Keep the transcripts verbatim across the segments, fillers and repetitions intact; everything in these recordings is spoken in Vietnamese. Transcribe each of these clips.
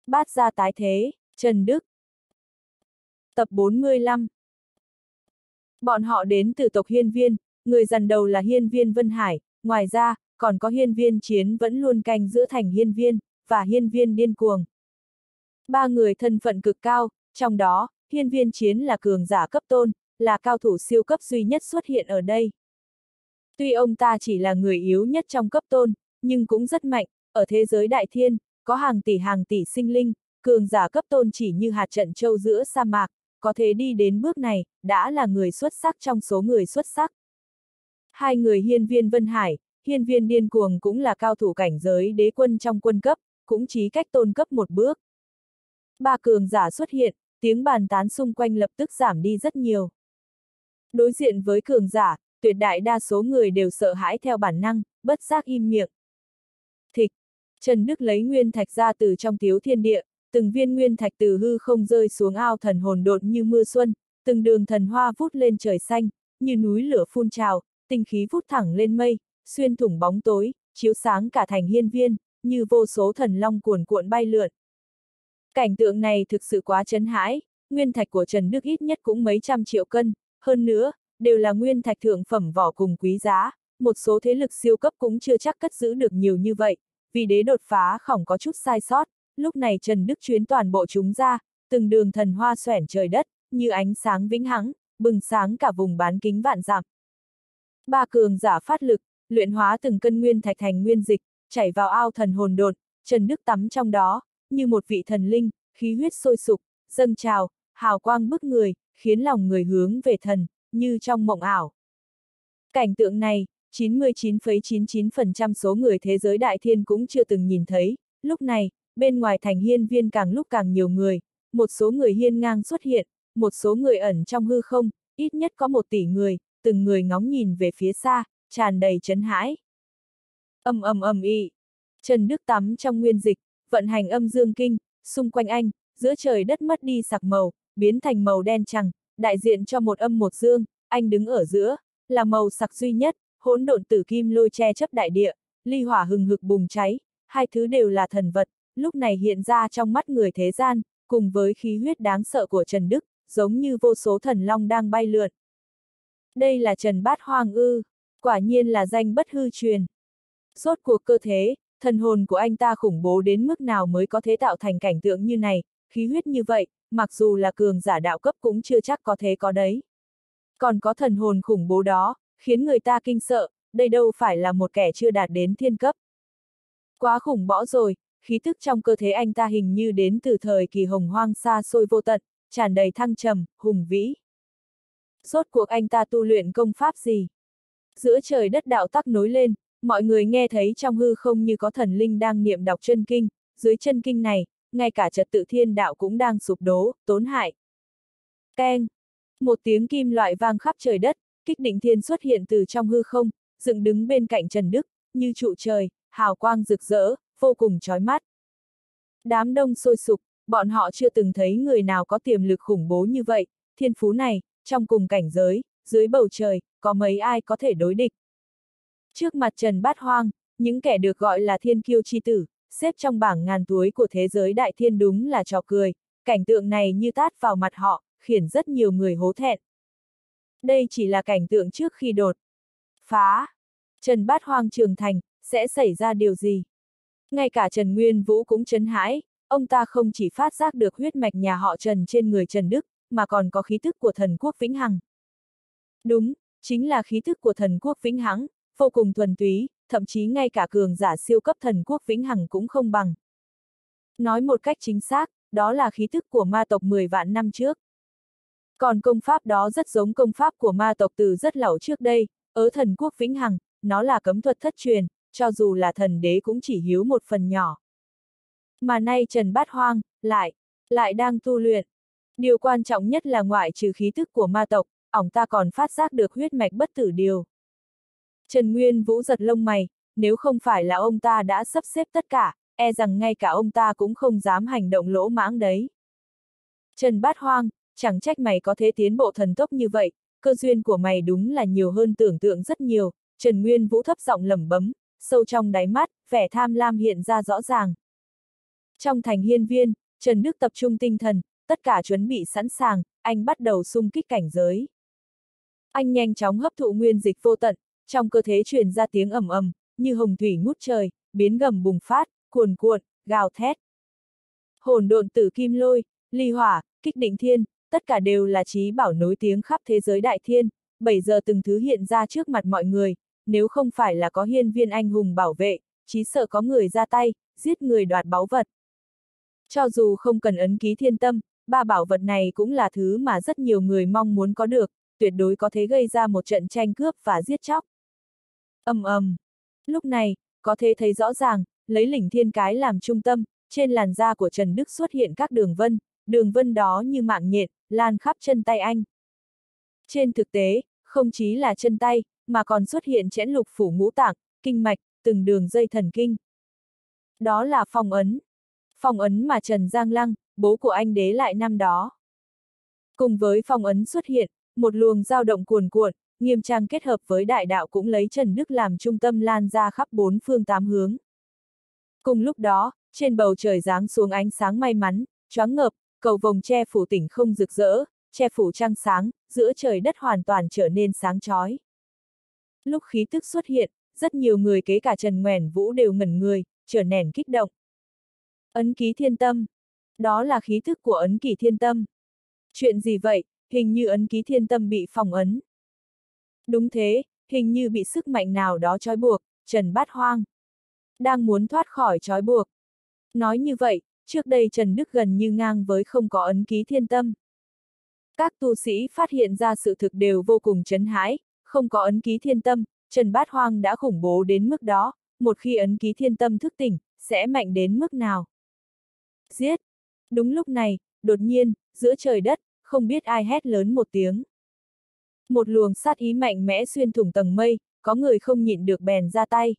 Bát gia tái thế, Trần Đức. Tập bốn mươi lăm. Bọn họ đến từ tộc Hiên Viên, người dàn đầu là Hiên Viên Vân Hải, ngoài ra, còn có Hiên Viên Chiến vẫn luôn canh giữa thành Hiên Viên, và Hiên Viên Điên Cuồng. Ba người thân phận cực cao, trong đó, Hiên Viên Chiến là cường giả cấp tôn, là cao thủ siêu cấp duy nhất xuất hiện ở đây. Tuy ông ta chỉ là người yếu nhất trong cấp tôn, nhưng cũng rất mạnh, ở thế giới đại thiên, có hàng tỷ hàng tỷ sinh linh, cường giả cấp tôn chỉ như hạt trận châu giữa sa mạc, có thể đi đến bước này, đã là người xuất sắc trong số người xuất sắc. Hai người Hiên Viên Vân Hải, Hiên Viên Điên Cuồng cũng là cao thủ cảnh giới đế quân trong quân cấp, cũng chỉ cách tôn cấp một bước. Ba cường giả xuất hiện, tiếng bàn tán xung quanh lập tức giảm đi rất nhiều. Đối diện với cường giả, tuyệt đại đa số người đều sợ hãi theo bản năng, bất giác im miệng. Thịch, Trần Đức lấy nguyên thạch ra từ trong Tiếu Thiên Địa, từng viên nguyên thạch từ hư không rơi xuống ao thần hồn độn như mưa xuân, từng đường thần hoa vút lên trời xanh, như núi lửa phun trào, tinh khí vút thẳng lên mây, xuyên thủng bóng tối, chiếu sáng cả thành Hiên Viên, như vô số thần long cuồn cuộn bay lượn. Cảnh tượng này thực sự quá chấn hãi, nguyên thạch của Trần Đức ít nhất cũng mấy trăm triệu cân, hơn nữa, đều là nguyên thạch thượng phẩm vỏ cùng quý giá, một số thế lực siêu cấp cũng chưa chắc cất giữ được nhiều như vậy, vì đế đột phá khổng có chút sai sót, lúc này Trần Đức chuyến toàn bộ chúng ra, từng đường thần hoa xoẻn trời đất, như ánh sáng vĩnh hằng, bừng sáng cả vùng bán kính vạn dặm. Ba cường giả phát lực, luyện hóa từng cân nguyên thạch thành nguyên dịch, chảy vào ao thần hồn độn, Trần Đức tắm trong đó, như một vị thần linh, khí huyết sôi sục, dâng trào, hào quang bức người, khiến lòng người hướng về thần, như trong mộng ảo. Cảnh tượng này, chín mươi chín phẩy chín chín phần trăm số người thế giới đại thiên cũng chưa từng nhìn thấy, lúc này, bên ngoài thành Hiên Viên càng lúc càng nhiều người, một số người hiên ngang xuất hiện, một số người ẩn trong hư không, ít nhất có một tỷ người, từng người ngóng nhìn về phía xa, tràn đầy chấn hãi. Ầm ầm ầm ĩ, Trần Đức tắm trong nguyên dịch, vận hành âm dương kinh, xung quanh anh, giữa trời đất mất đi sặc màu, biến thành màu đen chằng, đại diện cho một âm một dương, anh đứng ở giữa, là màu sặc duy nhất, hỗn độn tử kim lôi che chấp đại địa, ly hỏa hừng hực bùng cháy, hai thứ đều là thần vật, lúc này hiện ra trong mắt người thế gian, cùng với khí huyết đáng sợ của Trần Đức, giống như vô số thần long đang bay lượn. Đây là Trần Bát Hoang ư, quả nhiên là danh bất hư truyền. Rốt cuộc cơ thế, thần hồn của anh ta khủng bố đến mức nào mới có thể tạo thành cảnh tượng như này, khí huyết như vậy, mặc dù là cường giả đạo cấp cũng chưa chắc có thế có đấy. Còn có thần hồn khủng bố đó, khiến người ta kinh sợ, đây đâu phải là một kẻ chưa đạt đến thiên cấp. Quá khủng bõ rồi, khí tức trong cơ thể anh ta hình như đến từ thời kỳ hồng hoang xa xôi vô tận, tràn đầy thăng trầm, hùng vĩ. Rốt cuộc anh ta tu luyện công pháp gì? Giữa trời đất đạo tắc nối lên, mọi người nghe thấy trong hư không như có thần linh đang niệm đọc chân kinh, dưới chân kinh này, ngay cả trật tự thiên đạo cũng đang sụp đổ, tốn hại. Keng! Một tiếng kim loại vang khắp trời đất, Kích Định Thiên xuất hiện từ trong hư không, dựng đứng bên cạnh Trần Đức, như trụ trời, hào quang rực rỡ, vô cùng chói mắt. Đám đông sôi sục, bọn họ chưa từng thấy người nào có tiềm lực khủng bố như vậy, thiên phú này, trong cùng cảnh giới, dưới bầu trời, có mấy ai có thể đối địch. Trước mặt Trần Bát Hoang, những kẻ được gọi là thiên kiêu chi tử, xếp trong bảng ngàn túi của thế giới đại thiên đúng là trò cười, cảnh tượng này như tát vào mặt họ, khiến rất nhiều người hổ thẹn. Đây chỉ là cảnh tượng trước khi đột phá Trần Bát Hoang trưởng thành, sẽ xảy ra điều gì? Ngay cả Trần Nguyên Vũ cũng chấn hãi, ông ta không chỉ phát giác được huyết mạch nhà họ Trần trên người Trần Đức, mà còn có khí thức của thần quốc vĩnh hằng. Đúng, chính là khí thức của thần quốc vĩnh hằng, vô cùng thuần túy, thậm chí ngay cả cường giả siêu cấp thần quốc vĩnh hằng cũng không bằng. Nói một cách chính xác, đó là khí thức của ma tộc mười vạn năm trước. Còn công pháp đó rất giống công pháp của ma tộc từ rất lâu trước đây, ở thần quốc vĩnh hằng, nó là cấm thuật thất truyền, cho dù là thần đế cũng chỉ hiếu một phần nhỏ. Mà nay Trần Bát Hoang, lại, lại đang tu luyện. Điều quan trọng nhất là ngoại trừ khí thức của ma tộc, ổng ta còn phát giác được huyết mạch bất tử điều. Trần Nguyên Vũ giật lông mày, nếu không phải là ông ta đã sắp xếp tất cả, e rằng ngay cả ông ta cũng không dám hành động lỗ mãng đấy. Trần Bát Hoang, chẳng trách mày có thể tiến bộ thần tốc như vậy, cơ duyên của mày đúng là nhiều hơn tưởng tượng rất nhiều, Trần Nguyên Vũ thấp giọng lẩm bẩm, sâu trong đáy mắt, vẻ tham lam hiện ra rõ ràng. Trong thành hiên viên, Trần Đức tập trung tinh thần, tất cả chuẩn bị sẵn sàng, anh bắt đầu xung kích cảnh giới. Anh nhanh chóng hấp thụ nguyên dịch vô tận, trong cơ thể truyền ra tiếng ầm ầm, như hồng thủy ngút trời, biến gầm bùng phát, cuồn cuộn, gào thét. Hỗn độn tử kim lôi, ly hỏa, kích định thiên, tất cả đều là chí bảo nối tiếng khắp thế giới đại thiên, bảy giờ từng thứ hiện ra trước mặt mọi người, nếu không phải là có hiên viên anh hùng bảo vệ, chí sợ có người ra tay, giết người đoạt báu vật. Cho dù không cần ấn ký thiên tâm, ba bảo vật này cũng là thứ mà rất nhiều người mong muốn có được, tuyệt đối có thể gây ra một trận tranh cướp và giết chóc. Ầm ầm. Lúc này, có thể thấy rõ ràng, lấy lĩnh thiên cái làm trung tâm, trên làn da của Trần Đức xuất hiện các đường vân, đường vân đó như mạng nhện, lan khắp chân tay anh. Trên thực tế, không chỉ là chân tay, mà còn xuất hiện chẽn lục phủ ngũ tạng, kinh mạch, từng đường dây thần kinh. Đó là phong ấn. Phong ấn mà Trần Giang Lăng, bố của anh đế lại năm đó. Cùng với phong ấn xuất hiện, một luồng dao động cuồn cuộn, nghiêm trang kết hợp với đại đạo cũng lấy Trần Đức làm trung tâm lan ra khắp bốn phương tám hướng. Cùng lúc đó, trên bầu trời giáng xuống ánh sáng may mắn, choáng ngợp, cầu vồng che phủ tỉnh không rực rỡ, che phủ trăng sáng, giữa trời đất hoàn toàn trở nên sáng chói. Lúc khí tức xuất hiện, rất nhiều người kế cả Trần Ngoẻn Vũ đều ngẩn người, trở nén kích động. Ấn ký thiên tâm. Đó là khí thức của ấn ký thiên tâm. Chuyện gì vậy, hình như ấn ký thiên tâm bị phong ấn. Đúng thế, hình như bị sức mạnh nào đó trói buộc, Trần Bát Hoang đang muốn thoát khỏi trói buộc. Nói như vậy, trước đây Trần Đức gần như ngang với không có ấn ký thiên tâm. Các tu sĩ phát hiện ra sự thực đều vô cùng chấn hãi, không có ấn ký thiên tâm, Trần Bát Hoang đã khủng bố đến mức đó, một khi ấn ký thiên tâm thức tỉnh, sẽ mạnh đến mức nào. Giết! Đúng lúc này, đột nhiên, giữa trời đất, không biết ai hét lớn một tiếng. Một luồng sát ý mạnh mẽ xuyên thủng tầng mây, có người không nhịn được bèn ra tay.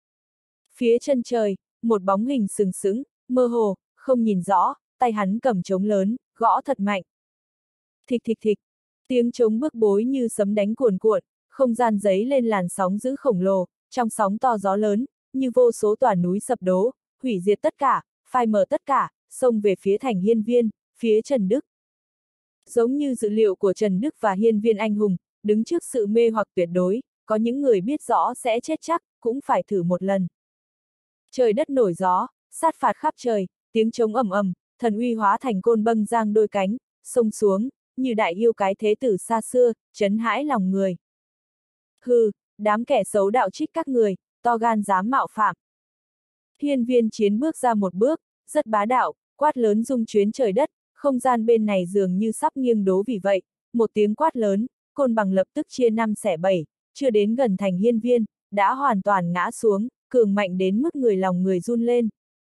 Phía chân trời, một bóng hình sừng sững, mơ hồ, không nhìn rõ, tay hắn cầm trống lớn, gõ thật mạnh. Thịch thịch thịch, tiếng trống bước bối như sấm đánh cuồn cuộn, không gian giấy lên làn sóng dữ khổng lồ, trong sóng to gió lớn, như vô số tòa núi sập đổ, hủy diệt tất cả, phai mờ tất cả, xông về phía thành hiên viên, phía Trần Đức. Giống như dự liệu của Trần Đức và hiên viên anh hùng, đứng trước sự mê hoặc tuyệt đối, có những người biết rõ sẽ chết chắc, cũng phải thử một lần. Trời đất nổi gió, sát phạt khắp trời, tiếng trống ầm ầm, thần uy hóa thành côn bâng giang đôi cánh, xông xuống, như đại yêu cái thế tử xa xưa, chấn hãi lòng người. Hừ, đám kẻ xấu đạo trích các người, to gan dám mạo phạm. Hiên viên chiến bước ra một bước, rất bá đạo, quát lớn rung chuyến trời đất, không gian bên này dường như sắp nghiêng đố vì vậy, một tiếng quát lớn, côn bằng lập tức chia năm xẻ bảy, chưa đến gần thành hiên viên, đã hoàn toàn ngã xuống, cường mạnh đến mức người lòng người run lên.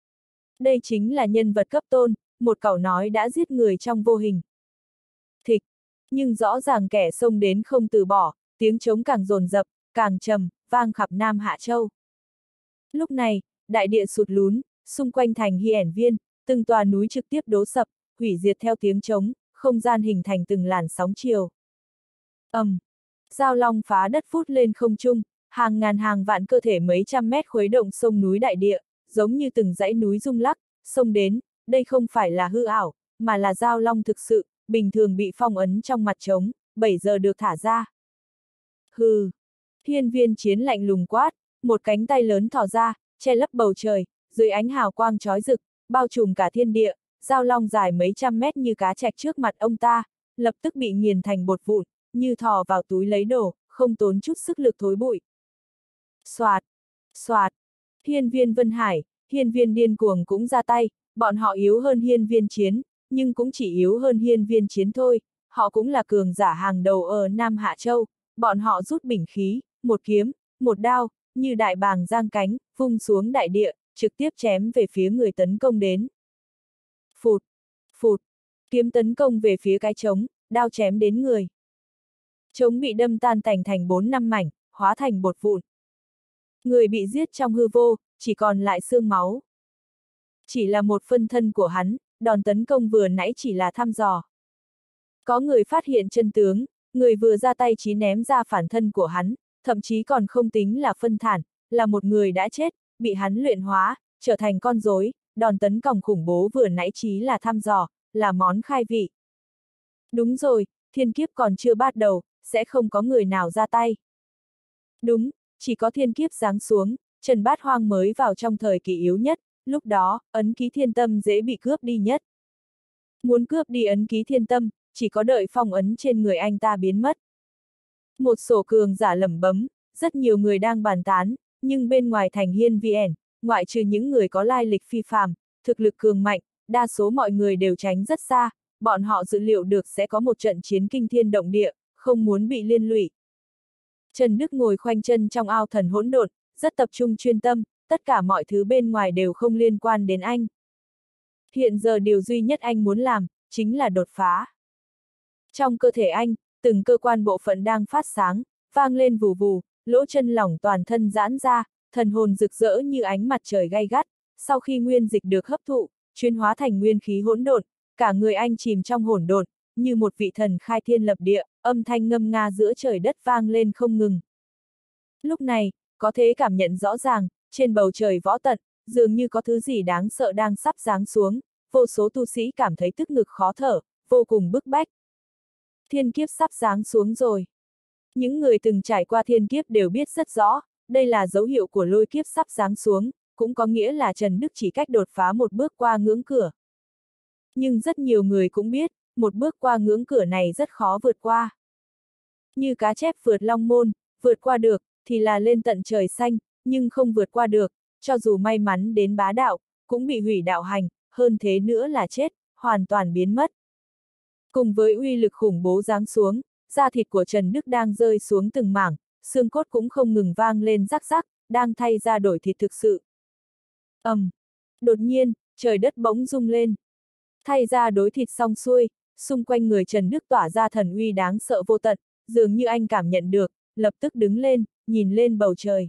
Đây chính là nhân vật cấp tôn, một câu nói đã giết người trong vô hình. Thịch, nhưng rõ ràng kẻ xông đến không từ bỏ, tiếng trống càng dồn dập, càng trầm, vang khắp Nam Hạ Châu. Lúc này, đại địa sụt lún, xung quanh thành hiển viên, từng tòa núi trực tiếp đổ sập, hủy diệt theo tiếng trống, không gian hình thành từng làn sóng chiều. ầm, um, giao long phá đất phút lên không trung, hàng ngàn hàng vạn cơ thể mấy trăm mét khuấy động sông núi đại địa, giống như từng dãy núi rung lắc, xông đến, đây không phải là hư ảo, mà là giao long thực sự, bình thường bị phong ấn trong mặt trống, bảy giờ được thả ra. Hừ, hiên viên chiến lạnh lùng quát, một cánh tay lớn thò ra, che lấp bầu trời, dưới ánh hào quang chói rực, bao trùm cả thiên địa, giao long dài mấy trăm mét như cá trạch trước mặt ông ta, lập tức bị nghiền thành bột vụn, như thò vào túi lấy đồ, không tốn chút sức lực thối bụi. Soạt, soạt, hiên viên Vân Hải, hiên viên điên cuồng cũng ra tay, bọn họ yếu hơn hiên viên chiến, nhưng cũng chỉ yếu hơn hiên viên chiến thôi, họ cũng là cường giả hàng đầu ở Nam Hạ Châu, bọn họ rút bỉnh khí, một kiếm, một đao, như đại bàng giang cánh, vung xuống đại địa, trực tiếp chém về phía người tấn công đến. Phụt, phụt, kiếm tấn công về phía cái trống, đao chém đến người. Trống bị đâm tan tành thành bốn năm mảnh, hóa thành bột vụn. Người bị giết trong hư vô, chỉ còn lại xương máu. Chỉ là một phân thân của hắn, đòn tấn công vừa nãy chỉ là thăm dò. Có người phát hiện chân tướng, người vừa ra tay chí ném ra phản thân của hắn, thậm chí còn không tính là phân thản, là một người đã chết, bị hắn luyện hóa, trở thành con rối, đòn tấn công khủng bố vừa nãy chí là thăm dò, là món khai vị. Đúng rồi, thiên kiếp còn chưa bắt đầu, sẽ không có người nào ra tay. Đúng, chỉ có thiên kiếp giáng xuống, Trần Bát Hoang mới vào trong thời kỳ yếu nhất, lúc đó, ấn ký thiên tâm dễ bị cướp đi nhất. Muốn cướp đi ấn ký thiên tâm, chỉ có đợi phong ấn trên người anh ta biến mất. Một sổ cường giả lẩm bấm, rất nhiều người đang bàn tán, nhưng bên ngoài thành Hiên Viên, ngoại trừ những người có lai lịch phi phàm, thực lực cường mạnh, đa số mọi người đều tránh rất xa, bọn họ dự liệu được sẽ có một trận chiến kinh thiên động địa, không muốn bị liên lụy. Trần Đức ngồi khoanh chân trong ao thần hỗn độn, rất tập trung chuyên tâm, tất cả mọi thứ bên ngoài đều không liên quan đến anh. Hiện giờ điều duy nhất anh muốn làm, chính là đột phá. Trong cơ thể anh, từng cơ quan bộ phận đang phát sáng, vang lên vù vù, lỗ chân lỏng toàn thân giãn ra, thần hồn rực rỡ như ánh mặt trời gay gắt, sau khi nguyên dịch được hấp thụ, chuyển hóa thành nguyên khí hỗn độn, cả người anh chìm trong hỗn độn, như một vị thần khai thiên lập địa, âm thanh ngâm nga giữa trời đất vang lên không ngừng. Lúc này, có thể cảm nhận rõ ràng, trên bầu trời võ tận, dường như có thứ gì đáng sợ đang sắp giáng xuống, vô số tu sĩ cảm thấy tức ngực khó thở, vô cùng bức bách. Thiên kiếp sắp giáng xuống rồi. Những người từng trải qua thiên kiếp đều biết rất rõ, đây là dấu hiệu của lôi kiếp sắp giáng xuống, cũng có nghĩa là Trần Đức chỉ cách đột phá một bước qua ngưỡng cửa. Nhưng rất nhiều người cũng biết, một bước qua ngưỡng cửa này rất khó vượt qua. Như cá chép vượt long môn, vượt qua được, thì là lên tận trời xanh, nhưng không vượt qua được, cho dù may mắn đến bá đạo, cũng bị hủy đạo hành, hơn thế nữa là chết, hoàn toàn biến mất. Cùng với uy lực khủng bố giáng xuống, da thịt của Trần Đức đang rơi xuống từng mảng, xương cốt cũng không ngừng vang lên rắc rắc, đang thay ra đổi thịt thực sự. ầm, um, đột nhiên, trời đất bỗng rung lên. Thay ra đối thịt xong xuôi, xung quanh người Trần Đức tỏa ra thần uy đáng sợ vô tận, dường như anh cảm nhận được, lập tức đứng lên, nhìn lên bầu trời.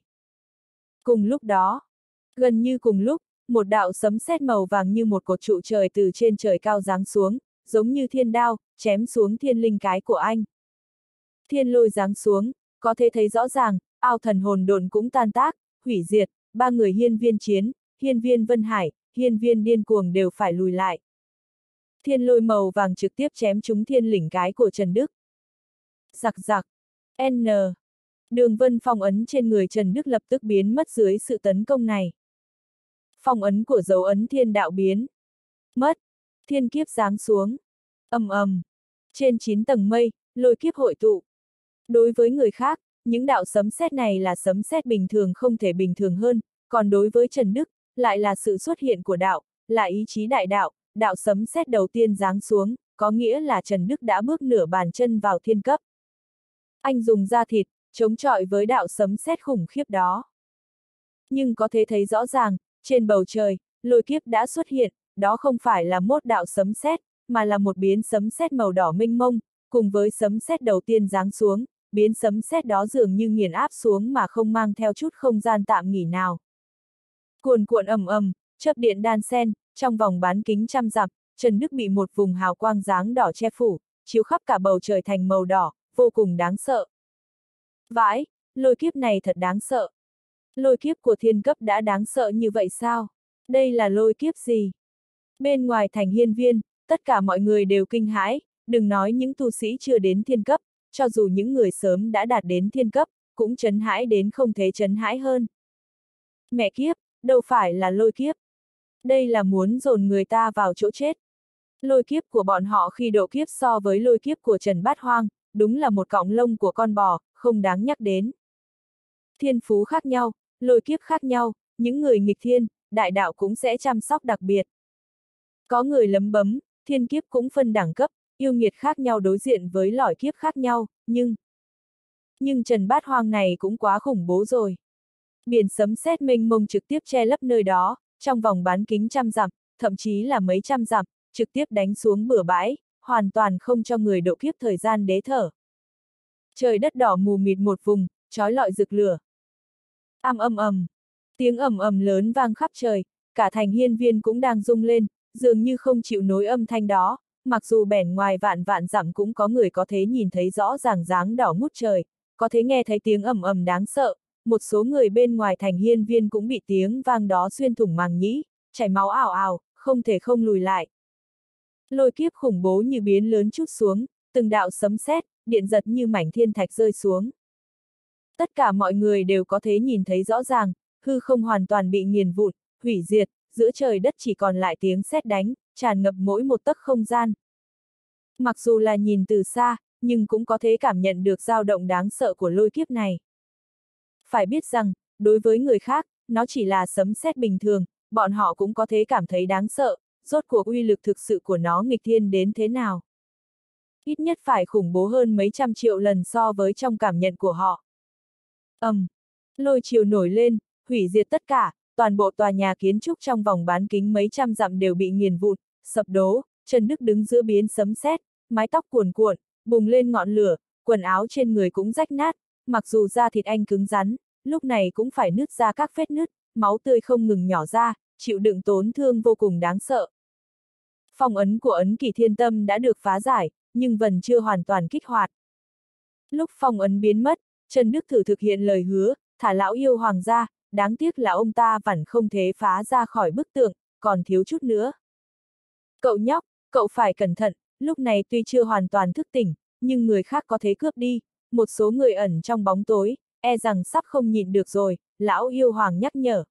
Cùng lúc đó, gần như cùng lúc, một đạo sấm sét màu vàng như một cột trụ trời từ trên trời cao giáng xuống, giống như thiên đao, chém xuống thiên linh cái của anh. Thiên lôi giáng xuống, có thể thấy rõ ràng, ao thần hồn độn cũng tan tác, hủy diệt, ba người Hiên Viên Chiến, Hiên Viên Vân Hải, Hiên Viên Điên Cuồng đều phải lùi lại. Thiên lôi màu vàng trực tiếp chém trúng thiên lĩnh cái của Trần Đức. Giặc giặc, N. Đường vân phong ấn trên người Trần Đức lập tức biến mất dưới sự tấn công này. Phong ấn của dấu ấn thiên đạo biến mất, thiên kiếp giáng xuống. Ầm ầm, trên chín tầng mây, lôi kiếp hội tụ. Đối với người khác, những đạo sấm sét này là sấm sét bình thường không thể bình thường hơn, còn đối với Trần Đức, lại là sự xuất hiện của đạo, là ý chí đại đạo, đạo sấm sét đầu tiên giáng xuống, có nghĩa là Trần Đức đã bước nửa bàn chân vào thiên cấp. Anh dùng da thịt, chống chọi với đạo sấm sét khủng khiếp đó. Nhưng có thể thấy rõ ràng, trên bầu trời, lôi kiếp đã xuất hiện, đó không phải là một đạo sấm sét, mà là một biến sấm sét màu đỏ mênh mông, cùng với sấm sét đầu tiên giáng xuống, biến sấm sét đó dường như nghiền áp xuống mà không mang theo chút không gian tạm nghỉ nào. Cuồn cuộn ầm ầm, chớp điện đan sen, trong vòng bán kính trăm dặm, Trần Đức bị một vùng hào quang dáng đỏ che phủ, chiếu khắp cả bầu trời thành màu đỏ, vô cùng đáng sợ. Vãi, lôi kiếp này thật đáng sợ. Lôi kiếp của thiên cấp đã đáng sợ như vậy sao? Đây là lôi kiếp gì? Bên ngoài thành Hiên Viên, tất cả mọi người đều kinh hãi, đừng nói những tu sĩ chưa đến thiên cấp, cho dù những người sớm đã đạt đến thiên cấp, cũng chấn hãi đến không thể chấn hãi hơn. Mẹ kiếp, đâu phải là lôi kiếp. Đây là muốn dồn người ta vào chỗ chết. Lôi kiếp của bọn họ khi độ kiếp so với lôi kiếp của Trần Bát Hoang, đúng là một cọng lông của con bò, không đáng nhắc đến. Thiên phú khác nhau, lôi kiếp khác nhau, những người nghịch thiên, đại đạo cũng sẽ chăm sóc đặc biệt. Có người lấm bấm, thiên kiếp cũng phân đẳng cấp, yêu nghiệt khác nhau đối diện với lỏi kiếp khác nhau, nhưng... Nhưng Trần Bát Hoang này cũng quá khủng bố rồi. Biển sấm sét mênh mông trực tiếp che lấp nơi đó, trong vòng bán kính trăm dặm, thậm chí là mấy trăm dặm, trực tiếp đánh xuống bừa bãi, hoàn toàn không cho người độ kiếp thời gian đế thở. Trời đất đỏ mù mịt một vùng, chói lọi rực lửa. Am ầm ầm, tiếng ầm ầm lớn vang khắp trời, cả thành Hiên Viên cũng đang rung lên, dường như không chịu nổi âm thanh đó, mặc dù bẻn ngoài vạn vạn dặm cũng có người có thể nhìn thấy rõ ràng dáng đỏ ngút trời, có thể nghe thấy tiếng ầm ầm đáng sợ, một số người bên ngoài thành Hiên Viên cũng bị tiếng vang đó xuyên thủng màng nhĩ, chảy máu ảo ảo, không thể không lùi lại. Lôi kiếp khủng bố như biến lớn trút xuống, từng đạo sấm sét, điện giật như mảnh thiên thạch rơi xuống. Tất cả mọi người đều có thể nhìn thấy rõ ràng, hư không hoàn toàn bị nghiền vụn, hủy diệt, giữa trời đất chỉ còn lại tiếng sét đánh, tràn ngập mỗi một tấc không gian. Mặc dù là nhìn từ xa, nhưng cũng có thể cảm nhận được dao động đáng sợ của lôi kiếp này. Phải biết rằng, đối với người khác, nó chỉ là sấm sét bình thường, bọn họ cũng có thể cảm thấy đáng sợ, rốt cuộc uy lực thực sự của nó nghịch thiên đến thế nào. Ít nhất phải khủng bố hơn mấy trăm triệu lần so với trong cảm nhận của họ. ầm, um, lôi chiều nổi lên, hủy diệt tất cả, toàn bộ tòa nhà kiến trúc trong vòng bán kính mấy trăm dặm đều bị nghiền vụn, sập đổ. Trần Đức đứng giữa biến sấm sét, mái tóc cuồn cuộn, bùng lên ngọn lửa, quần áo trên người cũng rách nát, mặc dù da thịt anh cứng rắn, lúc này cũng phải nứt ra các vết nứt, máu tươi không ngừng nhỏ ra, chịu đựng tổn thương vô cùng đáng sợ. Phong ấn của ấn Kỳ Thiên Tâm đã được phá giải, nhưng vẫn chưa hoàn toàn kích hoạt. Lúc phong ấn biến mất, Trần Đức thử thực hiện lời hứa, thả lão yêu hoàng ra, đáng tiếc là ông ta vẫn không thể phá ra khỏi bức tượng, còn thiếu chút nữa. Cậu nhóc, cậu phải cẩn thận, lúc này tuy chưa hoàn toàn thức tỉnh, nhưng người khác có thể cướp đi, một số người ẩn trong bóng tối, e rằng sắp không nhịn được rồi, lão yêu hoàng nhắc nhở.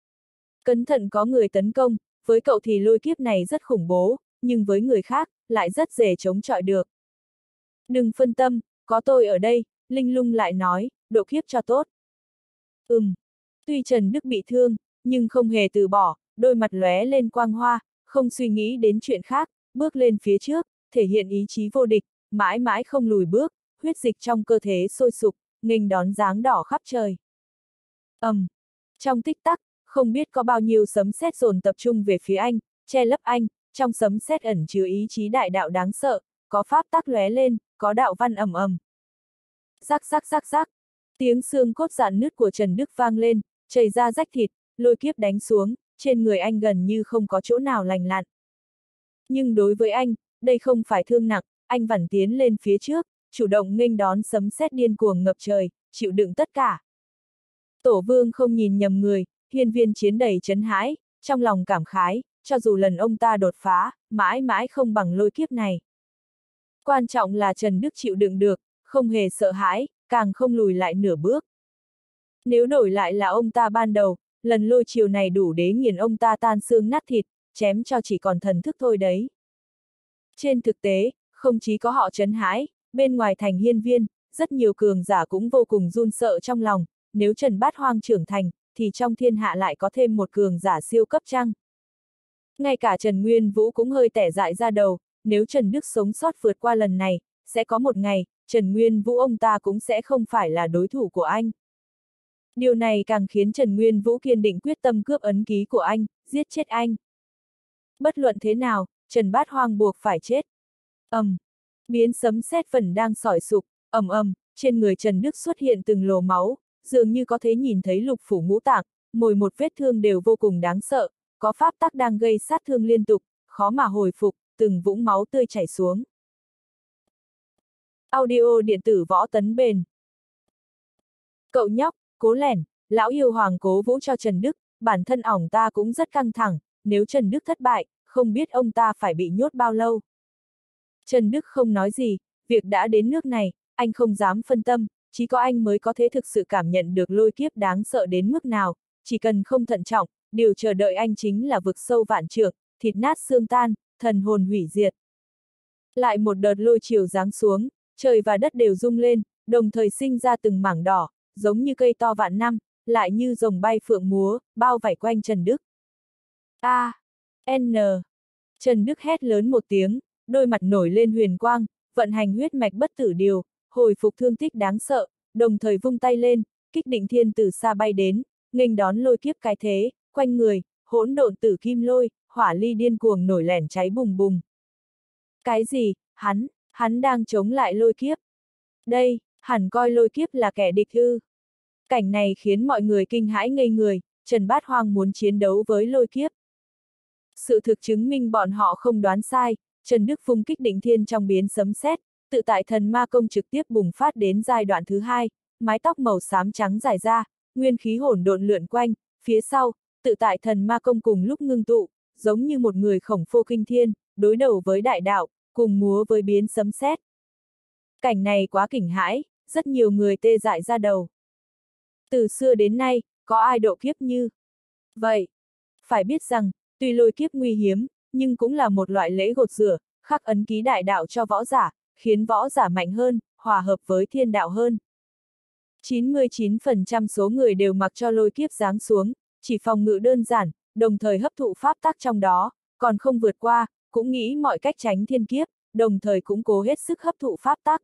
Cẩn thận có người tấn công, với cậu thì lôi kiếp này rất khủng bố, nhưng với người khác, lại rất dễ chống chọi được. Đừng phân tâm, có tôi ở đây, Linh Lung lại nói, độ kiếp cho tốt. Ừm, tuy Trần Đức bị thương, nhưng không hề từ bỏ, đôi mặt lóe lên quang hoa, không suy nghĩ đến chuyện khác, bước lên phía trước, thể hiện ý chí vô địch, mãi mãi không lùi bước, huyết dịch trong cơ thể sôi sục, nghênh đón dáng đỏ khắp trời. ầm, um, trong tích tắc, không biết có bao nhiêu sấm sét dồn tập trung về phía anh, che lấp anh, trong sấm sét ẩn chứa ý chí đại đạo đáng sợ, có pháp tắc lóe lên, có đạo văn ầm ầm. Rắc rắc rắc rắc, tiếng xương cốt rạn nứt của Trần Đức vang lên, chảy ra rách thịt, lôi kiếp đánh xuống, trên người anh gần như không có chỗ nào lành lặn. Nhưng đối với anh, đây không phải thương nặng, anh vẫn tiến lên phía trước, chủ động nghênh đón sấm sét điên cuồng ngập trời, chịu đựng tất cả. Tổ vương không nhìn nhầm người, hiên viên chiến đầy chấn hãi, trong lòng cảm khái, cho dù lần ông ta đột phá, mãi mãi không bằng lôi kiếp này. Quan trọng là Trần Đức chịu đựng được, không hề sợ hãi, càng không lùi lại nửa bước. Nếu đổi lại là ông ta ban đầu, lần lôi chiều này đủ để nghiền ông ta tan xương nát thịt, chém cho chỉ còn thần thức thôi đấy. Trên thực tế, không chỉ có họ chấn hãi, bên ngoài thành hiên viên, rất nhiều cường giả cũng vô cùng run sợ trong lòng, nếu Trần Bát Hoang trưởng thành, thì trong thiên hạ lại có thêm một cường giả siêu cấp chăng? Ngay cả Trần Nguyên Vũ cũng hơi tẻ dại ra đầu, nếu Trần Đức sống sót vượt qua lần này, sẽ có một ngày, Trần Nguyên Vũ ông ta cũng sẽ không phải là đối thủ của anh. Điều này càng khiến Trần Nguyên Vũ kiên định quyết tâm cướp ấn ký của anh, giết chết anh. Bất luận thế nào, Trần Bát Hoang buộc phải chết. ầm, um, biến sấm sét vẫn đang sỏi sục, ầm ầm, trên người Trần Đức xuất hiện từng lỗ máu, dường như có thể nhìn thấy lục phủ ngũ tạng, mỗi một vết thương đều vô cùng đáng sợ, có pháp tắc đang gây sát thương liên tục, khó mà hồi phục, từng vũng máu tươi chảy xuống. Audio điện tử Võ Tấn Bền. Cậu nhóc, cố lẻn, lão yêu hoàng cố vũ cho Trần Đức, bản thân ỏng ta cũng rất căng thẳng, nếu Trần Đức thất bại, không biết ông ta phải bị nhốt bao lâu. Trần Đức không nói gì, việc đã đến nước này, anh không dám phân tâm, chỉ có anh mới có thể thực sự cảm nhận được lôi kiếp đáng sợ đến mức nào, chỉ cần không thận trọng, điều chờ đợi anh chính là vực sâu vạn trượng, thịt nát xương tan, thần hồn hủy diệt. Lại một đợt lôi chiều giáng xuống, trời và đất đều rung lên, đồng thời sinh ra từng mảng đỏ, giống như cây to vạn năm, lại như rồng bay phượng múa, bao vảy quanh Trần Đức. A, N. Trần Đức hét lớn một tiếng, đôi mặt nổi lên huyền quang, vận hành huyết mạch bất tử điều, hồi phục thương tích đáng sợ, đồng thời vung tay lên, kích định thiên từ xa bay đến, nghênh đón lôi kiếp cái thế, quanh người, hỗn độn tử kim lôi, hỏa ly điên cuồng nổi lẻn cháy bùng bùng. Cái gì, hắn, hắn đang chống lại lôi kiếp. Đây, hẳn coi lôi kiếp là kẻ địch ư. Cảnh này khiến mọi người kinh hãi ngây người, Trần Bát Hoang muốn chiến đấu với lôi kiếp. Sự thực chứng minh bọn họ không đoán sai, Trần Đức vung kích định thiên trong biến sấm sét, tự tại thần ma công trực tiếp bùng phát đến giai đoạn thứ hai, mái tóc màu xám trắng dài ra, nguyên khí hỗn độn lượn quanh, phía sau, tự tại thần ma công cùng lúc ngưng tụ, giống như một người khổng phô kinh thiên, đối đầu với đại đạo, cùng múa với biến sấm sét. Cảnh này quá kinh hãi, rất nhiều người tê dại ra đầu. Từ xưa đến nay, có ai độ kiếp như vậy? Phải biết rằng, tuy lôi kiếp nguy hiếm, nhưng cũng là một loại lễ gột rửa, khắc ấn ký đại đạo cho võ giả, khiến võ giả mạnh hơn, hòa hợp với thiên đạo hơn. chín mươi chín phần trăm số người đều mặc cho lôi kiếp giáng xuống, chỉ phòng ngự đơn giản, đồng thời hấp thụ pháp tắc trong đó, còn không vượt qua, cũng nghĩ mọi cách tránh thiên kiếp, đồng thời cũng cố hết sức hấp thụ pháp tắc.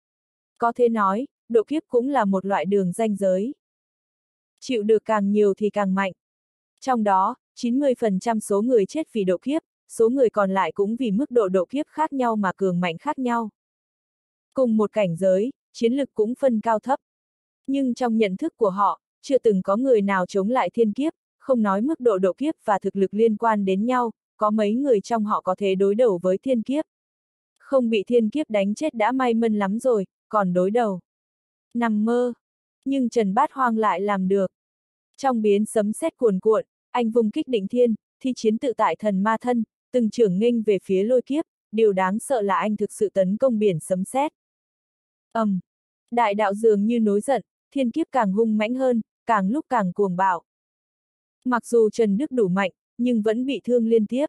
Có thể nói, độ kiếp cũng là một loại đường ranh giới. Chịu được càng nhiều thì càng mạnh. Trong đó, chín mươi phần trăm số người chết vì độ kiếp, số người còn lại cũng vì mức độ độ kiếp khác nhau mà cường mạnh khác nhau. Cùng một cảnh giới, chiến lực cũng phân cao thấp. Nhưng trong nhận thức của họ, chưa từng có người nào chống lại thiên kiếp, không nói mức độ độ kiếp và thực lực liên quan đến nhau, có mấy người trong họ có thể đối đầu với thiên kiếp. Không bị thiên kiếp đánh chết đã may mắn lắm rồi, còn đối đầu. Nằm mơ. Nhưng Trần Bát Hoang lại làm được. Trong biến sấm sét cuồn cuộn, anh vung kích định thiên, thi chiến tự tại thần ma thân, từng trưởng nghênh về phía lôi kiếp, điều đáng sợ là anh thực sự tấn công biển sấm sét. ầm, um, đại đạo dường như nối giận, thiên kiếp càng hung mãnh hơn, càng lúc càng cuồng bạo. Mặc dù Trần Đức đủ mạnh, nhưng vẫn bị thương liên tiếp.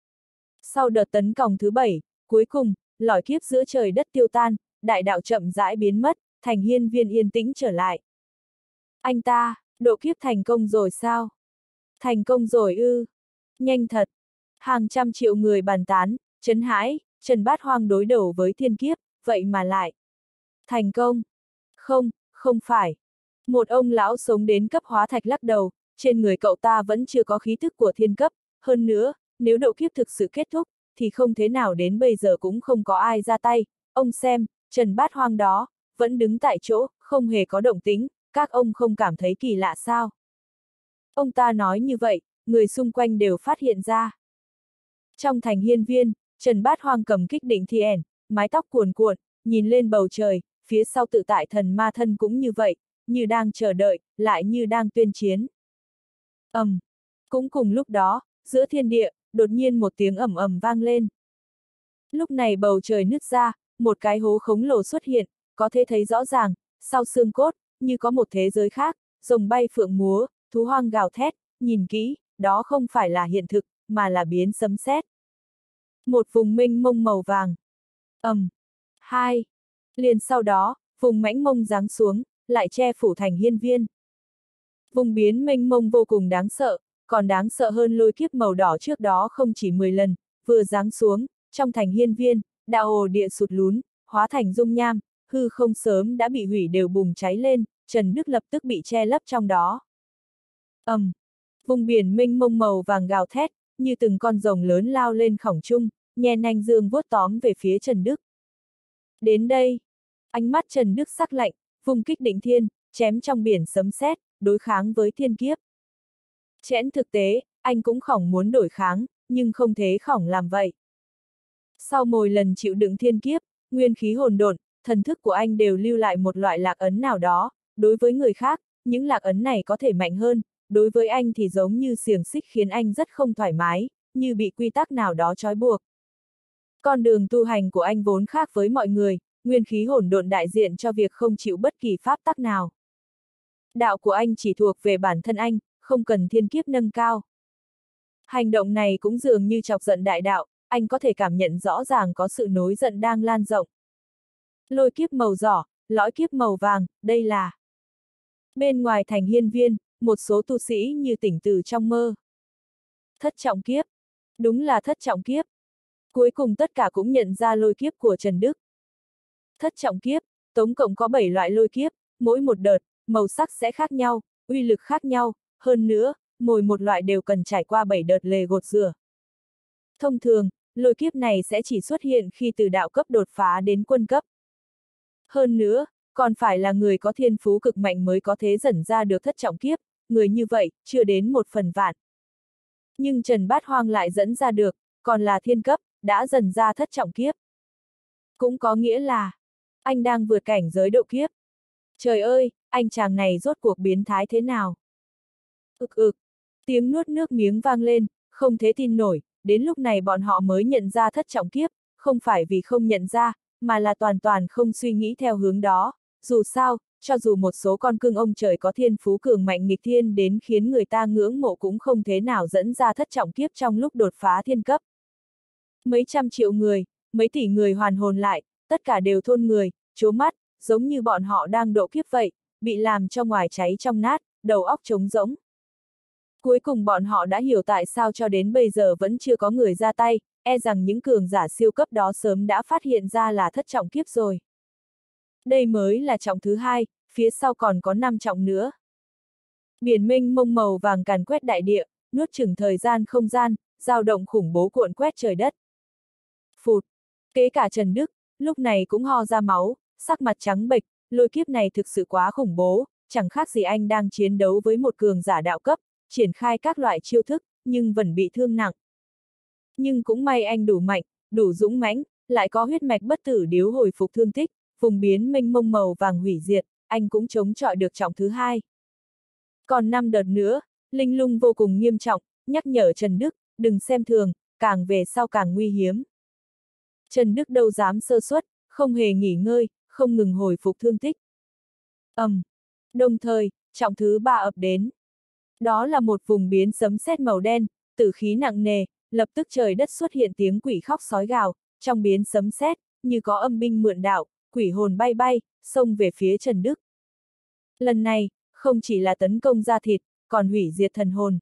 Sau đợt tấn công thứ bảy, cuối cùng, lôi kiếp giữa trời đất tiêu tan, đại đạo chậm rãi biến mất, Thành Hiên Viên yên tĩnh trở lại. Anh ta, độ kiếp thành công rồi sao? Thành công rồi ư? Nhanh thật! Hàng trăm triệu người bàn tán, chấn hãi, Trần Bát Hoang đối đầu với thiên kiếp, vậy mà lại thành công. Không, không phải. Một ông lão sống đến cấp hóa thạch lắc đầu, trên người cậu ta vẫn chưa có khí thức của thiên cấp, hơn nữa, nếu độ kiếp thực sự kết thúc, thì không thế nào đến bây giờ cũng không có ai ra tay. Ông xem, Trần Bát Hoang đó, vẫn đứng tại chỗ, không hề có động tĩnh, các ông không cảm thấy kỳ lạ sao? Ông ta nói như vậy, người xung quanh đều phát hiện ra. Trong Thành Hiên Viên, Trần Bát Hoang cầm kích định thiên, mái tóc cuồn cuộn, nhìn lên bầu trời, phía sau tự tại thần ma thân cũng như vậy, như đang chờ đợi, lại như đang tuyên chiến. ầm, um, cũng cùng lúc đó, giữa thiên địa, đột nhiên một tiếng ầm ầm vang lên. Lúc này bầu trời nứt ra, một cái hố khổng lồ xuất hiện, có thể thấy rõ ràng, sau xương cốt, như có một thế giới khác, rồng bay phượng múa, thú hoang gào thét, nhìn kỹ, đó không phải là hiện thực, mà là biến sấm sét. Một vùng mênh mông màu vàng. ầm, um, hai. Liền sau đó, vùng mãnh mông giáng xuống, lại che phủ Thành Hiên Viên. Vùng biến mênh mông vô cùng đáng sợ, còn đáng sợ hơn lôi kiếp màu đỏ trước đó không chỉ mười lần, vừa giáng xuống, trong Thành Hiên Viên, đạo hồ địa sụt lún, hóa thành dung nham, hư không sớm đã bị hủy đều bùng cháy lên, Trần Đức lập tức bị che lấp trong đó. ầm, um, vùng biển mênh mông màu vàng gào thét, như từng con rồng lớn lao lên khổng trung, nhe nanh dương vuốt tóm về phía Trần Đức. Đến đây, ánh mắt Trần Đức sắc lạnh, vùng kích định thiên, chém trong biển sấm sét, đối kháng với thiên kiếp. Chẽn thực tế, anh cũng khổng muốn đổi kháng, nhưng không thế khổng làm vậy. Sau mỗi lần chịu đựng thiên kiếp, nguyên khí hồn độn, thần thức của anh đều lưu lại một loại lạc ấn nào đó, đối với người khác, những lạc ấn này có thể mạnh hơn, đối với anh thì giống như xiềng xích khiến anh rất không thoải mái, như bị quy tắc nào đó trói buộc. Con đường tu hành của anh vốn khác với mọi người, nguyên khí hồn độn đại diện cho việc không chịu bất kỳ pháp tắc nào. Đạo của anh chỉ thuộc về bản thân anh, không cần thiên kiếp nâng cao. Hành động này cũng dường như chọc giận đại đạo, anh có thể cảm nhận rõ ràng có sự nối giận đang lan rộng. Lôi kiếp màu đỏ, lõi kiếp màu vàng, đây là... Bên ngoài Thành Hiên Viên, một số tu sĩ như tỉnh từ trong mơ. Thất trọng kiếp. Đúng là thất trọng kiếp. Cuối cùng tất cả cũng nhận ra lôi kiếp của Trần Đức. Thất trọng kiếp, tổng cộng có bảy loại lôi kiếp, mỗi một đợt, màu sắc sẽ khác nhau, uy lực khác nhau, hơn nữa, mỗi một loại đều cần trải qua bảy đợt lề gột rửa. Thông thường, lôi kiếp này sẽ chỉ xuất hiện khi từ đạo cấp đột phá đến quân cấp. Hơn nữa, còn phải là người có thiên phú cực mạnh mới có thể dẫn ra được thất trọng kiếp, người như vậy, chưa đến một phần vạn. Nhưng Trần Bát Hoang lại dẫn ra được, còn là thiên cấp, đã dần ra thất trọng kiếp. Cũng có nghĩa là, anh đang vượt cảnh giới độ kiếp. Trời ơi, anh chàng này rốt cuộc biến thái thế nào? Ực ực, Tiếng nuốt nước miếng vang lên, không thể tin nổi, đến lúc này bọn họ mới nhận ra thất trọng kiếp, không phải vì không nhận ra, mà là toàn toàn không suy nghĩ theo hướng đó. Dù sao, cho dù một số con cưng ông trời có thiên phú cường mạnh nghịch thiên đến khiến người ta ngưỡng mộ cũng không thế nào dẫn ra thất trọng kiếp trong lúc đột phá thiên cấp. Mấy trăm triệu người, mấy tỷ người hoàn hồn lại, tất cả đều thôn người, trố mắt, giống như bọn họ đang độ kiếp vậy, bị làm cho ngoài cháy trong nát, đầu óc trống rỗng. Cuối cùng bọn họ đã hiểu tại sao cho đến bây giờ vẫn chưa có người ra tay, e rằng những cường giả siêu cấp đó sớm đã phát hiện ra là thất trọng kiếp rồi. Đây mới là trọng thứ hai, phía sau còn có năm trọng nữa. Biển mênh mông màu vàng càn quét đại địa, nuốt chửng thời gian không gian, dao động khủng bố cuộn quét trời đất. Phụt, kế cả Trần Đức, lúc này cũng ho ra máu, sắc mặt trắng bệch, lôi kiếp này thực sự quá khủng bố, chẳng khác gì anh đang chiến đấu với một cường giả đạo cấp, triển khai các loại chiêu thức, nhưng vẫn bị thương nặng. Nhưng cũng may anh đủ mạnh, đủ dũng mãnh, lại có huyết mạch bất tử điếu hồi phục thương tích, vùng biến mênh mông màu vàng hủy diệt, anh cũng chống chọi được trọng thứ hai. Còn năm đợt nữa, linh lung vô cùng nghiêm trọng, nhắc nhở Trần Đức, đừng xem thường, càng về sau càng nguy hiểm. Trần Đức đâu dám sơ suất, không hề nghỉ ngơi, không ngừng hồi phục thương tích. ầm, um, đồng thời, trọng thứ ba ập đến. Đó là một vùng biến sấm sét màu đen, tử khí nặng nề, lập tức trời đất xuất hiện tiếng quỷ khóc sói gào, trong biến sấm sét, như có âm binh mượn đạo, quỷ hồn bay bay, xông về phía Trần Đức. Lần này, không chỉ là tấn công da thịt, còn hủy diệt thần hồn.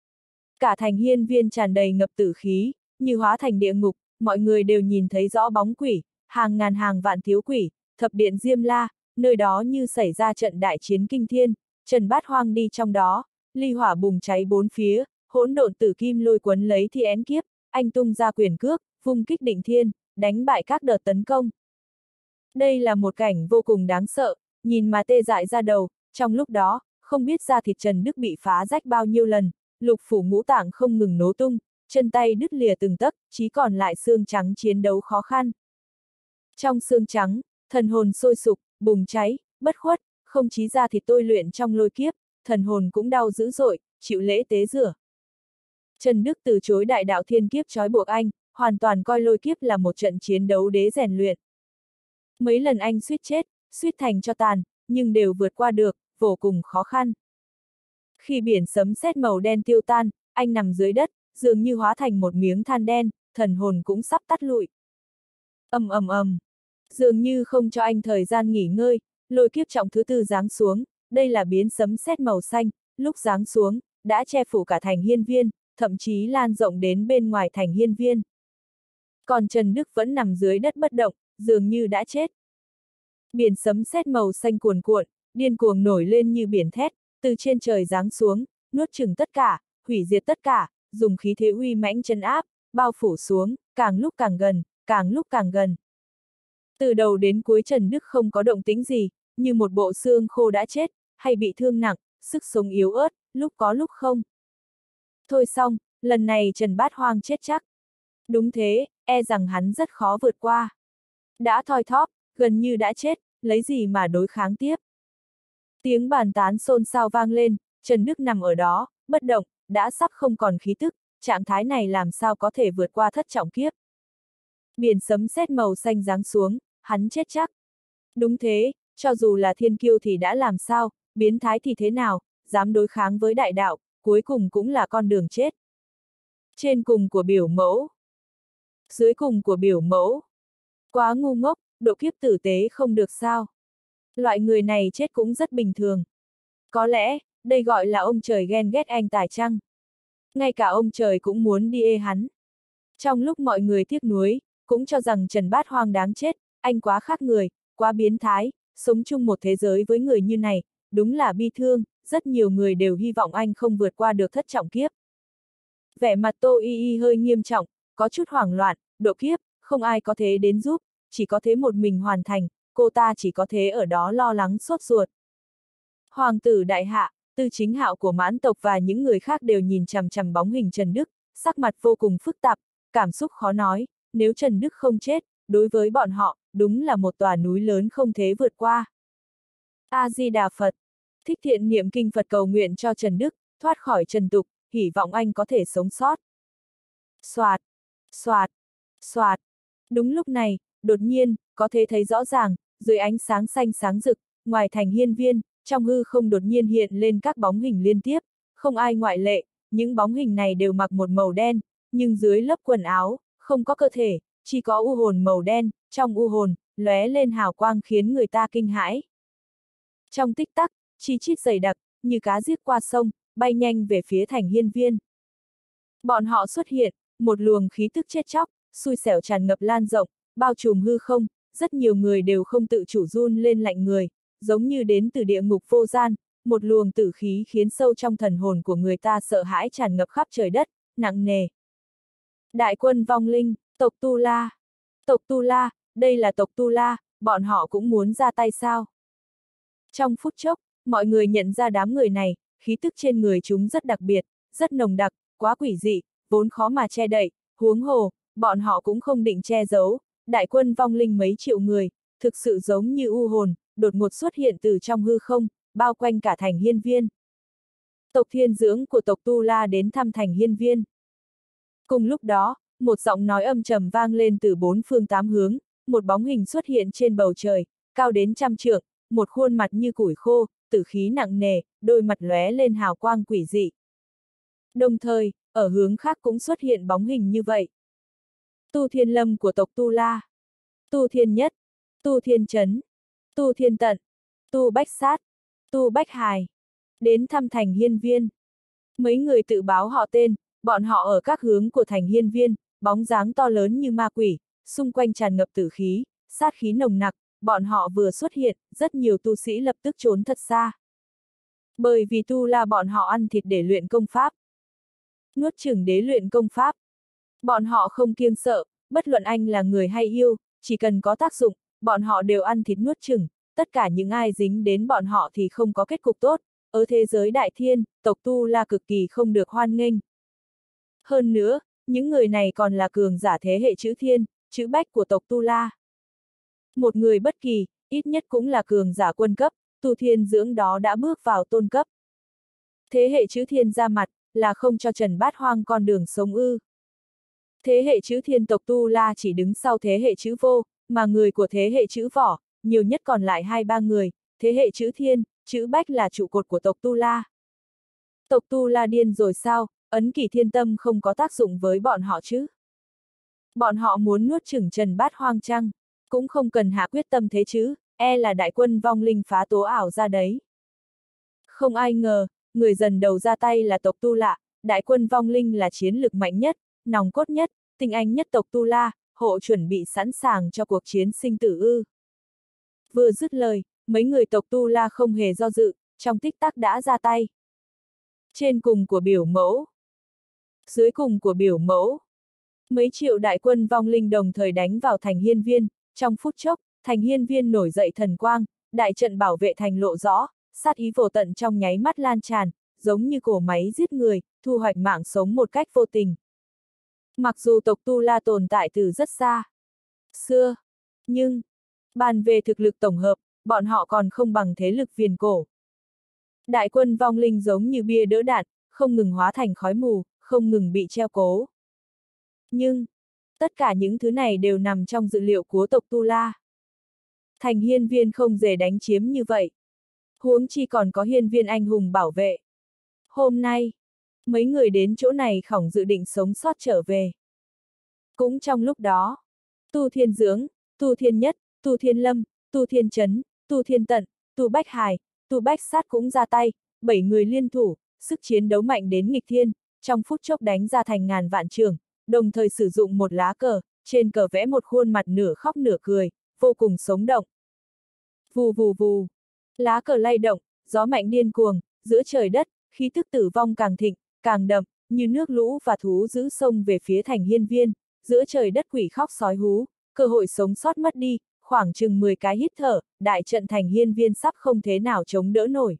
Cả thành hiên viên tràn đầy ngập tử khí, như hóa thành địa ngục, mọi người đều nhìn thấy rõ bóng quỷ, hàng ngàn hàng vạn thiếu quỷ, thập điện Diêm La, nơi đó như xảy ra trận đại chiến kinh thiên, Trần Bát Hoang đi trong đó, ly hỏa bùng cháy bốn phía, hỗn độn tử kim lôi cuốn lấy thi én kiếp, anh tung ra quyền cước, vung kích định thiên, đánh bại các đợt tấn công. Đây là một cảnh vô cùng đáng sợ, nhìn mà tê dại ra đầu, trong lúc đó, không biết da thịt Trần Đức bị phá rách bao nhiêu lần, lục phủ ngũ tạng không ngừng nổ tung, chân tay đứt lìa từng tấc, chỉ còn lại xương trắng chiến đấu khó khăn. Trong xương trắng, thần hồn sôi sục, bùng cháy, bất khuất, không chí da thịt tôi luyện trong lôi kiếp, thần hồn cũng đau dữ dội, chịu lễ tế rửa. Trần Đức từ chối đại đạo thiên kiếp trói buộc anh, hoàn toàn coi lôi kiếp là một trận chiến đấu đế rèn luyện. Mấy lần anh suýt chết, suýt thành cho tàn, nhưng đều vượt qua được, vô cùng khó khăn. Khi biển sấm sét màu đen tiêu tan, anh nằm dưới đất, dường như hóa thành một miếng than đen, thần hồn cũng sắp tắt lụi. ầm ầm ầm, dường như không cho anh thời gian nghỉ ngơi, lôi kiếp trọng thứ tư giáng xuống, đây là biến sấm sét màu xanh, lúc giáng xuống, đã che phủ cả thành hiên viên, thậm chí lan rộng đến bên ngoài thành hiên viên. Còn Trần Đức vẫn nằm dưới đất bất động, dường như đã chết. Biển sấm sét màu xanh cuồn cuộn, điên cuồng nổi lên như biển thét, từ trên trời giáng xuống, nuốt chửng tất cả, hủy diệt tất cả, dùng khí thế uy mãnh trấn áp, bao phủ xuống, càng lúc càng gần, càng lúc càng gần. Từ đầu đến cuối Trần Đức không có động tĩnh gì, như một bộ xương khô đã chết, hay bị thương nặng, sức sống yếu ớt, lúc có lúc không. Thôi xong, lần này Trần Bát Hoang chết chắc. Đúng thế, e rằng hắn rất khó vượt qua. Đã thoi thóp, gần như đã chết, lấy gì mà đối kháng tiếp. Tiếng bàn tán xôn xao vang lên, Trần Đức nằm ở đó, bất động, đã sắp không còn khí tức, trạng thái này làm sao có thể vượt qua thất trọng kiếp. Biển sấm sét màu xanh giáng xuống, hắn chết chắc. Đúng thế, cho dù là thiên kiêu thì đã làm sao, biến thái thì thế nào, dám đối kháng với đại đạo, cuối cùng cũng là con đường chết. Trên cùng của biểu mẫu. Dưới cùng của biểu mẫu. Quá ngu ngốc, độ kiếp tử tế không được sao. Loại người này chết cũng rất bình thường. Có lẽ, đây gọi là ông trời ghen ghét anh tài chăng? Ngay cả ông trời cũng muốn đi ê hắn. Trong lúc mọi người tiếc nuối, cũng cho rằng Trần Bát Hoang đáng chết, anh quá khác người, quá biến thái, sống chung một thế giới với người như này, đúng là bi thương, rất nhiều người đều hy vọng anh không vượt qua được thất trọng kiếp. Vẻ mặt Tô Y Y hơi nghiêm trọng, có chút hoảng loạn, độ kiếp, không ai có thể đến giúp, chỉ có thế một mình hoàn thành, cô ta chỉ có thế ở đó lo lắng sốt ruột. Hoàng tử đại hạ, Tư Chính Hạo của Mãn tộc và những người khác đều nhìn chằm chằm bóng hình Trần Đức, sắc mặt vô cùng phức tạp, cảm xúc khó nói, nếu Trần Đức không chết, đối với bọn họ, đúng là một tòa núi lớn không thể vượt qua. A Di Đà Phật, Thích Thiện niệm kinh Phật cầu nguyện cho Trần Đức, thoát khỏi trần tục, hy vọng anh có thể sống sót. Soạt, soạt, soạt. Đúng lúc này, đột nhiên, có thể thấy rõ ràng, dưới ánh sáng xanh sáng rực, ngoài thành hiên viên, trong hư không đột nhiên hiện lên các bóng hình liên tiếp, không ai ngoại lệ, những bóng hình này đều mặc một màu đen, nhưng dưới lớp quần áo, không có cơ thể, chỉ có u hồn màu đen, trong u hồn, lóe lên hào quang khiến người ta kinh hãi. Trong tích tắc, chi chít dày đặc, như cá giết qua sông, bay nhanh về phía thành hiên viên. Bọn họ xuất hiện, một luồng khí tức chết chóc, xui xẻo tràn ngập lan rộng, bao trùm hư không, rất nhiều người đều không tự chủ run lên lạnh người, giống như đến từ địa ngục vô gian, một luồng tử khí khiến sâu trong thần hồn của người ta sợ hãi tràn ngập khắp trời đất, nặng nề. Đại quân vong linh, tộc Tu La. Tộc Tu La, đây là tộc Tu La, bọn họ cũng muốn ra tay sao? Trong phút chốc, mọi người nhận ra đám người này, khí tức trên người chúng rất đặc biệt, rất nồng đặc, quá quỷ dị, vốn khó mà che đậy, huống hồ, bọn họ cũng không định che giấu, đại quân vong linh mấy triệu người, thực sự giống như u hồn, đột ngột xuất hiện từ trong hư không, bao quanh cả thành hiên viên. Tộc thiên dưỡng của tộc Tu La đến thăm thành hiên viên. Cùng lúc đó, một giọng nói âm trầm vang lên từ bốn phương tám hướng, một bóng hình xuất hiện trên bầu trời, cao đến trăm trượng, một khuôn mặt như củi khô, tử khí nặng nề, đôi mặt lóe lên hào quang quỷ dị. Đồng thời, ở hướng khác cũng xuất hiện bóng hình như vậy. Tu Thiên Lâm của tộc Tu La, Tu Thiên Nhất, Tu Thiên Chấn, Tu Thiên Tận, Tu Bách Sát, Tu Bách Hài, đến thăm thành hiên viên. Mấy người tự báo họ tên, bọn họ ở các hướng của thành hiên viên, bóng dáng to lớn như ma quỷ, xung quanh tràn ngập tử khí, sát khí nồng nặc, bọn họ vừa xuất hiện, rất nhiều tu sĩ lập tức trốn thật xa. Bởi vì Tu La bọn họ ăn thịt để luyện công pháp. Nuốt chửng đế luyện công pháp. Bọn họ không kiêng sợ, bất luận anh là người hay yêu, chỉ cần có tác dụng, bọn họ đều ăn thịt nuốt chửng, tất cả những ai dính đến bọn họ thì không có kết cục tốt, ở thế giới đại thiên, tộc Tu La cực kỳ không được hoan nghênh. Hơn nữa, những người này còn là cường giả thế hệ chữ thiên, chữ bách của tộc Tu La. Một người bất kỳ, ít nhất cũng là cường giả quân cấp, tu thiên dưỡng đó đã bước vào tôn cấp. Thế hệ chữ thiên ra mặt, là không cho Trần Bát Hoang con đường sống ư. Thế hệ chữ thiên tộc Tu La chỉ đứng sau thế hệ chữ vô, mà người của thế hệ chữ võ, nhiều nhất còn lại hai ba người, thế hệ chữ thiên, chữ bách là trụ cột của tộc Tu La. Tộc Tu La điên rồi sao, ấn kỷ thiên tâm không có tác dụng với bọn họ chứ. Bọn họ muốn nuốt chửng Trần Bát Hoang chăng, cũng không cần hạ quyết tâm thế chứ, e là đại quân vong linh phá tố ảo ra đấy. Không ai ngờ, người dần đầu ra tay là tộc Tu La, đại quân vong linh là chiến lực mạnh nhất, nòng cốt nhất, tinh anh nhất tộc Tu La, hộ chuẩn bị sẵn sàng cho cuộc chiến sinh tử ư. Vừa dứt lời, mấy người tộc Tu La không hề do dự, trong tích tắc đã ra tay. Trên cùng của biểu mẫu, dưới cùng của biểu mẫu, mấy triệu đại quân vong linh đồng thời đánh vào thành hiên viên, trong phút chốc, thành hiên viên nổi dậy thần quang, đại trận bảo vệ thành lộ rõ, sát ý vô tận trong nháy mắt lan tràn, giống như cổ máy giết người, thu hoạch mạng sống một cách vô tình. Mặc dù tộc Tu La tồn tại từ rất xa xưa, nhưng, bàn về thực lực tổng hợp, bọn họ còn không bằng thế lực viền cổ. Đại quân vong linh giống như bia đỡ đạn, không ngừng hóa thành khói mù, không ngừng bị treo cố. Nhưng, tất cả những thứ này đều nằm trong dự liệu của tộc Tu La. Thành hiên viên không dễ đánh chiếm như vậy. Huống chi còn có hiên viên anh hùng bảo vệ. Hôm nay, mấy người đến chỗ này khổng dự định sống sót trở về. Cũng trong lúc đó, Tu Thiên Dưỡng, Tu Thiên Nhất, Tu Thiên Lâm, Tu Thiên Chấn, Tu Thiên Tận, Tu Bách Hài, Tu Bách Sát cũng ra tay, bảy người liên thủ, sức chiến đấu mạnh đến nghịch thiên, trong phút chốc đánh ra thành ngàn vạn trường, đồng thời sử dụng một lá cờ, trên cờ vẽ một khuôn mặt nửa khóc nửa cười, vô cùng sống động. Vù vù vù, lá cờ lay động, gió mạnh điên cuồng, giữa trời đất, khí tức tử vong càng thịnh, càng đậm, như nước lũ và thú dữ xông về phía thành hiên viên, giữa trời đất quỷ khóc sói hú, cơ hội sống sót mất đi, khoảng chừng mười cái hít thở, đại trận thành hiên viên sắp không thế nào chống đỡ nổi.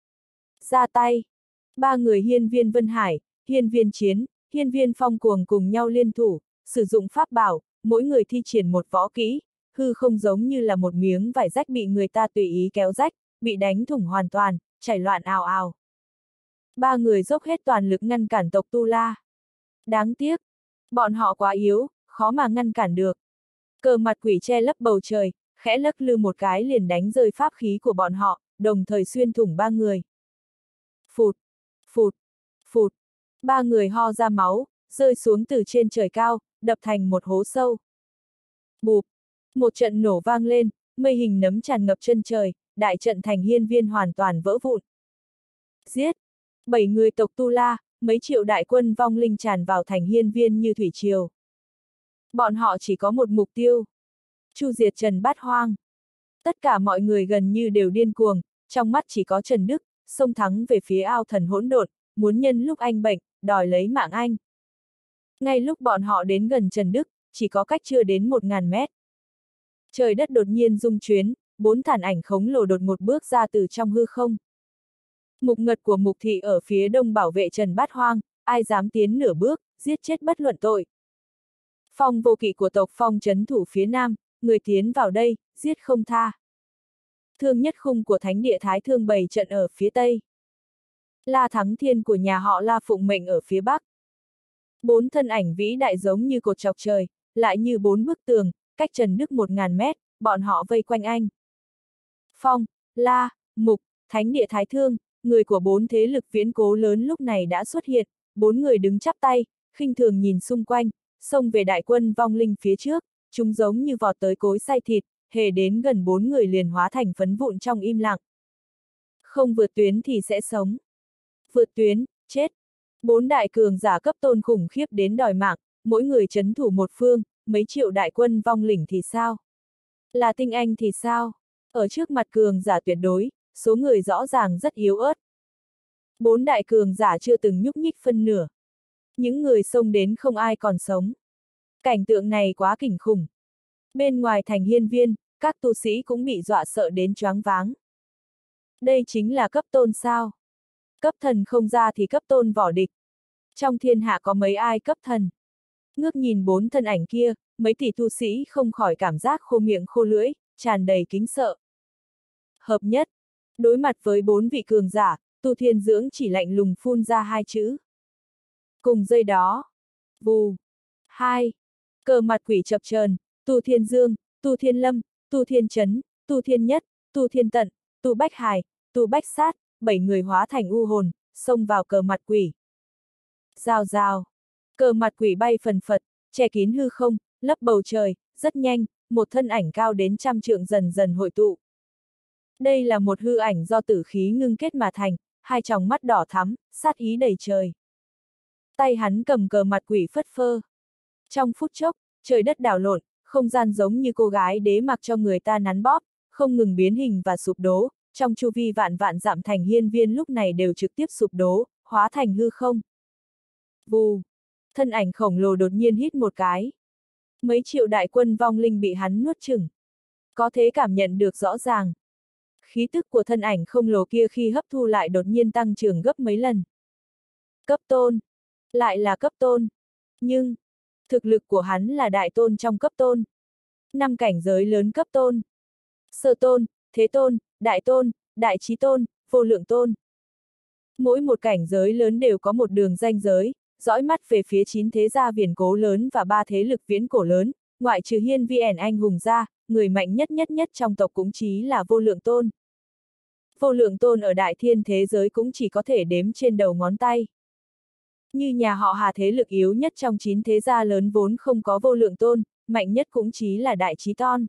Ra tay, ba người hiên viên Vân Hải, hiên viên Chiến, hiên viên Phong Cuồng cùng nhau liên thủ, sử dụng pháp bảo, mỗi người thi triển một võ kỹ, hư không giống như là một miếng vải rách bị người ta tùy ý kéo rách, bị đánh thủng hoàn toàn, chảy loạn ào ào. Ba người dốc hết toàn lực ngăn cản tộc Tu La. Đáng tiếc, bọn họ quá yếu, khó mà ngăn cản được. Cờ mặt quỷ che lấp bầu trời, khẽ lắc lư một cái liền đánh rơi pháp khí của bọn họ, đồng thời xuyên thủng ba người. Phụt, phụt, phụt, ba người ho ra máu, rơi xuống từ trên trời cao, đập thành một hố sâu. Bụp, một trận nổ vang lên, mây hình nấm tràn ngập chân trời, đại trận thành hiên viên hoàn toàn vỡ vụn. Giết! Bảy người tộc Tu La, mấy triệu đại quân vong linh tràn vào thành hiên viên như thủy triều. Bọn họ chỉ có một mục tiêu. Chu diệt Trần Bát Hoang. Tất cả mọi người gần như đều điên cuồng, trong mắt chỉ có Trần Đức, xông thắng về phía ao thần hỗn độn, muốn nhân lúc anh bệnh, đòi lấy mạng anh. Ngay lúc bọn họ đến gần Trần Đức, chỉ có cách chưa đến một ngàn mét. Trời đất đột nhiên rung chuyến, bốn thản ảnh khổng lồ đột ngột bước ra từ trong hư không. Mục Ngật của Mục Thị ở phía đông bảo vệ Trần Bát Hoang, ai dám tiến nửa bước, giết chết bất luận tội. Phong Vô Kỵ của tộc Phong trấn thủ phía nam, người tiến vào đây, giết không tha. Thương Nhất Khung của Thánh địa Thái Thương bày trận ở phía tây. La Thắng Thiên của nhà họ La phụng mệnh ở phía bắc. Bốn thân ảnh vĩ đại giống như cột chọc trời, lại như bốn bức tường, cách Trần Đức một ngàn mét, bọn họ vây quanh anh. Phong, La, Mục, Thánh địa Thái Thương, người của bốn thế lực viễn cố lớn lúc này đã xuất hiện, bốn người đứng chắp tay, khinh thường nhìn xung quanh, xông về đại quân vong linh phía trước, chúng giống như vọt tới cối xay thịt, hề đến gần bốn người liền hóa thành phấn vụn trong im lặng. Không vượt tuyến thì sẽ sống. Vượt tuyến, chết. Bốn đại cường giả cấp tôn khủng khiếp đến đòi mạng, mỗi người trấn thủ một phương, mấy triệu đại quân vong linh thì sao? Là tinh anh thì sao? Ở trước mặt cường giả tuyệt đối, số người rõ ràng rất yếu ớt. Bốn đại cường giả chưa từng nhúc nhích phân nửa. Những người xông đến không ai còn sống. Cảnh tượng này quá kinh khủng. Bên ngoài thành hiên viên, các tu sĩ cũng bị dọa sợ đến choáng váng. Đây chính là cấp tôn sao? Cấp thần không ra thì cấp tôn vỏ địch. Trong thiên hạ có mấy ai cấp thần? Ngước nhìn bốn thân ảnh kia, mấy tỷ tu sĩ không khỏi cảm giác khô miệng khô lưỡi, tràn đầy kính sợ. Hợp nhất. Đối mặt với bốn vị cường giả, Tu Thiên Dưỡng chỉ lạnh lùng phun ra hai chữ. Cùng giây đó. Vù. Hai. Cờ mặt quỷ chập chờn, Tu Thiên Dương, Tu Thiên Lâm, Tu Thiên Chấn, Tu Thiên Nhất, Tu Thiên Tận, Tu Bách Hải, Tu Bách Sát, bảy người hóa thành u hồn, xông vào cờ mặt quỷ. Rào rào. Cờ mặt quỷ bay phần phật, che kín hư không, lấp bầu trời, rất nhanh, một thân ảnh cao đến trăm trượng dần dần hội tụ. Đây là một hư ảnh do tử khí ngưng kết mà thành, hai tròng mắt đỏ thắm, sát ý đầy trời. Tay hắn cầm cờ mặt quỷ phất phơ. Trong phút chốc, trời đất đảo lộn, không gian giống như cô gái đế mặc cho người ta nắn bóp, không ngừng biến hình và sụp đổ, trong chu vi vạn vạn dặm thành hiên viên lúc này đều trực tiếp sụp đổ, hóa thành hư không. Vù! Thân ảnh khổng lồ đột nhiên hít một cái. Mấy triệu đại quân vong linh bị hắn nuốt chửng. Có thể cảm nhận được rõ ràng. Khí tức của thân ảnh khổng lồ kia khi hấp thu lại đột nhiên tăng trưởng gấp mấy lần. Cấp tôn. Lại là cấp tôn. Nhưng, thực lực của hắn là đại tôn trong cấp tôn. Năm cảnh giới lớn cấp tôn. Sơ tôn, thế tôn, đại tôn, đại chí tôn, vô lượng tôn. Mỗi một cảnh giới lớn đều có một đường ranh giới, dõi mắt về phía chín thế gia viển cố lớn và ba thế lực viễn cổ lớn, ngoại trừ hiên viên anh hùng ra, người mạnh nhất nhất nhất trong tộc cũng chí là vô lượng tôn. Vô lượng tôn ở đại thiên thế giới cũng chỉ có thể đếm trên đầu ngón tay. Như nhà họ Hà thế lực yếu nhất trong chín thế gia lớn vốn không có vô lượng tôn, mạnh nhất cũng chí là đại chí tôn.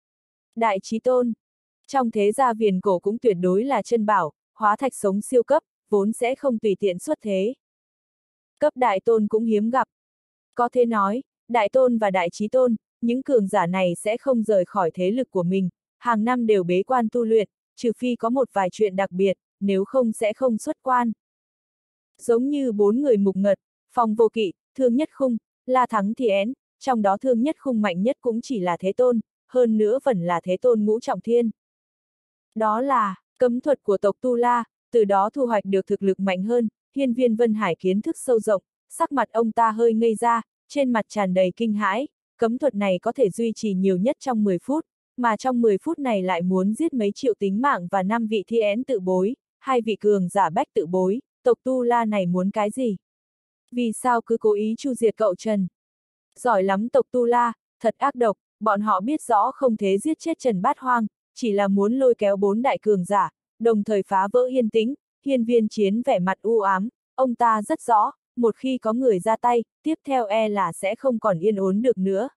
Đại chí tôn. Trong thế gia viền cổ cũng tuyệt đối là chân bảo, hóa thạch sống siêu cấp, vốn sẽ không tùy tiện xuất thế. Cấp đại tôn cũng hiếm gặp. Có thể nói, đại tôn và đại chí tôn, những cường giả này sẽ không rời khỏi thế lực của mình, hàng năm đều bế quan tu luyện, trừ phi có một vài chuyện đặc biệt, nếu không sẽ không xuất quan. Giống như bốn người Mục Ngật, Phong Vô Kỵ, Thương Nhất Khung, La Thắng Thiên, trong đó Thương Nhất Khung mạnh nhất cũng chỉ là thế tôn, hơn nữa vẫn là thế tôn ngũ trọng thiên. Đó là cấm thuật của tộc Tu La, từ đó thu hoạch được thực lực mạnh hơn. Hiên viên Vân Hải kiến thức sâu rộng, sắc mặt ông ta hơi ngây ra, trên mặt tràn đầy kinh hãi, cấm thuật này có thể duy trì nhiều nhất trong mười phút, mà trong mười phút này lại muốn giết mấy triệu tính mạng và năm vị thiên tự bối, hai vị cường giả bách tự bối, tộc Tu La này muốn cái gì? Vì sao cứ cố ý chu diệt cậu Trần? Giỏi lắm tộc Tu La, thật ác độc, bọn họ biết rõ không thể giết chết Trần Bát Hoang, chỉ là muốn lôi kéo bốn đại cường giả, đồng thời phá vỡ yên tĩnh. Hiên Viên Chiến vẻ mặt u ám, ông ta rất rõ, một khi có người ra tay, tiếp theo e là sẽ không còn yên ổn được nữa.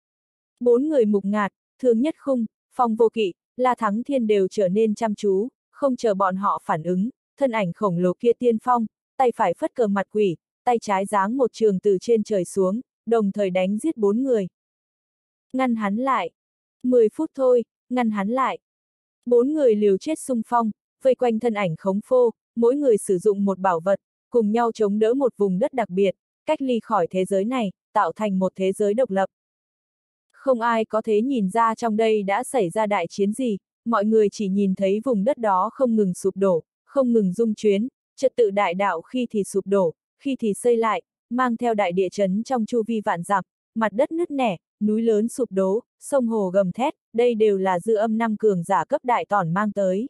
Bốn người Mục Ngạt, Thương Nhất Khung, Phong Vô Kỵ, La Thắng Thiên đều trở nên chăm chú, không chờ bọn họ phản ứng, thân ảnh khổng lồ kia tiên phong, tay phải phất cờ mặt quỷ, tay trái giáng một trường từ trên trời xuống, đồng thời đánh giết bốn người. Ngăn hắn lại. Mười phút thôi, ngăn hắn lại. Bốn người liều chết xung phong, vây quanh thân ảnh khống phô, mỗi người sử dụng một bảo vật, cùng nhau chống đỡ một vùng đất đặc biệt, cách ly khỏi thế giới này, tạo thành một thế giới độc lập. Không ai có thể nhìn ra trong đây đã xảy ra đại chiến gì, mọi người chỉ nhìn thấy vùng đất đó không ngừng sụp đổ, không ngừng rung chuyến, trật tự đại đạo khi thì sụp đổ, khi thì xây lại, mang theo đại địa chấn trong chu vi vạn dặm, mặt đất nứt nẻ, núi lớn sụp đổ, sông hồ gầm thét, đây đều là dư âm năm cường giả cấp đại tỏn mang tới.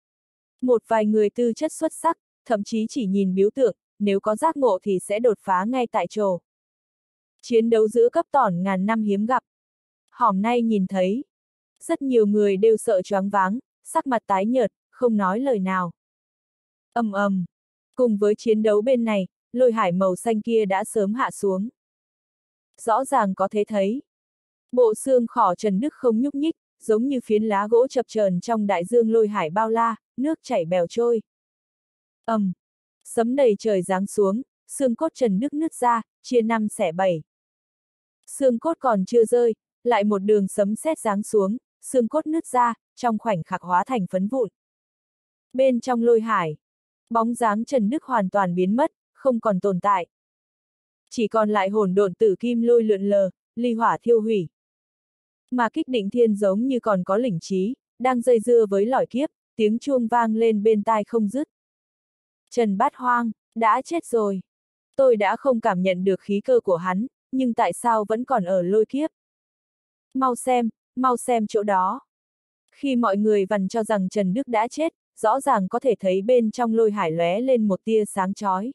Một vài người tư chất xuất sắc, thậm chí chỉ nhìn biểu tượng, nếu có giác ngộ thì sẽ đột phá ngay tại chỗ. Chiến đấu giữa cấp tỏn ngàn năm hiếm gặp. Hôm nay nhìn thấy, rất nhiều người đều sợ choáng váng, sắc mặt tái nhợt, không nói lời nào. Ầm ầm, cùng với chiến đấu bên này, lôi hải màu xanh kia đã sớm hạ xuống. Rõ ràng có thể thấy, bộ xương khỏ Trần Đức không nhúc nhích, giống như phiến lá gỗ chập chờn trong đại dương lôi hải bao la, nước chảy bèo trôi. Ầm, um, sấm đầy trời giáng xuống, xương cốt Trần Đức nứt ra, chia năm xẻ bảy. Xương cốt còn chưa rơi, lại một đường sấm sét giáng xuống, xương cốt nứt ra, trong khoảnh khắc hóa thành phấn vụn. Bên trong lôi hải, bóng dáng Trần Đức hoàn toàn biến mất, không còn tồn tại. Chỉ còn lại hỗn độn tử kim lôi lượn lờ, ly hỏa thiêu hủy. Mà Kích Định Thiên giống như còn có lĩnh trí, đang dây dưa với lỏi kiếp, tiếng chuông vang lên bên tai không dứt. Trần Bát Hoang, đã chết rồi. Tôi đã không cảm nhận được khí cơ của hắn, nhưng tại sao vẫn còn ở lôi kiếp? Mau xem, mau xem chỗ đó. Khi mọi người vằn cho rằng Trần Đức đã chết, rõ ràng có thể thấy bên trong lôi hải lóe lên một tia sáng chói.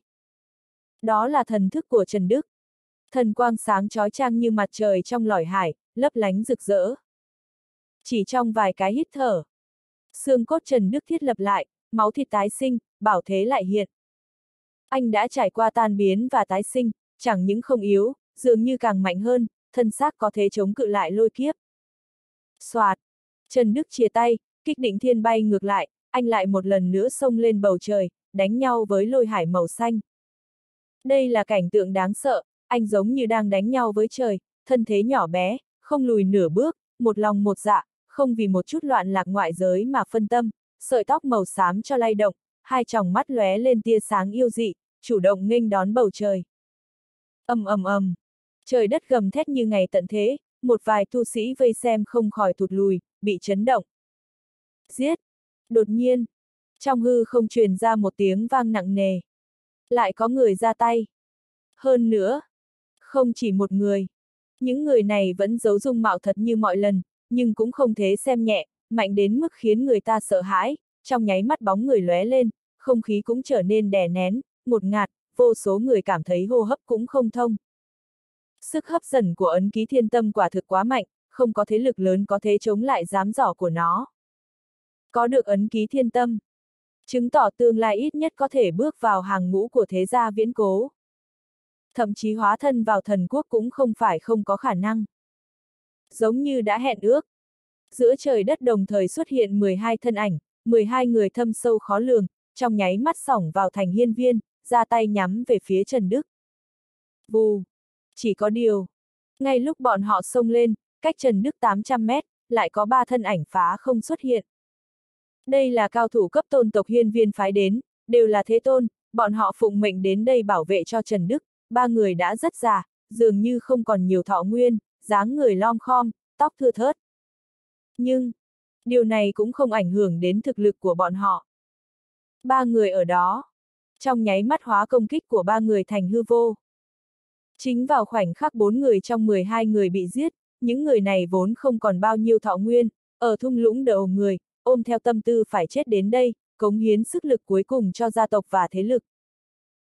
Đó là thần thức của Trần Đức. Thần quang sáng chói chang như mặt trời trong lỏi hải, lấp lánh rực rỡ. Chỉ trong vài cái hít thở, xương cốt Trần Đức thiết lập lại, máu thịt tái sinh, bảo thế lại hiện. Anh đã trải qua tan biến và tái sinh, chẳng những không yếu, dường như càng mạnh hơn, thân xác có thể chống cự lại lôi kiếp. Soạt, Trần Đức chia tay, Kích Định Thiên bay ngược lại, anh lại một lần nữa xông lên bầu trời, đánh nhau với lôi hải màu xanh. Đây là cảnh tượng đáng sợ, anh giống như đang đánh nhau với trời, thân thế nhỏ bé, không lùi nửa bước, một lòng một dạ, không vì một chút loạn lạc ngoại giới mà phân tâm, sợi tóc màu xám cho lay động, hai tròng mắt lóe lên tia sáng yêu dị, chủ động nghênh đón bầu trời. Ầm ầm ầm, trời đất gầm thét như ngày tận thế, một vài tu sĩ vây xem không khỏi thụt lùi, bị chấn động. Giết! Đột nhiên, trong hư không truyền ra một tiếng vang nặng nề. Lại có người ra tay. Hơn nữa, không chỉ một người. Những người này vẫn giấu dung mạo thật như mọi lần, nhưng cũng không thế xem nhẹ, mạnh đến mức khiến người ta sợ hãi, trong nháy mắt bóng người lóe lên, không khí cũng trở nên đè nén, ngột ngạt, vô số người cảm thấy hô hấp cũng không thông. Sức hấp dẫn của ấn ký thiên tâm quả thực quá mạnh, không có thế lực lớn có thể chống lại giám giỏ của nó. Có được ấn ký thiên tâm, chứng tỏ tương lai ít nhất có thể bước vào hàng ngũ của thế gia viễn cố. Thậm chí hóa thân vào thần quốc cũng không phải không có khả năng. Giống như đã hẹn ước. Giữa trời đất đồng thời xuất hiện mười hai thân ảnh, mười hai người thâm sâu khó lường, trong nháy mắt xỏng vào thành hiên viên, ra tay nhắm về phía Trần Đức. Vù! Chỉ có điều. Ngay lúc bọn họ xông lên, cách Trần Đức tám trăm mét, lại có ba thân ảnh phá không xuất hiện. Đây là cao thủ cấp tôn tộc hiên viên phái đến, đều là thế tôn, bọn họ phụng mệnh đến đây bảo vệ cho Trần Đức, ba người đã rất già, dường như không còn nhiều thọ nguyên, dáng người lom khom, tóc thưa thớt. Nhưng, điều này cũng không ảnh hưởng đến thực lực của bọn họ. Ba người ở đó, trong nháy mắt hóa công kích của ba người thành hư vô. Chính vào khoảnh khắc bốn người trong mười hai người bị giết, những người này vốn không còn bao nhiêu thọ nguyên, ở thung lũng đầu người, ôm theo tâm tư phải chết đến đây, cống hiến sức lực cuối cùng cho gia tộc và thế lực,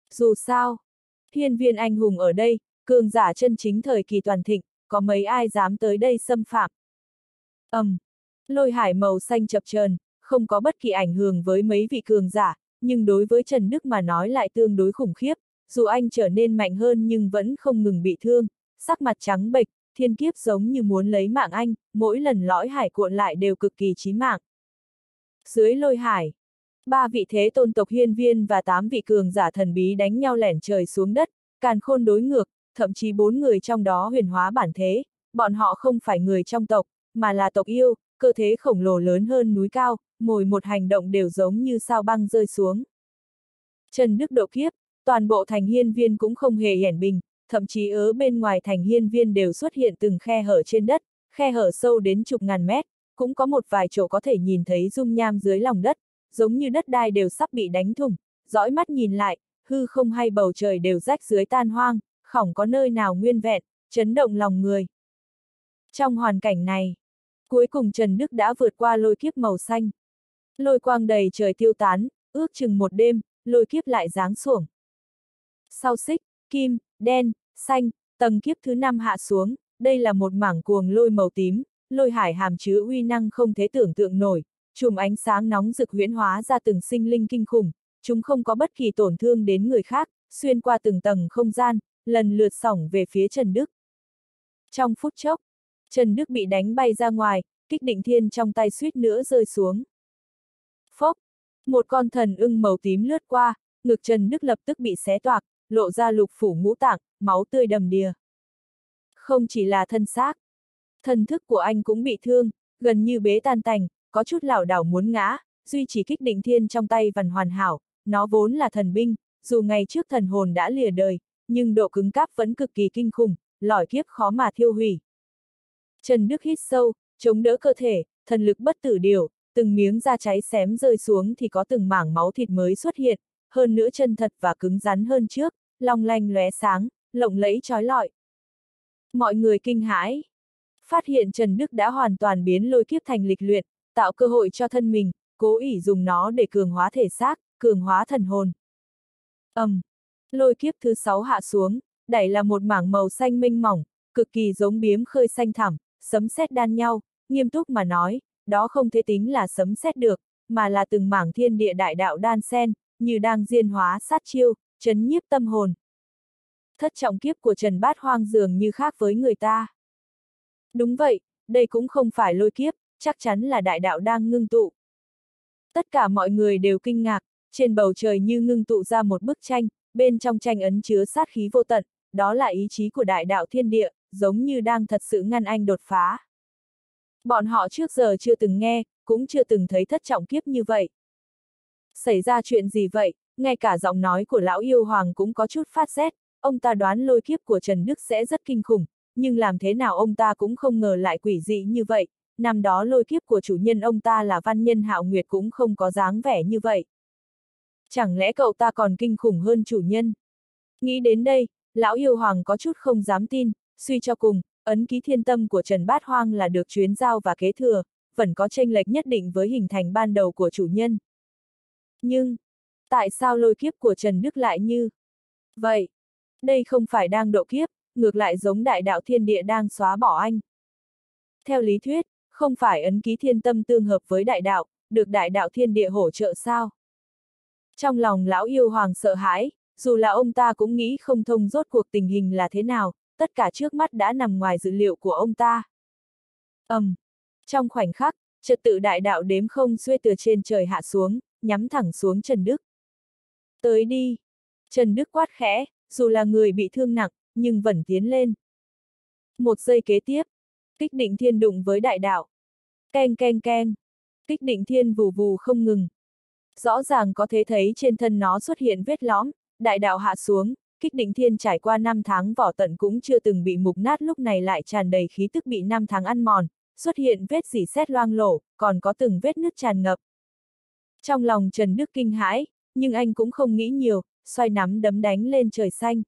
Dù sao, hiên viên anh hùng ở đây, cường giả chân chính thời kỳ toàn thịnh, có mấy ai dám tới đây xâm phạm. ầm, um, lôi hải màu xanh chập chờn, không có bất kỳ ảnh hưởng với mấy vị cường giả, nhưng đối với Trần Đức mà nói lại tương đối khủng khiếp, dù anh trở nên mạnh hơn nhưng vẫn không ngừng bị thương, sắc mặt trắng bệch, thiên kiếp giống như muốn lấy mạng anh, mỗi lần lõi hải cuộn lại đều cực kỳ chí mạng. Dưới lôi hải, ba vị thế tôn tộc hiên viên và tám vị cường giả thần bí đánh nhau lẻn trời xuống đất, càn khôn đối ngược, thậm chí bốn người trong đó huyền hóa bản thế, bọn họ không phải người trong tộc, mà là tộc yêu, cơ thể khổng lồ lớn hơn núi cao, mỗi một hành động đều giống như sao băng rơi xuống. Trần Đức độ kiếp, toàn bộ thành hiên viên cũng không hề hiển bình, thậm chí ở bên ngoài thành hiên viên đều xuất hiện từng khe hở trên đất, khe hở sâu đến chục ngàn mét, cũng có một vài chỗ có thể nhìn thấy dung nham dưới lòng đất, giống như đất đai đều sắp bị đánh thủng, dõi mắt nhìn lại, hư không hay bầu trời đều rách dưới tan hoang, khỏng có nơi nào nguyên vẹn, chấn động lòng người. Trong hoàn cảnh này, cuối cùng Trần Đức đã vượt qua lôi kiếp màu xanh. Lôi quang đầy trời tiêu tán, ước chừng một đêm, lôi kiếp lại giáng xuống. Sau xích, kim, đen, xanh, tầng kiếp thứ năm hạ xuống, đây là một mảng cuồng lôi màu tím, lôi hải hàm chứa uy năng không thể tưởng tượng nổi, chùm ánh sáng nóng rực huyễn hóa ra từng sinh linh kinh khủng, chúng không có bất kỳ tổn thương đến người khác, xuyên qua từng tầng không gian, lần lượt xỏng về phía Trần Đức. Trong phút chốc, Trần Đức bị đánh bay ra ngoài, kích định thiên trong tay suýt nữa rơi xuống. Phốc, một con thần ưng màu tím lướt qua, ngực Trần Đức lập tức bị xé toạc, lộ ra lục phủ ngũ tạng, máu tươi đầm đìa. Không chỉ là thân xác, thần thức của anh cũng bị thương, gần như bế tan tành, có chút lảo đảo muốn ngã, duy chỉ kích định thiên trong tay vẫn hoàn hảo, nó vốn là thần binh, dù ngày trước thần hồn đã lìa đời, nhưng độ cứng cáp vẫn cực kỳ kinh khủng, lỏi kiếp khó mà thiêu hủy. Trần Đức hít sâu, chống đỡ cơ thể, thần lực bất tử điều, từng miếng da cháy xém rơi xuống thì có từng mảng máu thịt mới xuất hiện, hơn nữa chân thật và cứng rắn hơn trước, long lanh lóe sáng, lộng lẫy chói lọi. Mọi người kinh hãi, phát hiện Trần Đức đã hoàn toàn biến lôi kiếp thành lịch luyện, tạo cơ hội cho thân mình, cố ý dùng nó để cường hóa thể xác, cường hóa thần hồn. ầm, um, lôi kiếp thứ sáu hạ xuống, đẩy là một mảng màu xanh minh mỏng, cực kỳ giống biếm khơi xanh thẳm, sấm sét đan nhau, nghiêm túc mà nói, đó không thể tính là sấm sét được, mà là từng mảng thiên địa đại đạo đan xen, như đang diên hóa sát chiêu, chấn nhiếp tâm hồn. Thất trọng kiếp của Trần Bát Hoang dường như khác với người ta. Đúng vậy, đây cũng không phải lôi kiếp, chắc chắn là đại đạo đang ngưng tụ. Tất cả mọi người đều kinh ngạc, trên bầu trời như ngưng tụ ra một bức tranh, bên trong tranh ấn chứa sát khí vô tận, đó là ý chí của đại đạo thiên địa, giống như đang thật sự ngăn anh đột phá. Bọn họ trước giờ chưa từng nghe, cũng chưa từng thấy thất trọng kiếp như vậy. Xảy ra chuyện gì vậy, ngay cả giọng nói của lão yêu hoàng cũng có chút phát rét, ông ta đoán lôi kiếp của Trần Đức sẽ rất kinh khủng, nhưng làm thế nào ông ta cũng không ngờ lại quỷ dị như vậy, năm đó lôi kiếp của chủ nhân ông ta là văn nhân Hạo Nguyệt cũng không có dáng vẻ như vậy. Chẳng lẽ cậu ta còn kinh khủng hơn chủ nhân? Nghĩ đến đây, lão yêu hoàng có chút không dám tin, suy cho cùng, ấn ký thiên tâm của Trần Bát Hoang là được chuyến giao và kế thừa, vẫn có chênh lệch nhất định với hình thành ban đầu của chủ nhân. Nhưng, tại sao lôi kiếp của Trần Đức lại như vậy? Đây không phải đang độ kiếp, ngược lại giống đại đạo thiên địa đang xóa bỏ anh. Theo lý thuyết, không phải ấn ký thiên tâm tương hợp với đại đạo, được đại đạo thiên địa hỗ trợ sao? Trong lòng lão yêu hoàng sợ hãi, dù là ông ta cũng nghĩ không thông rốt cuộc tình hình là thế nào, tất cả trước mắt đã nằm ngoài dự liệu của ông ta. ầm, um, trong khoảnh khắc, trật tự đại đạo đếm không xuê từ trên trời hạ xuống, nhắm thẳng xuống Trần Đức. Tới đi! Trần Đức quát khẽ, dù là người bị thương nặng, nhưng vẫn tiến lên. Một giây kế tiếp, kích định thiên đụng với đại đạo. Keng keng keng, kích định thiên vù vù không ngừng. Rõ ràng có thể thấy trên thân nó xuất hiện vết lõm, đại đạo hạ xuống, kích định thiên trải qua năm tháng vỏ tận cũng chưa từng bị mục nát, lúc này lại tràn đầy khí tức bị năm tháng ăn mòn, xuất hiện vết rỉ sét loang lổ, còn có từng vết nứt tràn ngập. Trong lòng Trần Đức kinh hãi, nhưng anh cũng không nghĩ nhiều, xoay nắm đấm đánh lên trời xanh.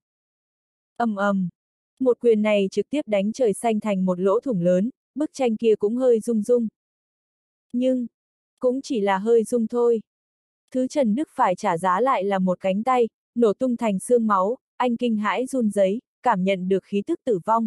ầm ầm, một quyền này trực tiếp đánh trời xanh thành một lỗ thủng lớn, bức tranh kia cũng hơi rung rung. Nhưng, cũng chỉ là hơi rung thôi. Thứ Trần Đức phải trả giá lại là một cánh tay, nổ tung thành xương máu, anh kinh hãi run rẩy, cảm nhận được khí tức tử vong.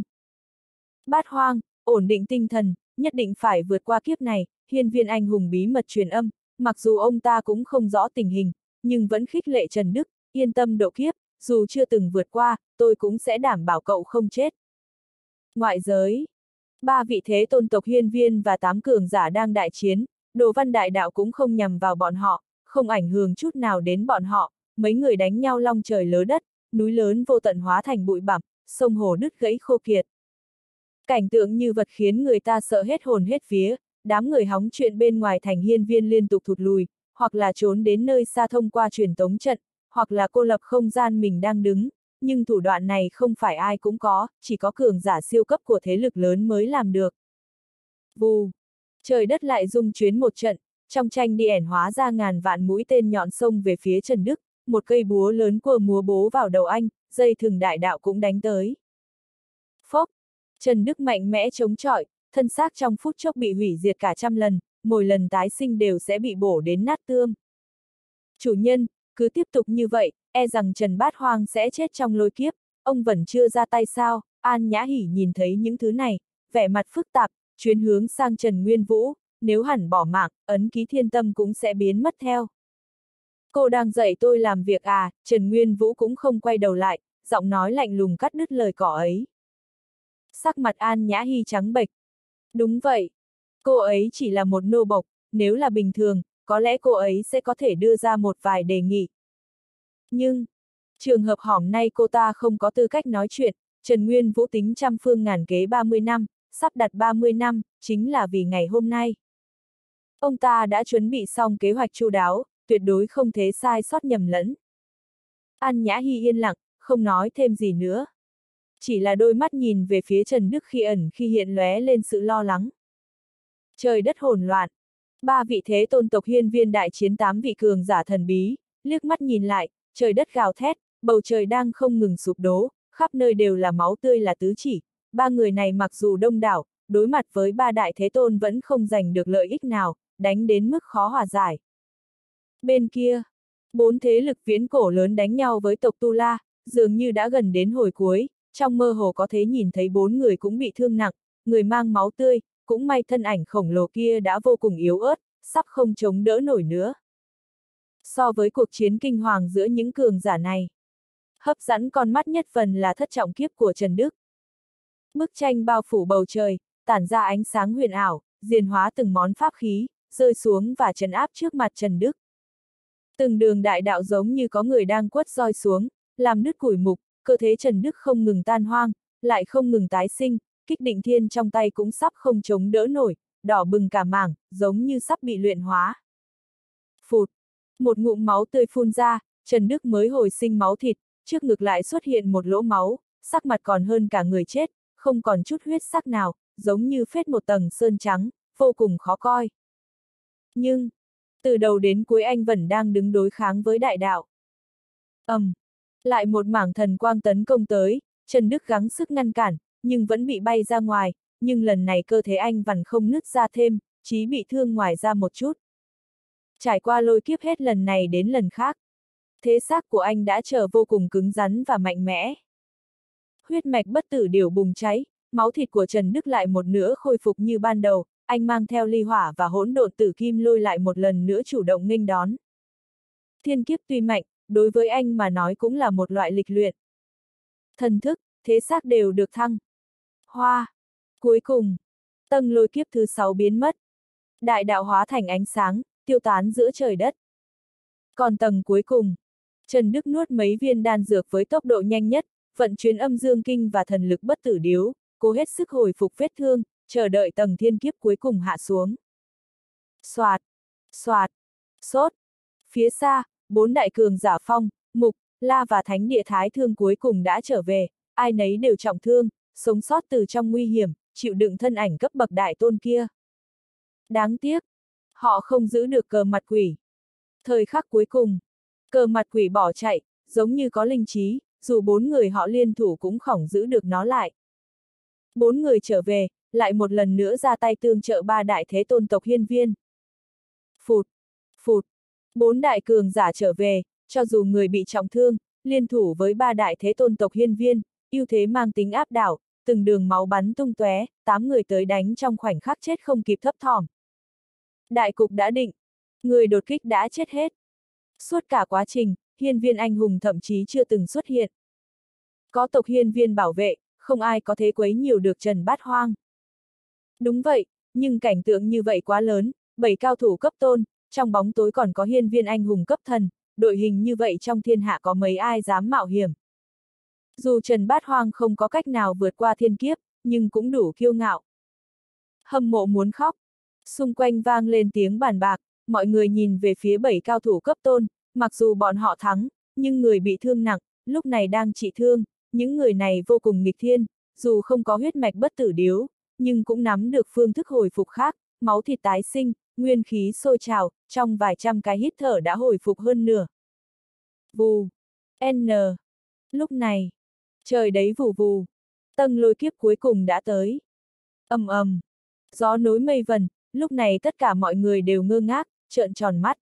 Bát Hoang, ổn định tinh thần, nhất định phải vượt qua kiếp này, hiên viên anh hùng bí mật truyền âm, mặc dù ông ta cũng không rõ tình hình, nhưng vẫn khích lệ Trần Đức, yên tâm độ kiếp, dù chưa từng vượt qua, tôi cũng sẽ đảm bảo cậu không chết. Ngoại giới, ba vị thế tôn tộc hiên viên và tám cường giả đang đại chiến, Đồ Văn đại đạo cũng không nhằm vào bọn họ, không ảnh hưởng chút nào đến bọn họ, mấy người đánh nhau long trời lớ đất, núi lớn vô tận hóa thành bụi bặm, sông hồ đứt gãy khô kiệt. Cảnh tượng như vật khiến người ta sợ hết hồn hết vía, đám người hóng chuyện bên ngoài thành hiên viên liên tục thụt lùi, hoặc là trốn đến nơi xa thông qua truyền tống trận, hoặc là cô lập không gian mình đang đứng, nhưng thủ đoạn này không phải ai cũng có, chỉ có cường giả siêu cấp của thế lực lớn mới làm được. Vù! Trời đất lại rung chuyến một trận, trong tranh đi ẻn hóa ra ngàn vạn mũi tên nhọn xông về phía Trần Đức, một cây búa lớn cua múa bố vào đầu anh, dây thừng đại đạo cũng đánh tới. Phốc! Trần Đức mạnh mẽ chống chọi, thân xác trong phút chốc bị hủy diệt cả trăm lần, mỗi lần tái sinh đều sẽ bị bổ đến nát tương. Chủ nhân, cứ tiếp tục như vậy, e rằng Trần Bát Hoang sẽ chết trong lôi kiếp, ông vẫn chưa ra tay sao? An Nhã Hỉ nhìn thấy những thứ này, vẻ mặt phức tạp, chuyến hướng sang Trần Nguyên Vũ, nếu hẳn bỏ mạng, ấn ký thiên tâm cũng sẽ biến mất theo. Cô đang dạy tôi làm việc à? Trần Nguyên Vũ cũng không quay đầu lại, giọng nói lạnh lùng cắt đứt lời cỏ ấy. Sắc mặt An Nhã Hi trắng bệch. Đúng vậy. Cô ấy chỉ là một nô bộc, nếu là bình thường, có lẽ cô ấy sẽ có thể đưa ra một vài đề nghị. Nhưng, trường hợp hỏng nay cô ta không có tư cách nói chuyện, Trần Nguyên Vũ tính trăm phương ngàn kế ba mươi năm, sắp đặt ba mươi năm, chính là vì ngày hôm nay. Ông ta đã chuẩn bị xong kế hoạch chu đáo, tuyệt đối không thể sai sót nhầm lẫn. An Nhã Hi yên lặng, không nói thêm gì nữa. Chỉ là đôi mắt nhìn về phía Trần Đức khi ẩn khi hiện lóe lên sự lo lắng. Trời đất hỗn loạn. Ba vị thế tôn tộc hiên viên đại chiến tám vị cường giả thần bí, liếc mắt nhìn lại, trời đất gào thét, bầu trời đang không ngừng sụp đổ, khắp nơi đều là máu tươi là tứ chỉ. Ba người này mặc dù đông đảo, đối mặt với ba đại thế tôn vẫn không giành được lợi ích nào, đánh đến mức khó hòa giải. Bên kia, bốn thế lực viễn cổ lớn đánh nhau với tộc Tu La, dường như đã gần đến hồi cuối, trong mơ hồ có thể nhìn thấy bốn người cũng bị thương nặng, người mang máu tươi, cũng may thân ảnh khổng lồ kia đã vô cùng yếu ớt, sắp không chống đỡ nổi nữa. So với cuộc chiến kinh hoàng giữa những cường giả này, hấp dẫn con mắt nhất phần là thất trọng kiếp của Trần Đức. Bức tranh bao phủ bầu trời, tản ra ánh sáng huyền ảo, diền hóa từng món pháp khí, rơi xuống và trấn áp trước mặt Trần Đức. Từng đường đại đạo giống như có người đang quất roi xuống, làm đứt củi mục, cơ thể Trần Đức không ngừng tan hoang, lại không ngừng tái sinh, kích định thiên trong tay cũng sắp không chống đỡ nổi, đỏ bừng cả mảng, giống như sắp bị luyện hóa. Phụt! Một ngụm máu tươi phun ra, Trần Đức mới hồi sinh máu thịt, trước ngực lại xuất hiện một lỗ máu, sắc mặt còn hơn cả người chết, không còn chút huyết sắc nào, giống như phết một tầng sơn trắng, vô cùng khó coi. Nhưng, từ đầu đến cuối anh vẫn đang đứng đối kháng với đại đạo. ầm, um, lại một mảng thần quang tấn công tới, Trần Đức gắng sức ngăn cản, nhưng vẫn bị bay ra ngoài, nhưng lần này cơ thể anh vẫn không nứt ra thêm, chỉ bị thương ngoài ra một chút. Trải qua lôi kiếp hết lần này đến lần khác, thế xác của anh đã trở vô cùng cứng rắn và mạnh mẽ. Huyết mạch bất tử điều bùng cháy, máu thịt của Trần Đức lại một nữa khôi phục như ban đầu, anh mang theo ly hỏa và hỗn độn tử kim lôi lại một lần nữa chủ động nghênh đón. Thiên kiếp tuy mạnh, đối với anh mà nói cũng là một loại lịch luyện. Thần thức, thế xác đều được thăng. Hoa! Cuối cùng, tầng lôi kiếp thứ sáu biến mất. Đại đạo hóa thành ánh sáng, tiêu tán giữa trời đất. Còn tầng cuối cùng, Trần Đức nuốt mấy viên đan dược với tốc độ nhanh nhất, vận chuyển âm dương kinh và thần lực bất tử điếu, cố hết sức hồi phục vết thương, chờ đợi tầng thiên kiếp cuối cùng hạ xuống. Xoạt, xoạt, sốt. Phía xa, bốn đại cường giả Phong, Mục, La và Thánh Địa Thái Thương cuối cùng đã trở về, ai nấy đều trọng thương, sống sót từ trong nguy hiểm, chịu đựng thân ảnh cấp bậc đại tôn kia. Đáng tiếc, họ không giữ được cờ mặt quỷ. Thời khắc cuối cùng, cờ mặt quỷ bỏ chạy, giống như có linh trí, dù bốn người họ liên thủ cũng khổng giữ được nó lại. Bốn người trở về, lại một lần nữa ra tay tương trợ ba đại thế tôn tộc hiên viên. Phụt, phụt, bốn đại cường giả trở về, cho dù người bị trọng thương, liên thủ với ba đại thế tôn tộc hiên viên, ưu thế mang tính áp đảo, từng đường máu bắn tung tóe, tám người tới đánh trong khoảnh khắc chết không kịp thấp thỏm. Đại cục đã định, người đột kích đã chết hết. Suốt cả quá trình, hiên viên anh hùng thậm chí chưa từng xuất hiện. Có tộc hiên viên bảo vệ, không ai có thể quấy nhiều được Trần Bát Hoang. Đúng vậy, nhưng cảnh tượng như vậy quá lớn, bảy cao thủ cấp tôn, trong bóng tối còn có hiên viên anh hùng cấp thần, đội hình như vậy trong thiên hạ có mấy ai dám mạo hiểm. Dù Trần Bát Hoang không có cách nào vượt qua thiên kiếp, nhưng cũng đủ kiêu ngạo. Hâm mộ muốn khóc. Xung quanh vang lên tiếng bàn bạc, mọi người nhìn về phía bảy cao thủ cấp tôn, mặc dù bọn họ thắng, nhưng người bị thương nặng, lúc này đang trị thương, những người này vô cùng nghịch thiên, dù không có huyết mạch bất tử điếu, nhưng cũng nắm được phương thức hồi phục khác, máu thịt tái sinh, nguyên khí sôi trào, trong vài trăm cái hít thở đã hồi phục hơn nửa. Vù. N. Lúc này, trời đấy vù vù, tầng lôi kiếp cuối cùng đã tới. Ầm ầm, gió nối mây vần, lúc này tất cả mọi người đều ngơ ngác, trợn tròn mắt.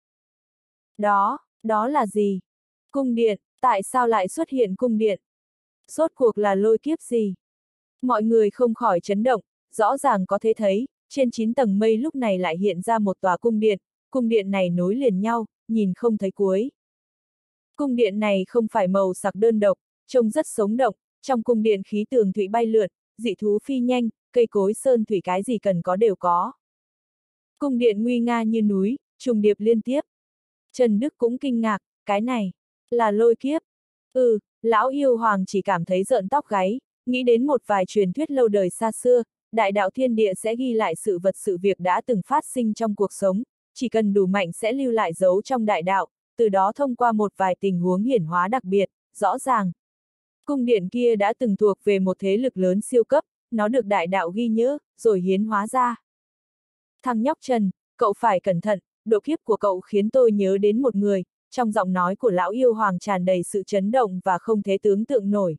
Đó, đó là gì? Cung điện, tại sao lại xuất hiện cung điện? Rốt cuộc là lôi kiếp gì? Mọi người không khỏi chấn động, rõ ràng có thể thấy, trên chín tầng mây lúc này lại hiện ra một tòa cung điện, cung điện này nối liền nhau, nhìn không thấy cuối. Cung điện này không phải màu sắc đơn độc, trông rất sống động, trong cung điện khí tường thủy bay lượn, dị thú phi nhanh, cây cối sơn thủy cái gì cần có đều có. Cung điện nguy nga như núi, trùng điệp liên tiếp. Trần Đức cũng kinh ngạc, cái này, là lôi kiếp. Ừ, lão yêu hoàng chỉ cảm thấy rợn tóc gáy, nghĩ đến một vài truyền thuyết lâu đời xa xưa, đại đạo thiên địa sẽ ghi lại sự vật sự việc đã từng phát sinh trong cuộc sống, chỉ cần đủ mạnh sẽ lưu lại dấu trong đại đạo, từ đó thông qua một vài tình huống hiển hóa đặc biệt, rõ ràng. Cung điện kia đã từng thuộc về một thế lực lớn siêu cấp, nó được đại đạo ghi nhớ, rồi hiến hóa ra. Thằng nhóc Trần, cậu phải cẩn thận, độ kiếp của cậu khiến tôi nhớ đến một người, trong giọng nói của lão yêu hoàng tràn đầy sự chấn động và không thể tưởng tượng nổi.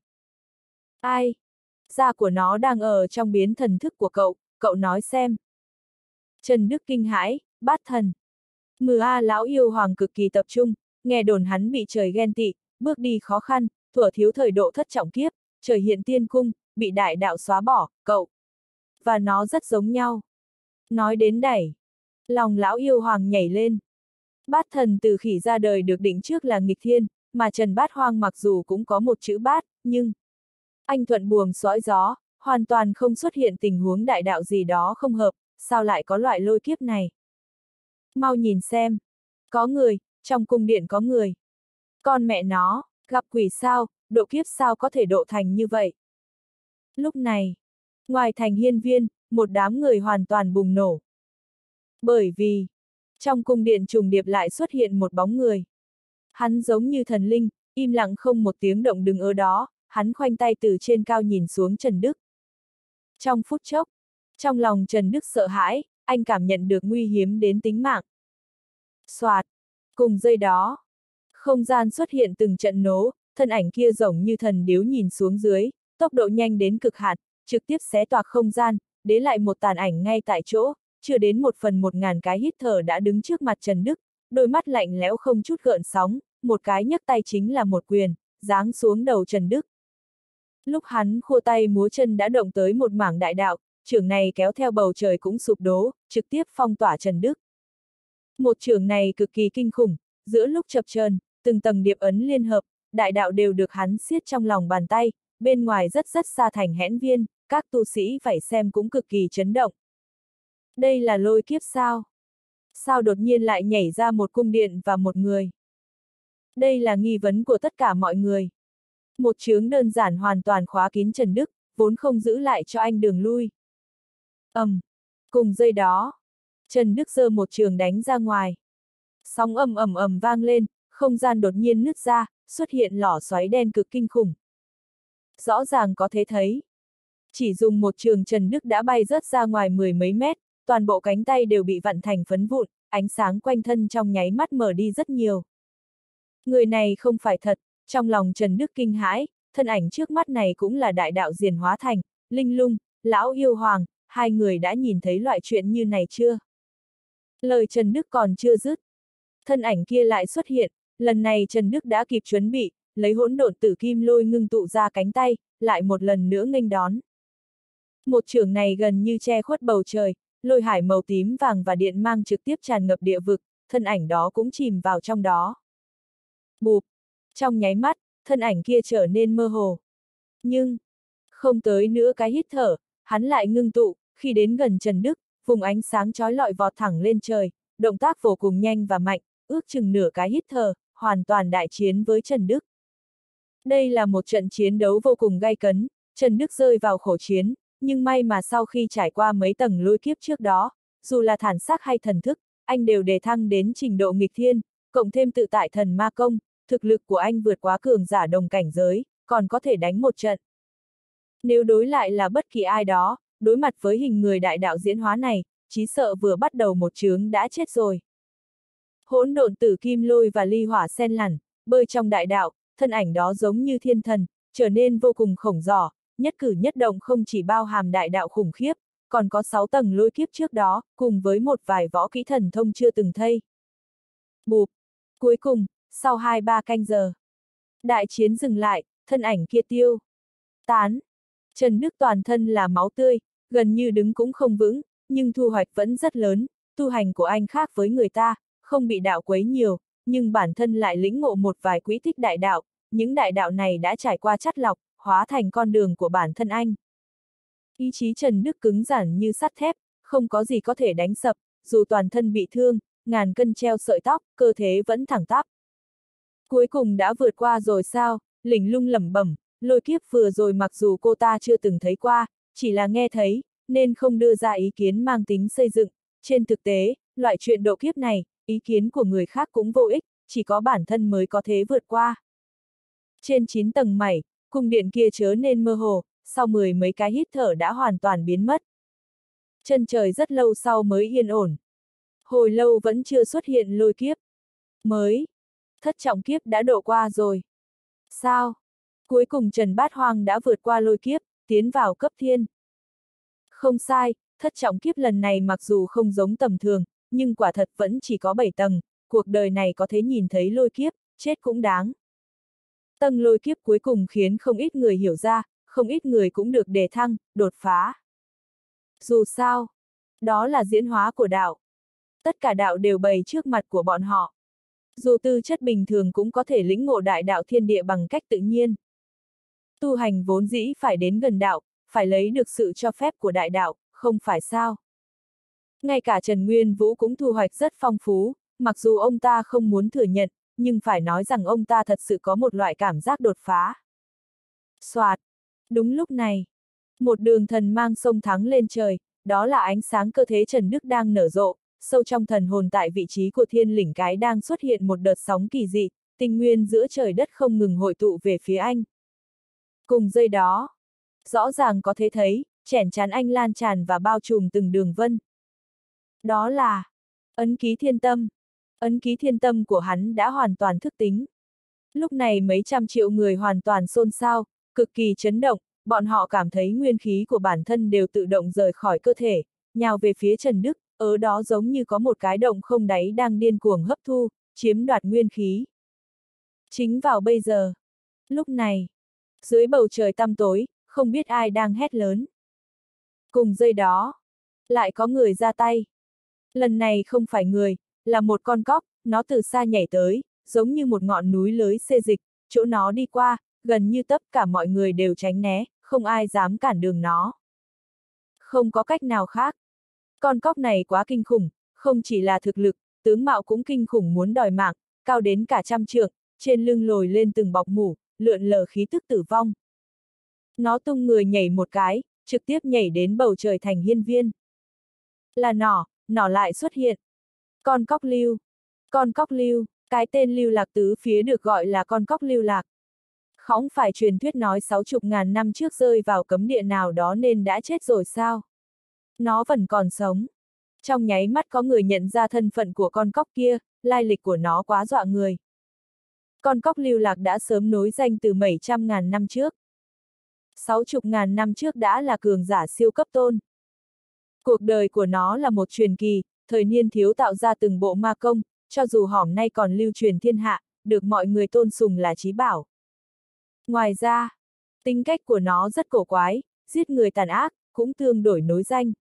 Ai? Da của nó đang ở trong biến thần thức của cậu, cậu nói xem. Trần Đức kinh hãi, bát thần. Mừ a lão yêu hoàng cực kỳ tập trung, nghe đồn hắn bị trời ghen tị, bước đi khó khăn, thuở thiếu thời độ thất trọng kiếp, trời hiện tiên cung, bị đại đạo xóa bỏ, cậu. Và nó rất giống nhau. Nói đến đẩy, lòng lão yêu hoàng nhảy lên. Bát thần từ khỉ ra đời được định trước là nghịch thiên, mà Trần Bát Hoang mặc dù cũng có một chữ bát, nhưng anh thuận buồm xõi gió, hoàn toàn không xuất hiện tình huống đại đạo gì đó không hợp, sao lại có loại lôi kiếp này? Mau nhìn xem, có người, trong cung điện có người. Con mẹ nó, gặp quỷ sao, độ kiếp sao có thể độ thành như vậy? Lúc này, ngoài thành hiên viên, một đám người hoàn toàn bùng nổ. Bởi vì, trong cung điện trùng điệp lại xuất hiện một bóng người. Hắn giống như thần linh, im lặng không một tiếng động đứng ở đó, hắn khoanh tay từ trên cao nhìn xuống Trần Đức. Trong phút chốc, trong lòng Trần Đức sợ hãi, anh cảm nhận được nguy hiểm đến tính mạng. Soạt, cùng giây đó, không gian xuất hiện từng trận nổ, thân ảnh kia giống như thần điếu nhìn xuống dưới, tốc độ nhanh đến cực hạn, trực tiếp xé toạc không gian, để lại một tàn ảnh ngay tại chỗ, chưa đến một phần một ngàn cái hít thở đã đứng trước mặt Trần Đức, đôi mắt lạnh lẽo không chút gợn sóng, một cái nhấc tay chính là một quyền, giáng xuống đầu Trần Đức. Lúc hắn khua tay múa chân đã động tới một mảng đại đạo, chưởng này kéo theo bầu trời cũng sụp đổ, trực tiếp phong tỏa Trần Đức. Một chưởng này cực kỳ kinh khủng, giữa lúc chập chờn, từng tầng điệp ấn liên hợp, đại đạo đều được hắn siết trong lòng bàn tay, bên ngoài rất rất xa thành hẽn viên, các tu sĩ phải xem cũng cực kỳ chấn động. Đây là lôi kiếp sao? Sao đột nhiên lại nhảy ra một cung điện và một người? Đây là nghi vấn của tất cả mọi người. Một chướng đơn giản hoàn toàn khóa kín Trần Đức, vốn không giữ lại cho anh đường lui. Ầm, um, cùng giây đó, Trần Đức giơ một trường đánh ra ngoài. Sóng ầm ầm ầm vang lên, không gian đột nhiên nứt ra, xuất hiện lỏ xoáy đen cực kinh khủng. Rõ ràng có thể thấy, chỉ dùng một trường Trần Đức đã bay rớt ra ngoài mười mấy mét, toàn bộ cánh tay đều bị vặn thành phấn vụn, ánh sáng quanh thân trong nháy mắt mở đi rất nhiều. Người này không phải thật, trong lòng Trần Đức kinh hãi, thân ảnh trước mắt này cũng là đại đạo diền hóa thành, Linh Lung, lão yêu hoàng, hai người đã nhìn thấy loại chuyện như này chưa? Lời Trần Đức còn chưa dứt, thân ảnh kia lại xuất hiện, lần này Trần Đức đã kịp chuẩn bị, lấy hỗn độn tử kim lôi ngưng tụ ra cánh tay, lại một lần nữa nghênh đón. Một chưởng này gần như che khuất bầu trời, lôi hải màu tím vàng và điện mang trực tiếp tràn ngập địa vực, thân ảnh đó cũng chìm vào trong đó. Bụp! Trong nháy mắt, thân ảnh kia trở nên mơ hồ. Nhưng, không tới nữa cái hít thở, hắn lại ngưng tụ, khi đến gần Trần Đức, vùng ánh sáng chói lọi vọt thẳng lên trời, động tác vô cùng nhanh và mạnh, ước chừng nửa cái hít thở, hoàn toàn đại chiến với Trần Đức. Đây là một trận chiến đấu vô cùng gay cấn, Trần Đức rơi vào khổ chiến, nhưng may mà sau khi trải qua mấy tầng lôi kiếp trước đó, dù là thản xác hay thần thức, anh đều đề thăng đến trình độ nghịch thiên, cộng thêm tự tại thần ma công, thực lực của anh vượt quá cường giả đồng cảnh giới, còn có thể đánh một trận. Nếu đối lại là bất kỳ ai đó, đối mặt với hình người đại đạo diễn hóa này, chí sợ vừa bắt đầu một chướng đã chết rồi. Hỗn độn tử kim lôi và ly hỏa xen lằn, bơi trong đại đạo, thân ảnh đó giống như thiên thần, trở nên vô cùng khổng giỏ, nhất cử nhất động không chỉ bao hàm đại đạo khủng khiếp, còn có sáu tầng lôi kiếp trước đó, cùng với một vài võ kỹ thần thông chưa từng thấy. Bụp! Cuối cùng, sau hai ba canh giờ, đại chiến dừng lại, thân ảnh kia tiêu tán. Trần Đức toàn thân là máu tươi, gần như đứng cũng không vững, nhưng thu hoạch vẫn rất lớn, tu hành của anh khác với người ta, không bị đạo quấy nhiều, nhưng bản thân lại lĩnh ngộ một vài quỹ tích đại đạo, những đại đạo này đã trải qua chắt lọc, hóa thành con đường của bản thân anh. Ý chí Trần Đức cứng rắn như sắt thép, không có gì có thể đánh sập, dù toàn thân bị thương, ngàn cân treo sợi tóc, cơ thể vẫn thẳng tắp. Cuối cùng đã vượt qua rồi sao? Lĩnh Lung lẩm bẩm, lôi kiếp vừa rồi mặc dù cô ta chưa từng thấy qua, chỉ là nghe thấy, nên không đưa ra ý kiến mang tính xây dựng. Trên thực tế, loại chuyện độ kiếp này, ý kiến của người khác cũng vô ích, chỉ có bản thân mới có thể vượt qua. Trên chín tầng mảy, cung điện kia chớ nên mơ hồ, sau mười mấy cái hít thở đã hoàn toàn biến mất. Chân trời rất lâu sau mới yên ổn. Hồi lâu vẫn chưa xuất hiện lôi kiếp. Mới. Thất trọng kiếp đã độ qua rồi. Sao? Cuối cùng Trần Bát Hoang đã vượt qua lôi kiếp, tiến vào cấp thiên. Không sai, thất trọng kiếp lần này mặc dù không giống tầm thường, nhưng quả thật vẫn chỉ có bảy tầng, cuộc đời này có thể nhìn thấy lôi kiếp, chết cũng đáng. Tầng lôi kiếp cuối cùng khiến không ít người hiểu ra, không ít người cũng được đề thăng, đột phá. Dù sao, đó là diễn hóa của đạo. Tất cả đạo đều bày trước mặt của bọn họ. Dù tư chất bình thường cũng có thể lĩnh ngộ đại đạo thiên địa bằng cách tự nhiên. Tu hành vốn dĩ phải đến gần đạo, phải lấy được sự cho phép của đại đạo, không phải sao. Ngay cả Trần Nguyên Vũ cũng thu hoạch rất phong phú, mặc dù ông ta không muốn thừa nhận, nhưng phải nói rằng ông ta thật sự có một loại cảm giác đột phá. Soạt! Đúng lúc này, một đường thần mang sông thắng lên trời, đó là ánh sáng cơ thể Trần Đức đang nở rộ, sâu trong thần hồn tại vị trí của thiên lĩnh cái đang xuất hiện một đợt sóng kỳ dị, tinh nguyên giữa trời đất không ngừng hội tụ về phía anh. Cùng giây đó, rõ ràng có thể thấy, chẻn chắn anh lan tràn và bao trùm từng đường vân. Đó là ấn ký thiên tâm. Ấn ký thiên tâm của hắn đã hoàn toàn thức tính. Lúc này mấy trăm triệu người hoàn toàn xôn xao, cực kỳ chấn động, bọn họ cảm thấy nguyên khí của bản thân đều tự động rời khỏi cơ thể, nhào về phía Trần Đức, ở đó giống như có một cái động không đáy đang điên cuồng hấp thu, chiếm đoạt nguyên khí. Chính vào bây giờ, lúc này, dưới bầu trời tăm tối, không biết ai đang hét lớn. Cùng giây đó, lại có người ra tay. Lần này không phải người, là một con cóc, nó từ xa nhảy tới, giống như một ngọn núi lưới xê dịch, chỗ nó đi qua, gần như tất cả mọi người đều tránh né, không ai dám cản đường nó. Không có cách nào khác. Con cóc này quá kinh khủng, không chỉ là thực lực, tướng mạo cũng kinh khủng muốn đòi mạng, cao đến cả trăm trượng, trên lưng lồi lên từng bọc mủ, lượn lờ khí tức tử vong. Nó tung người nhảy một cái, trực tiếp nhảy đến bầu trời thành hiên viên. Là nỏ, nỏ lại xuất hiện. Con cóc lưu. Con cóc lưu, cái tên lưu lạc tứ phía được gọi là con cóc lưu lạc. Không phải truyền thuyết nói sáu chục ngàn năm trước rơi vào cấm địa nào đó nên đã chết rồi sao? Nó vẫn còn sống. Trong nháy mắt có người nhận ra thân phận của con cóc kia, lai lịch của nó quá dọa người. Con cóc lưu lạc đã sớm nối danh từ mấy trăm ngàn năm trước. Sáu chục ngàn năm trước đã là cường giả siêu cấp tôn. Cuộc đời của nó là một truyền kỳ, thời niên thiếu tạo ra từng bộ ma công, cho dù hỏm nay còn lưu truyền thiên hạ, được mọi người tôn sùng là chí bảo. Ngoài ra, tính cách của nó rất cổ quái, giết người tàn ác, cũng tương đổi nối danh.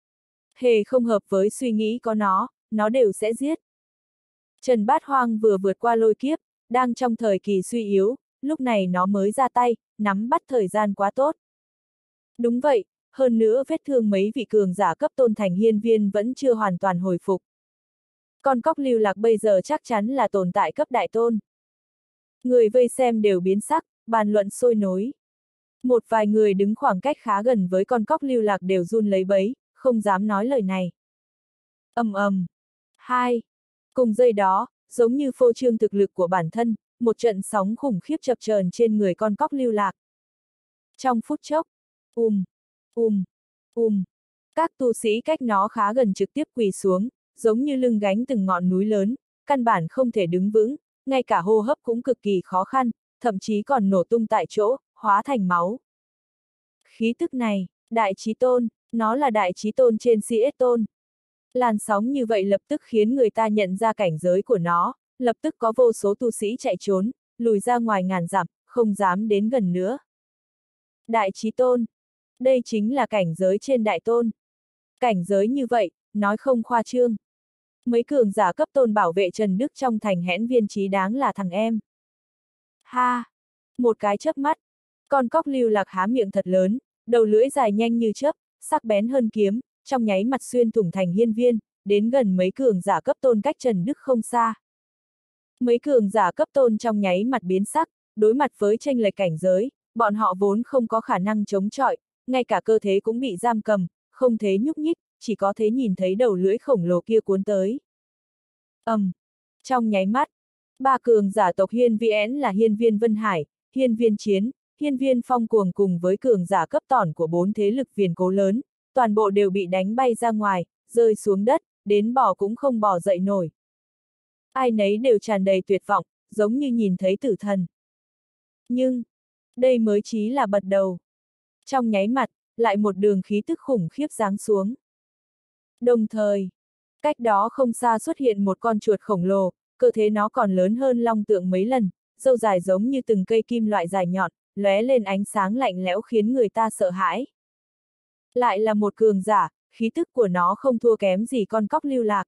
Hề không hợp với suy nghĩ có nó, nó đều sẽ giết. Trần Bát Hoang vừa vượt qua lôi kiếp, đang trong thời kỳ suy yếu, lúc này nó mới ra tay, nắm bắt thời gian quá tốt. Đúng vậy, hơn nữa vết thương mấy vị cường giả cấp tôn thành hiên viên vẫn chưa hoàn toàn hồi phục. Con cóc lưu lạc bây giờ chắc chắn là tồn tại cấp đại tôn. Người vây xem đều biến sắc, bàn luận sôi nối. Một vài người đứng khoảng cách khá gần với con cóc lưu lạc đều run lấy bấy, không dám nói lời này. Ầm ầm. Hai. Cùng giây đó, giống như phô trương thực lực của bản thân, một trận sóng khủng khiếp chập chờn trên người con cóc lưu lạc. Trong phút chốc, ùm, ùm, ùm, các tu sĩ cách nó khá gần trực tiếp quỳ xuống, giống như lưng gánh từng ngọn núi lớn, căn bản không thể đứng vững, ngay cả hô hấp cũng cực kỳ khó khăn, thậm chí còn nổ tung tại chỗ, hóa thành máu. Khí tức này, đại chí tôn, nó là đại chí tôn trên xê ét tôn. Làn sóng như vậy lập tức khiến người ta nhận ra cảnh giới của nó, lập tức có vô số tu sĩ chạy trốn, lùi ra ngoài ngàn dặm, không dám đến gần nữa. Đại chí tôn, đây chính là cảnh giới trên đại tôn. Cảnh giới như vậy, nói không khoa trương. Mấy cường giả cấp tôn bảo vệ Trần Đức trong thành hẽn viên chí đáng là thằng em. Ha! Một cái chớp mắt, con cóc lưu lạc há miệng thật lớn, đầu lưỡi dài nhanh như chớp, sắc bén hơn kiếm, trong nháy mặt xuyên thủng thành hiên viên, đến gần mấy cường giả cấp tôn cách Trần Đức không xa. Mấy cường giả cấp tôn trong nháy mặt biến sắc, đối mặt với chênh lệch cảnh giới, bọn họ vốn không có khả năng chống chọi, ngay cả cơ thể cũng bị giam cầm, không thể nhúc nhích, chỉ có thể nhìn thấy đầu lưỡi khổng lồ kia cuốn tới. Ầm! Um, trong nháy mắt, ba cường giả tộc Hiên Viễn là Hiên Viên Vân Hải, Hiên Viên Chiến, Hiên Viên Phong Cuồng cùng với cường giả cấp tỏn của bốn thế lực viền cố lớn, toàn bộ đều bị đánh bay ra ngoài, rơi xuống đất, đến bò cũng không bò dậy nổi. Ai nấy đều tràn đầy tuyệt vọng, giống như nhìn thấy tử thần. Nhưng, đây mới chỉ là bật đầu. Trong nháy mặt, lại một đường khí tức khủng khiếp giáng xuống. Đồng thời, cách đó không xa xuất hiện một con chuột khổng lồ, cơ thể nó còn lớn hơn long tượng mấy lần, râu dài giống như từng cây kim loại dài nhọn, lóe lên ánh sáng lạnh lẽo khiến người ta sợ hãi. Lại là một cường giả, khí tức của nó không thua kém gì con cóc lưu lạc.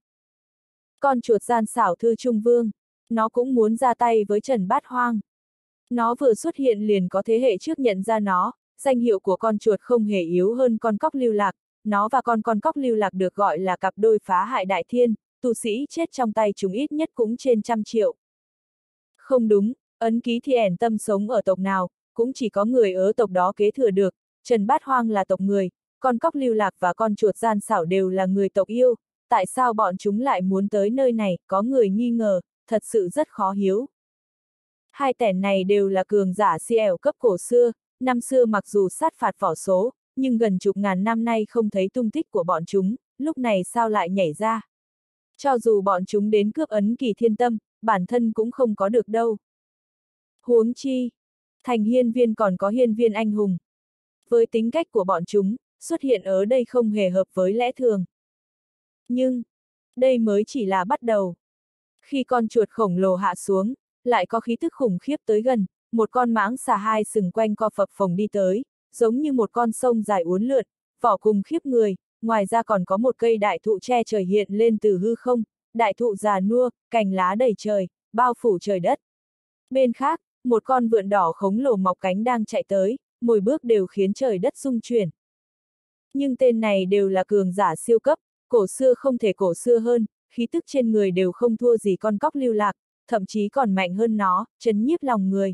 Con chuột gian xảo thư trung vương, nó cũng muốn ra tay với Trần Bát Hoang. Nó vừa xuất hiện liền có thế hệ trước nhận ra nó, danh hiệu của con chuột không hề yếu hơn con cóc lưu lạc, nó và con con cóc lưu lạc được gọi là cặp đôi phá hại đại thiên, tu sĩ chết trong tay chúng ít nhất cũng trên trăm triệu. Không đúng, ấn ký thì ẻn tâm sống ở tộc nào, cũng chỉ có người ở tộc đó kế thừa được, Trần Bát Hoang là tộc người, con cóc lưu lạc và con chuột gian xảo đều là người tộc yêu, tại sao bọn chúng lại muốn tới nơi này, có người nghi ngờ, thật sự rất khó hiểu. Hai tẻn này đều là cường giả si ẻo cấp cổ xưa, năm xưa mặc dù sát phạt vỏ số, nhưng gần chục ngàn năm nay không thấy tung tích của bọn chúng, lúc này sao lại nhảy ra. Cho dù bọn chúng đến cướp ấn kỳ thiên tâm, bản thân cũng không có được đâu. Huống chi, thành hiên viên còn có hiên viên anh hùng. Với tính cách của bọn chúng, xuất hiện ở đây không hề hợp với lẽ thường. Nhưng, đây mới chỉ là bắt đầu. Khi con chuột khổng lồ hạ xuống, lại có khí tức khủng khiếp tới gần, một con mãng xà hai sừng quanh co phập phồng đi tới, giống như một con sông dài uốn lượn, vỏ cùng khiếp người, ngoài ra còn có một cây đại thụ che trời hiện lên từ hư không, đại thụ già nua, cành lá đầy trời, bao phủ trời đất. Bên khác, một con vượn đỏ khổng lồ mọc cánh đang chạy tới, mỗi bước đều khiến trời đất rung chuyển. Nhưng tên này đều là cường giả siêu cấp, cổ xưa không thể cổ xưa hơn, khí tức trên người đều không thua gì con cóc lưu lạc, thậm chí còn mạnh hơn nó, chấn nhiếp lòng người.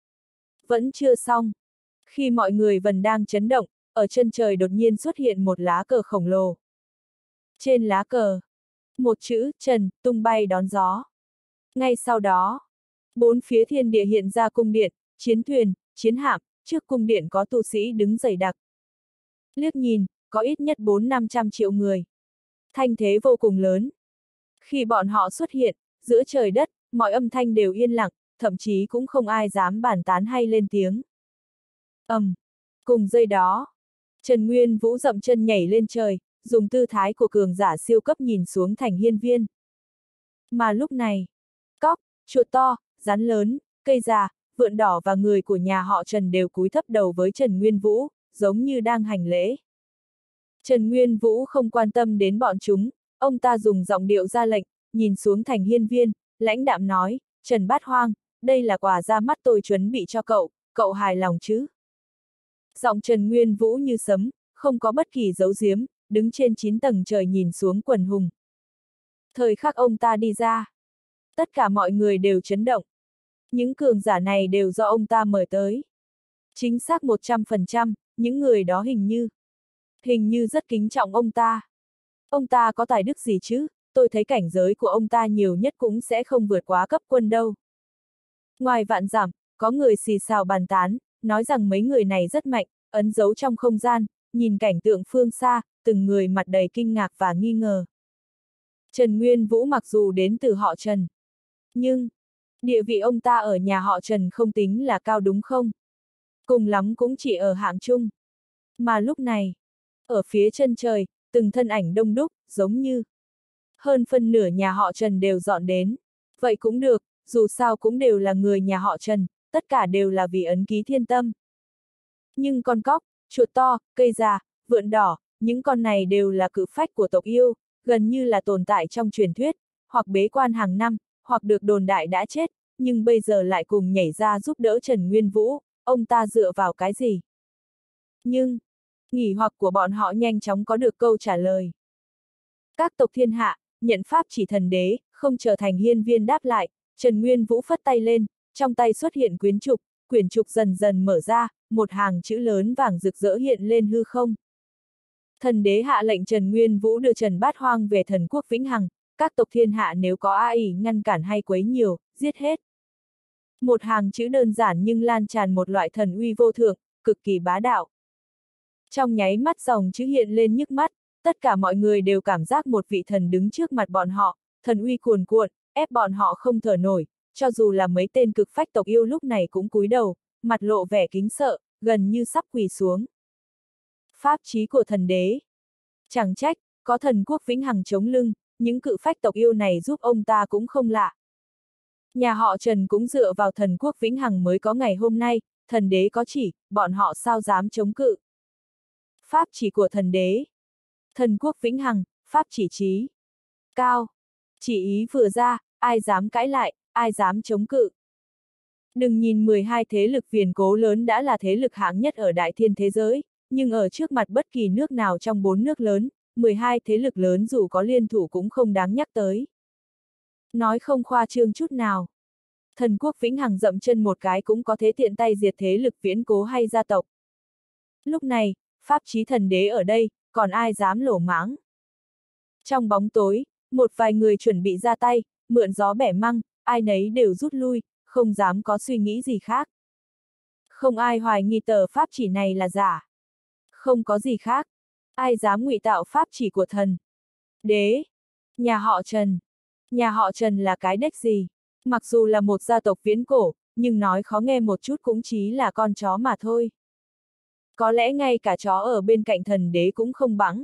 Vẫn chưa xong. Khi mọi người vẫn đang chấn động, ở chân trời đột nhiên xuất hiện một lá cờ khổng lồ. Trên lá cờ, một chữ Trần tung bay đón gió. Ngay sau đó, bốn phía thiên địa hiện ra cung điện, chiến thuyền, chiến hạm, trước cung điện có tu sĩ đứng dày đặc. Liếc nhìn, có ít nhất bốn năm trăm triệu người. Thanh thế vô cùng lớn. Khi bọn họ xuất hiện, giữa trời đất, mọi âm thanh đều yên lặng, thậm chí cũng không ai dám bàn tán hay lên tiếng. Ầm, um, cùng giây đó, Trần Nguyên Vũ dậm chân nhảy lên trời, dùng tư thái của cường giả siêu cấp nhìn xuống thành hiên viên. Mà lúc này, cóc, chuột to, rắn lớn, cây già, Vượn Đỏ và người của nhà họ Trần đều cúi thấp đầu với Trần Nguyên Vũ, giống như đang hành lễ. Trần Nguyên Vũ không quan tâm đến bọn chúng, ông ta dùng giọng điệu ra lệnh, nhìn xuống Thành Hiên Viên, lãnh đạm nói, Trần Bát Hoang, đây là quà ra mắt tôi chuẩn bị cho cậu, cậu hài lòng chứ? Giọng Trần Nguyên Vũ như sấm, không có bất kỳ giấu giếm, đứng trên chín tầng trời nhìn xuống quần hùng. Thời khắc ông ta đi ra, tất cả mọi người đều chấn động. Những cường giả này đều do ông ta mời tới. Chính xác một trăm phần trăm, những người đó hình như, hình như rất kính trọng ông ta. Ông ta có tài đức gì chứ, tôi thấy cảnh giới của ông ta nhiều nhất cũng sẽ không vượt quá cấp quân đâu. Ngoài vạn dặm, có người xì xào bàn tán, nói rằng mấy người này rất mạnh, ấn giấu trong không gian, nhìn cảnh tượng phương xa, từng người mặt đầy kinh ngạc và nghi ngờ. Trần Nguyên Vũ mặc dù đến từ họ Trần, nhưng địa vị ông ta ở nhà họ Trần không tính là cao đúng không? Cùng lắm cũng chỉ ở hạng trung. Mà lúc này, ở phía chân trời, từng thân ảnh đông đúc, giống như hơn phân nửa nhà họ Trần đều dọn đến. Vậy cũng được, dù sao cũng đều là người nhà họ Trần, tất cả đều là vì ấn ký thiên tâm. Nhưng con cóc, chuột to, cây già, vượn đỏ, những con này đều là cự phách của tộc yêu, gần như là tồn tại trong truyền thuyết, hoặc bế quan hàng năm, hoặc được đồn đại đã chết, nhưng bây giờ lại cùng nhảy ra giúp đỡ Trần Nguyên Vũ, ông ta dựa vào cái gì? Nhưng, nghỉ hoặc của bọn họ nhanh chóng có được câu trả lời. Các tộc thiên hạ, nhận pháp chỉ thần đế, không trở thành Hiên Viên đáp lại, Trần Nguyên Vũ phất tay lên, trong tay xuất hiện quyến trục, quyển trục dần dần mở ra, một hàng chữ lớn vàng rực rỡ hiện lên hư không. Thần đế hạ lệnh Trần Nguyên Vũ đưa Trần Bát Hoang về thần quốc vĩnh hằng, các tộc thiên hạ nếu có ai ngăn cản hay quấy nhiều, giết hết. Một hàng chữ đơn giản nhưng lan tràn một loại thần uy vô thượng, cực kỳ bá đạo. Trong nháy mắt dòng chữ hiện lên nhức mắt, tất cả mọi người đều cảm giác một vị thần đứng trước mặt bọn họ, thần uy cuồn cuộn, ép bọn họ không thở nổi, cho dù là mấy tên cực phách tộc yêu lúc này cũng cúi đầu, mặt lộ vẻ kính sợ, gần như sắp quỳ xuống. Pháp chí của thần đế. Chẳng trách, có thần quốc vĩnh hằng chống lưng, những cự phách tộc yêu này giúp ông ta cũng không lạ. Nhà họ Trần cũng dựa vào thần quốc vĩnh hằng mới có ngày hôm nay, thần đế có chỉ, bọn họ sao dám chống cự. Pháp chỉ của thần đế. Thần quốc vĩnh hằng, pháp chỉ trí cao. Chỉ ý vừa ra, ai dám cãi lại, ai dám chống cự. Đừng nhìn mười hai thế lực viền cố lớn đã là thế lực hạng nhất ở đại thiên thế giới, nhưng ở trước mặt bất kỳ nước nào trong bốn nước lớn, mười hai thế lực lớn dù có liên thủ cũng không đáng nhắc tới. Nói không khoa trương chút nào. Thần quốc vĩnh hằng dậm chân một cái cũng có thể tiện tay diệt thế lực viễn cố hay gia tộc. Lúc này, pháp chí thần đế ở đây, còn ai dám lỗ mãng. Trong bóng tối, một vài người chuẩn bị ra tay, mượn gió bẻ măng, ai nấy đều rút lui, không dám có suy nghĩ gì khác. Không ai hoài nghi tờ pháp chỉ này là giả. Không có gì khác. Ai dám ngụy tạo pháp chỉ của thần đế? Nhà họ Trần. Nhà họ Trần là cái đếch gì? Mặc dù là một gia tộc viễn cổ, nhưng nói khó nghe một chút cũng chỉ là con chó mà thôi. Có lẽ ngay cả chó ở bên cạnh thần đế cũng không bằng.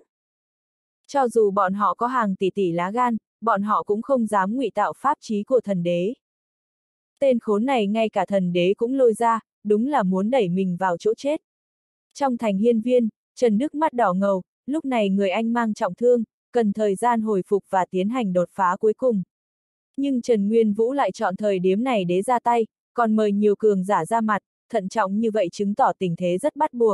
Cho dù bọn họ có hàng tỷ tỷ lá gan, bọn họ cũng không dám ngụy tạo pháp chí của thần đế. Tên khốn này ngay cả thần đế cũng lôi ra, đúng là muốn đẩy mình vào chỗ chết. Trong thành hiên viên, Trần Đức mắt đỏ ngầu, lúc này người anh mang trọng thương, cần thời gian hồi phục và tiến hành đột phá cuối cùng. Nhưng Trần Nguyên Vũ lại chọn thời điểm này để ra tay, còn mời nhiều cường giả ra mặt, thận trọng như vậy chứng tỏ tình thế rất bắt buộc.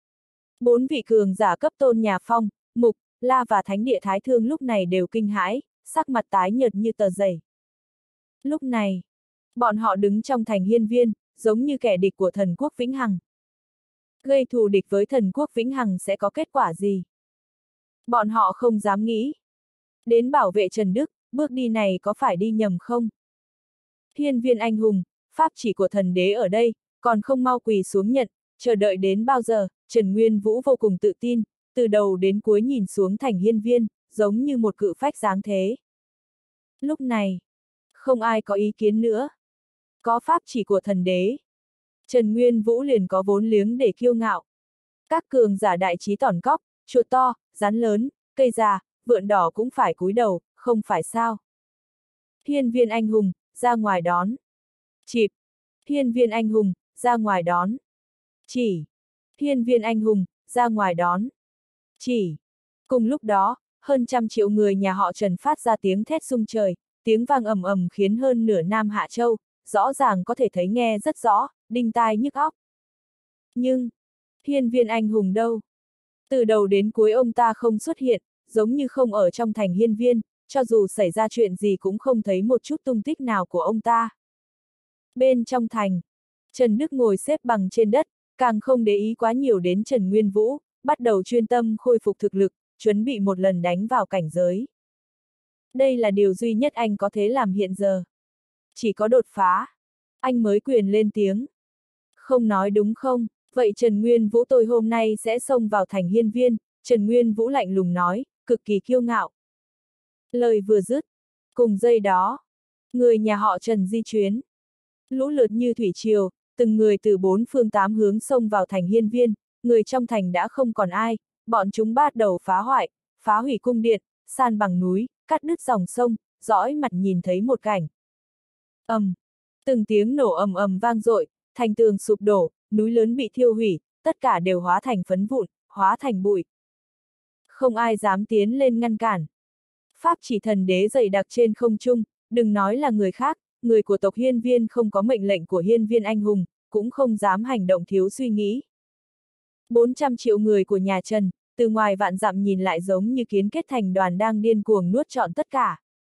Bốn vị cường giả cấp tôn nhà Phong, Mục, La và Thánh địa Thái Thương lúc này đều kinh hãi, sắc mặt tái nhợt như tờ giấy. Lúc này, bọn họ đứng trong thành hiên viên, giống như kẻ địch của thần quốc vĩnh hằng. Gây thù địch với thần quốc vĩnh hằng sẽ có kết quả gì? Bọn họ không dám nghĩ. Đến bảo vệ Trần Đức, bước đi này có phải đi nhầm không? Hiên viên anh hùng, pháp chỉ của thần đế ở đây, còn không mau quỳ xuống nhận, chờ đợi đến bao giờ? Trần Nguyên Vũ vô cùng tự tin, từ đầu đến cuối nhìn xuống thành hiên viên, giống như một cự phách dáng thế. Lúc này, không ai có ý kiến nữa. Có pháp chỉ của thần đế. Trần Nguyên Vũ liền có vốn liếng để kiêu ngạo. Các cường giả đại trí tỏn cóc, chuột to, rắn lớn, cây già, vượn đỏ cũng phải cúi đầu, không phải sao. Hiên viên anh hùng, ra ngoài đón. Chịp. Hiên viên anh hùng, ra ngoài đón. Chỉ. Hiên viên anh hùng, ra ngoài đón. Chỉ. Cùng lúc đó, hơn trăm triệu người nhà họ Trần phát ra tiếng thét rung trời, tiếng vang ầm ầm khiến hơn nửa Nam Hạ Châu, rõ ràng có thể thấy nghe rất rõ, đinh tai nhức óc. Nhưng, hiên viên anh hùng đâu? Từ đầu đến cuối ông ta không xuất hiện, giống như không ở trong thành hiên viên, cho dù xảy ra chuyện gì cũng không thấy một chút tung tích nào của ông ta. Bên trong thành, Trần Đức ngồi xếp bằng trên đất, càng không để ý quá nhiều đến Trần Nguyên Vũ, bắt đầu chuyên tâm khôi phục thực lực, chuẩn bị một lần đánh vào cảnh giới. Đây là điều duy nhất anh có thể làm hiện giờ. Chỉ có đột phá, anh mới quyền lên tiếng. Không nói đúng không? Vậy Trần Nguyên Vũ tôi hôm nay sẽ xông vào thành hiên viên, Trần Nguyên Vũ lạnh lùng nói, cực kỳ kiêu ngạo. Lời vừa dứt, cùng giây đó, người nhà họ Trần di chuyến. Lũ lượt như thủy triều, từng người từ bốn phương tám hướng xông vào thành hiên viên, người trong thành đã không còn ai, bọn chúng bắt đầu phá hoại, phá hủy cung điện, san bằng núi, cắt đứt dòng sông, dõi mặt nhìn thấy một cảnh. Ầm, um, từng tiếng nổ ầm ầm vang dội, thành tường sụp đổ, núi lớn bị thiêu hủy, tất cả đều hóa thành phấn vụn, hóa thành bụi. Không ai dám tiến lên ngăn cản. Pháp chỉ thần đế dày đặc trên không trung, đừng nói là người khác, người của tộc hiên viên không có mệnh lệnh của hiên viên anh hùng, cũng không dám hành động thiếu suy nghĩ. bốn trăm triệu người của nhà Trần, từ ngoài vạn dặm nhìn lại giống như kiến kết thành đoàn đang điên cuồng nuốt trọn tất cả.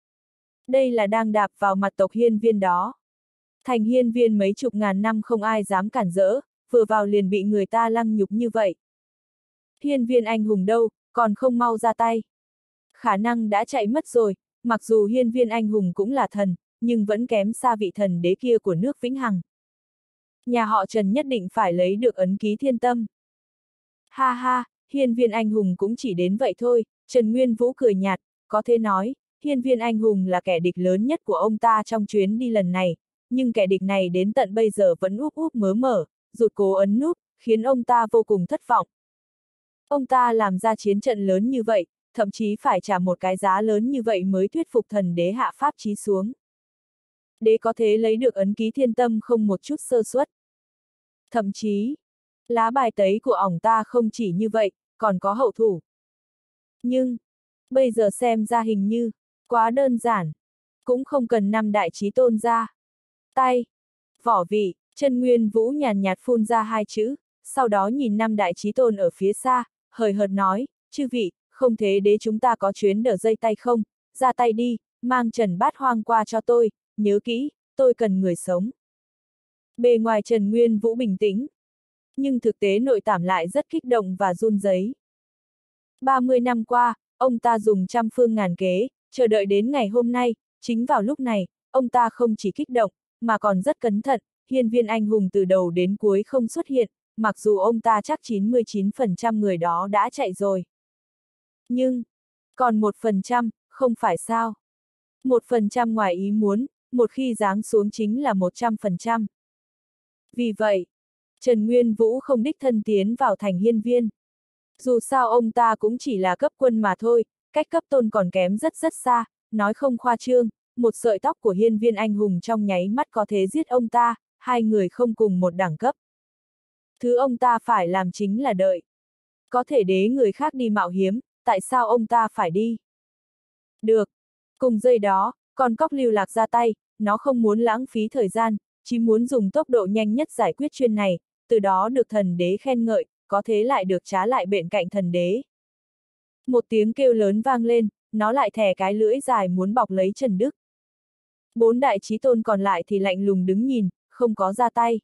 Đây là đang đạp vào mặt tộc hiên viên đó. Thành hiên viên mấy chục ngàn năm không ai dám cản rỡ, vừa vào liền bị người ta lăng nhục như vậy. Hiên viên anh hùng đâu, còn không mau ra tay. Khả năng đã chạy mất rồi, mặc dù hiên viên anh hùng cũng là thần, nhưng vẫn kém xa vị thần đế kia của nước Vĩnh Hằng. Nhà họ Trần nhất định phải lấy được ấn ký thiên tâm. Ha ha, hiên viên anh hùng cũng chỉ đến vậy thôi, Trần Nguyên Vũ cười nhạt, có thể nói, hiên viên anh hùng là kẻ địch lớn nhất của ông ta trong chuyến đi lần này, nhưng kẻ địch này đến tận bây giờ vẫn úp úp mớ mở, rụt cố ấn núp, khiến ông ta vô cùng thất vọng. Ông ta làm ra chiến trận lớn như vậy, thậm chí phải trả một cái giá lớn như vậy mới thuyết phục thần đế hạ pháp chí xuống. Đế có thể lấy được ấn ký thiên tâm không một chút sơ suất. Thậm chí, lá bài tẩy của ổng ta không chỉ như vậy, còn có hậu thủ. Nhưng, bây giờ xem ra hình như, quá đơn giản, cũng không cần năm đại chí tôn ra. Tay, vỏ vị, Trần Nguyên Vũ nhàn nhạt phun ra hai chữ, sau đó nhìn năm đại chí tôn ở phía xa, hời hợt nói, chư vị, không thế đế chúng ta có chuyến đỡ dây tay không, ra tay đi, mang Trần Bát Hoang qua cho tôi, nhớ kỹ, tôi cần người sống. Bề ngoài Trần Nguyên Vũ bình tĩnh, nhưng thực tế nội tảm lại rất kích động và run rẩy. ba mươi năm qua, ông ta dùng trăm phương ngàn kế, chờ đợi đến ngày hôm nay, chính vào lúc này, ông ta không chỉ kích động, mà còn rất cẩn thận, hiên viên anh hùng từ đầu đến cuối không xuất hiện, mặc dù ông ta chắc chín mươi chín phần trăm người đó đã chạy rồi. Nhưng, còn một phần trăm, không phải sao? Một phần trăm ngoài ý muốn, một khi giáng xuống chính là một trăm phần trăm. Vì vậy, Trần Nguyên Vũ không đích thân tiến vào thành hiên viên. Dù sao ông ta cũng chỉ là cấp quân mà thôi, cách cấp tôn còn kém rất rất xa, nói không khoa trương, một sợi tóc của hiên viên anh hùng trong nháy mắt có thể giết ông ta, hai người không cùng một đẳng cấp. Thứ ông ta phải làm chính là đợi. Có thể đế người khác đi mạo hiểm, tại sao ông ta phải đi? Được. Cùng giây đó, con cóc lưu lạc ra tay, nó không muốn lãng phí thời gian, chỉ muốn dùng tốc độ nhanh nhất giải quyết chuyện này, từ đó được thần đế khen ngợi, có thế lại được trá lại bên cạnh thần đế. Một tiếng kêu lớn vang lên, nó lại thè cái lưỡi dài muốn bọc lấy Trần Đức. Bốn đại chí tôn còn lại thì lạnh lùng đứng nhìn, không có ra tay.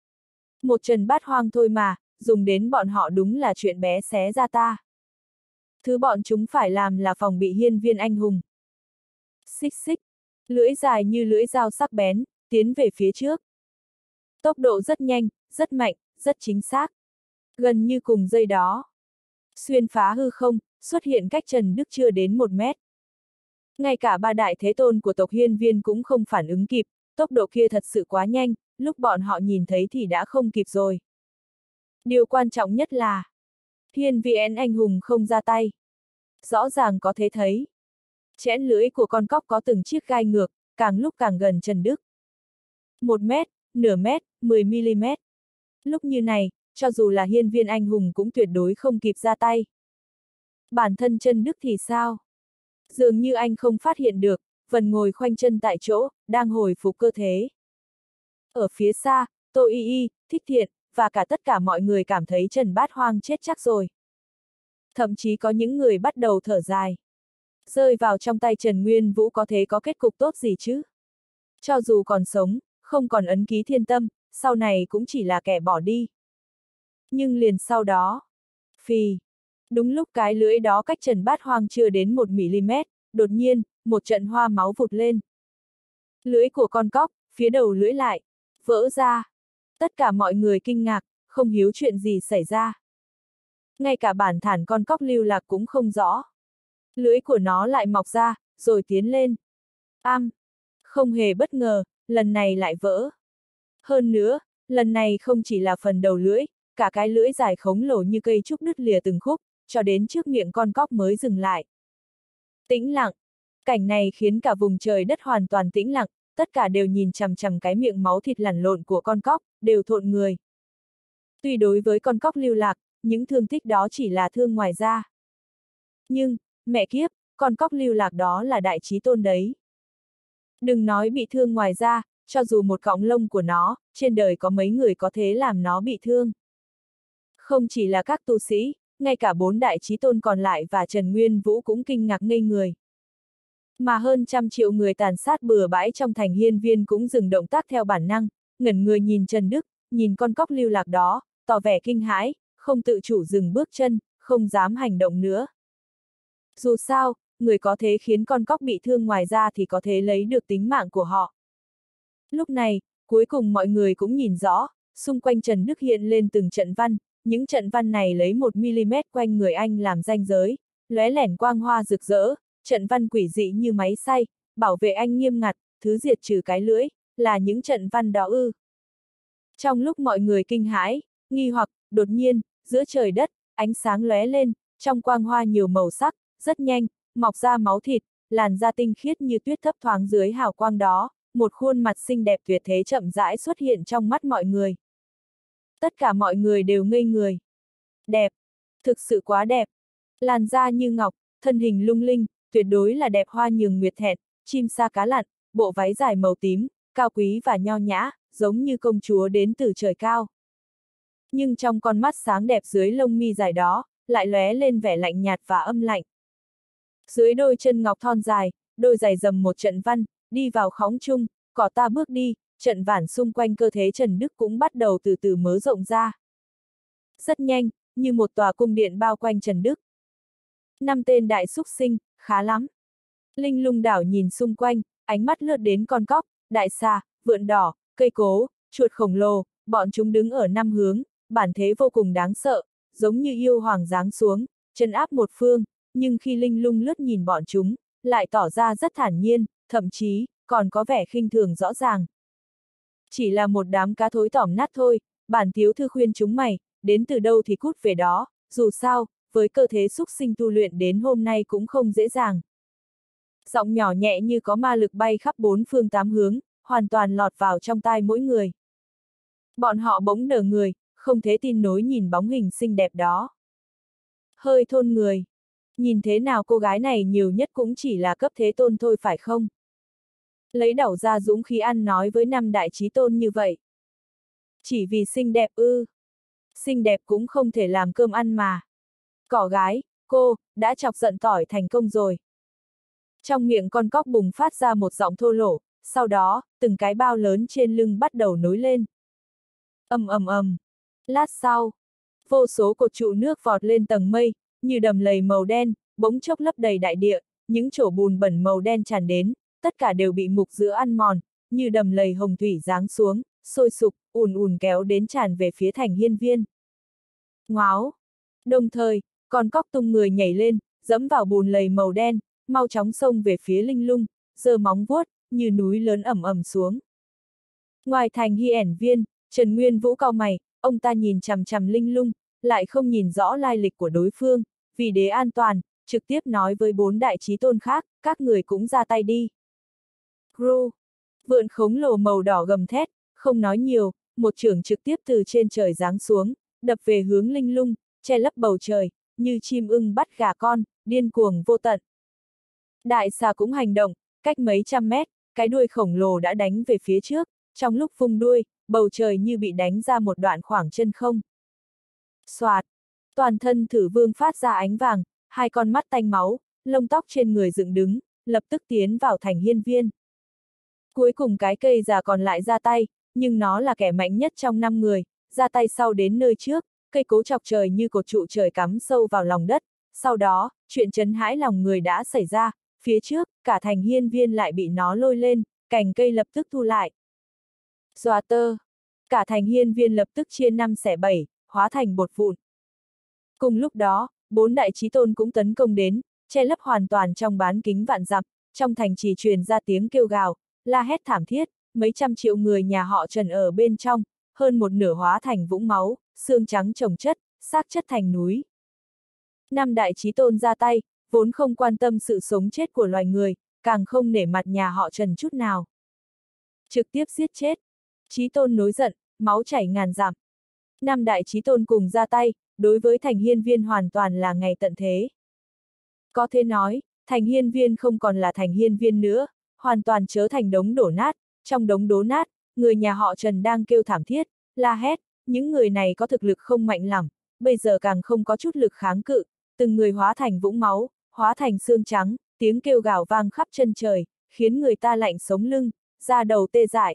Một Trần Bát Hoang thôi mà, dùng đến bọn họ đúng là chuyện bé xé ra ta. Thứ bọn chúng phải làm là phòng bị hiên viên anh hùng. Xích xích, lưỡi dài như lưỡi dao sắc bén, tiến về phía trước. Tốc độ rất nhanh, rất mạnh, rất chính xác. Gần như cùng giây đó. Xuyên phá hư không, xuất hiện cách Trần Đức chưa đến một mét. Ngay cả ba đại thế tôn của tộc hiên viên cũng không phản ứng kịp, tốc độ kia thật sự quá nhanh, lúc bọn họ nhìn thấy thì đã không kịp rồi. Điều quan trọng nhất là, hiên viên anh hùng không ra tay. Rõ ràng có thể thấy. Chẽn lưỡi của con cóc có từng chiếc gai ngược, càng lúc càng gần Trần Đức. Một mét, nửa mét, mười mi-li-mét. Lúc như này, cho dù là hiên viên anh hùng cũng tuyệt đối không kịp ra tay. Bản thân Trần Đức thì sao? Dường như anh không phát hiện được, vẫn ngồi khoanh chân tại chỗ, đang hồi phục cơ thể. Ở phía xa, Tô Y Y, Thích Thiện, và cả tất cả mọi người cảm thấy Trần Bát Hoang chết chắc rồi. Thậm chí có những người bắt đầu thở dài. Rơi vào trong tay Trần Nguyên Vũ có thể có kết cục tốt gì chứ? Cho dù còn sống, không còn ấn ký thiên tâm, sau này cũng chỉ là kẻ bỏ đi. Nhưng liền sau đó, phì, đúng lúc cái lưỡi đó cách Trần Bát Hoang chưa đến một mi-li-mét, đột nhiên, một trận hoa máu vụt lên. Lưỡi của con cóc, phía đầu lưỡi lại, vỡ ra. Tất cả mọi người kinh ngạc, không hiểu chuyện gì xảy ra. Ngay cả bản thản con cóc lưu lạc cũng không rõ. Lưỡi của nó lại mọc ra, rồi tiến lên. Am, không hề bất ngờ, lần này lại vỡ. Hơn nữa, lần này không chỉ là phần đầu lưỡi, cả cái lưỡi dài khổng lồ như cây trúc đứt lìa từng khúc, cho đến trước miệng con cóc mới dừng lại. Tĩnh lặng. Cảnh này khiến cả vùng trời đất hoàn toàn tĩnh lặng, tất cả đều nhìn chằm chằm cái miệng máu thịt lằn lộn của con cóc, đều thộn người. Tuy đối với con cóc lưu lạc, những thương tích đó chỉ là thương ngoài da. Nhưng, mẹ kiếp, con cóc lưu lạc đó là đại chí tôn đấy. Đừng nói bị thương ngoài da, cho dù một cọng lông của nó, trên đời có mấy người có thể làm nó bị thương. Không chỉ là các tu sĩ, ngay cả bốn đại chí tôn còn lại và Trần Nguyên Vũ cũng kinh ngạc ngây người. Mà hơn trăm triệu người tàn sát bừa bãi trong thành hiên viên cũng dừng động tác theo bản năng, ngẩn người nhìn Trần Đức, nhìn con cóc lưu lạc đó, tỏ vẻ kinh hãi, không tự chủ dừng bước chân, không dám hành động nữa. Dù sao, người có thể khiến con cóc bị thương ngoài ra thì có thể lấy được tính mạng của họ. Lúc này, cuối cùng mọi người cũng nhìn rõ, xung quanh Trần Đức hiện lên từng trận văn, những trận văn này lấy một mi-li-mét quanh người anh làm ranh giới, lóe lẻn quang hoa rực rỡ, trận văn quỷ dị như máy xay, bảo vệ anh nghiêm ngặt, thứ diệt trừ cái lưỡi, là những trận văn đó ư. Trong lúc mọi người kinh hãi, nghi hoặc, đột nhiên, giữa trời đất, ánh sáng lóe lên, trong quang hoa nhiều màu sắc, rất nhanh, mọc ra máu thịt, làn da tinh khiết như tuyết thấp thoáng dưới hào quang đó, một khuôn mặt xinh đẹp tuyệt thế chậm rãi xuất hiện trong mắt mọi người. Tất cả mọi người đều ngây người. Đẹp, thực sự quá đẹp. Làn da như ngọc, thân hình lung linh, tuyệt đối là đẹp hoa nhường nguyệt thẹn, chim sa cá lặn, bộ váy dài màu tím, cao quý và nho nhã, giống như công chúa đến từ trời cao. Nhưng trong con mắt sáng đẹp dưới lông mi dài đó, lại lóe lên vẻ lạnh nhạt và âm lạnh. Dưới đôi chân ngọc thon dài, đôi giày dầm một trận văn, đi vào khóng trung, cỏ ta bước đi, trận vản xung quanh cơ thể Trần Đức cũng bắt đầu từ từ mớ rộng ra. Rất nhanh, như một tòa cung điện bao quanh Trần Đức. Năm tên đại súc sinh, khá lắm. Linh Lung đảo nhìn xung quanh, ánh mắt lướt đến con cóc, đại xà, vượn đỏ, cây cố, chuột khổng lồ, bọn chúng đứng ở năm hướng, bản thế vô cùng đáng sợ, giống như yêu hoàng giáng xuống, trấn áp một phương, nhưng khi Linh Lung lướt nhìn bọn chúng, lại tỏ ra rất thản nhiên, thậm chí, còn có vẻ khinh thường rõ ràng. Chỉ là một đám cá thối tỏm nát thôi, bản thiếu thư khuyên chúng mày, đến từ đâu thì cút về đó, dù sao, với cơ thế súc sinh tu luyện đến hôm nay cũng không dễ dàng. Giọng nhỏ nhẹ như có ma lực bay khắp bốn phương tám hướng, hoàn toàn lọt vào trong tai mỗi người. Bọn họ bỗng nở người, không thể tin nối nhìn bóng hình xinh đẹp đó. Hơi thôn người. Nhìn thế nào cô gái này nhiều nhất cũng chỉ là cấp thế tôn thôi phải không? Lấy đẩu ra dũng khí ăn nói với năm đại chí tôn như vậy. Chỉ vì xinh đẹp ư. Xinh đẹp cũng không thể làm cơm ăn mà. Cỏ gái, cô, đã chọc giận tỏi thành công rồi. Trong miệng con cóc bùng phát ra một giọng thô lỗ, sau đó, từng cái bao lớn trên lưng bắt đầu nối lên. Ầm ầm ầm. Lát sau, vô số cột trụ nước vọt lên tầng mây, như đầm lầy màu đen, bỗng chốc lấp đầy đại địa, những chỗ bùn bẩn màu đen tràn đến, tất cả đều bị mục giữa ăn mòn, như đầm lầy hồng thủy giáng xuống, sôi sục, ùn ùn kéo đến tràn về phía thành hiên viên. Ngoáo! Đồng thời, con cóc tung người nhảy lên, dẫm vào bùn lầy màu đen, mau chóng xông về phía Linh Lung, giơ móng vuốt, như núi lớn ẩm ẩm xuống. Ngoài thành hiên viên, Trần Nguyên Vũ cau mày, ông ta nhìn chằm chằm Linh Lung, lại không nhìn rõ lai lịch của đối phương, vì để an toàn, trực tiếp nói với bốn đại chí tôn khác, các người cũng ra tay đi. Gru! Vượn khổng lồ màu đỏ gầm thét, không nói nhiều, một chưởng trực tiếp từ trên trời giáng xuống, đập về hướng Linh Lung, che lấp bầu trời, như chim ưng bắt gà con, điên cuồng vô tận. Đại xà cũng hành động, cách mấy trăm mét, cái đuôi khổng lồ đã đánh về phía trước, trong lúc vung đuôi, bầu trời như bị đánh ra một đoạn khoảng chân không. Xoạt, toàn thân Thử Vương phát ra ánh vàng, hai con mắt tanh máu, lông tóc trên người dựng đứng, lập tức tiến vào thành hiên viên. Cuối cùng cái cây già còn lại ra tay, nhưng nó là kẻ mạnh nhất trong năm người, ra tay sau đến nơi trước, cây cố chọc trời như cột trụ trời cắm sâu vào lòng đất. Sau đó, chuyện chấn hãi lòng người đã xảy ra, phía trước, cả thành hiên viên lại bị nó lôi lên, cành cây lập tức thu lại. Dọa tơ, cả thành hiên viên lập tức chia năm xẻ bảy, hóa thành bột vụn. Cùng lúc đó, bốn đại chí tôn cũng tấn công đến, che lấp hoàn toàn trong bán kính vạn dặm, trong thành chỉ truyền ra tiếng kêu gào, la hét thảm thiết, mấy trăm triệu người nhà họ Trần ở bên trong, hơn một nửa hóa thành vũng máu, xương trắng chồng chất, xác chất thành núi. Năm đại chí tôn ra tay, vốn không quan tâm sự sống chết của loài người, càng không nể mặt nhà họ Trần chút nào. Trực tiếp giết chết. Chí tôn nổi giận, máu chảy ngàn dặm. Năm đại chí tôn cùng ra tay, đối với thành hiên viên hoàn toàn là ngày tận thế. Có thể nói, thành hiên viên không còn là thành hiên viên nữa, hoàn toàn trở thành đống đổ nát, trong đống đổ nát, người nhà họ Trần đang kêu thảm thiết, la hét, những người này có thực lực không mạnh lắm, bây giờ càng không có chút lực kháng cự, từng người hóa thành vũng máu, hóa thành xương trắng, tiếng kêu gào vang khắp chân trời, khiến người ta lạnh sống lưng, da đầu tê dại.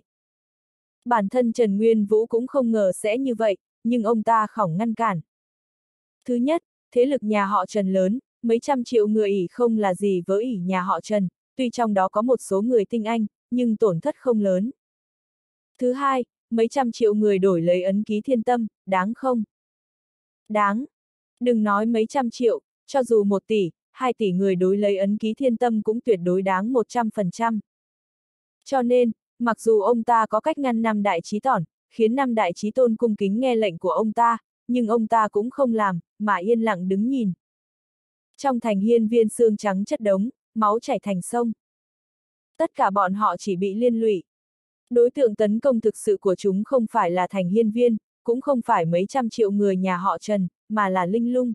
Bản thân Trần Nguyên Vũ cũng không ngờ sẽ như vậy, nhưng ông ta khỏng ngăn cản. Thứ nhất, thế lực nhà họ Trần lớn, mấy trăm triệu người ỷ không là gì với ỷ nhà họ Trần, tuy trong đó có một số người tinh anh, nhưng tổn thất không lớn. Thứ hai, mấy trăm triệu người đổi lấy ấn ký thiên tâm, đáng không? Đáng. Đừng nói mấy trăm triệu, cho dù một tỷ, hai tỷ người đối lấy ấn ký thiên tâm cũng tuyệt đối đáng một trăm phần trăm. Cho nên, mặc dù ông ta có cách ngăn năm đại chí tỏn, khiến năm đại chí tôn cung kính nghe lệnh của ông ta, nhưng ông ta cũng không làm, mà yên lặng đứng nhìn. Trong thành hiên viên xương trắng chất đống, máu chảy thành sông. Tất cả bọn họ chỉ bị liên lụy. Đối tượng tấn công thực sự của chúng không phải là thành hiên viên, cũng không phải mấy trăm triệu người nhà họ Trần, mà là Linh Lung.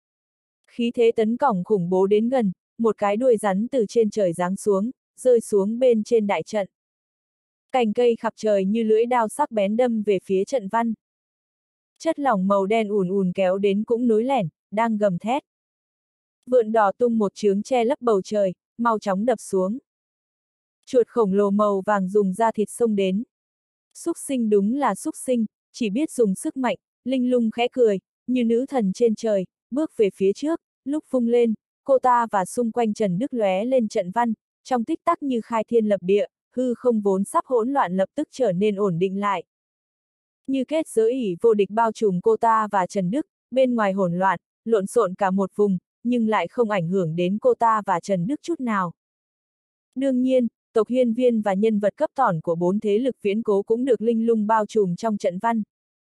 Khí thế tấn công khủng bố đến gần, một cái đuôi rắn từ trên trời giáng xuống, rơi xuống bên trên đại trận. Cành cây khắp trời như lưỡi đao sắc bén đâm về phía trận văn. Chất lỏng màu đen ùn ùn kéo đến cũng nối lẻn, đang gầm thét. Vượn đỏ tung một chướng che lấp bầu trời, mau chóng đập xuống. Chuột khổng lồ màu vàng dùng da thịt xông đến. Súc sinh đúng là súc sinh, chỉ biết dùng sức mạnh, Linh Lung khẽ cười, như nữ thần trên trời, bước về phía trước, lúc vung lên, cô ta và xung quanh Trần Đức lóe lên trận văn, trong tích tắc như khai thiên lập địa, hư không vốn sắp hỗn loạn lập tức trở nên ổn định lại. Như kết giới ỷ vô địch bao trùm cô ta và Trần Đức, bên ngoài hỗn loạn, lộn xộn cả một vùng, nhưng lại không ảnh hưởng đến cô ta và Trần Đức chút nào. Đương nhiên, tộc hiên viên và nhân vật cấp tỏn của bốn thế lực viễn cố cũng được Linh Lung bao trùm trong trận văn.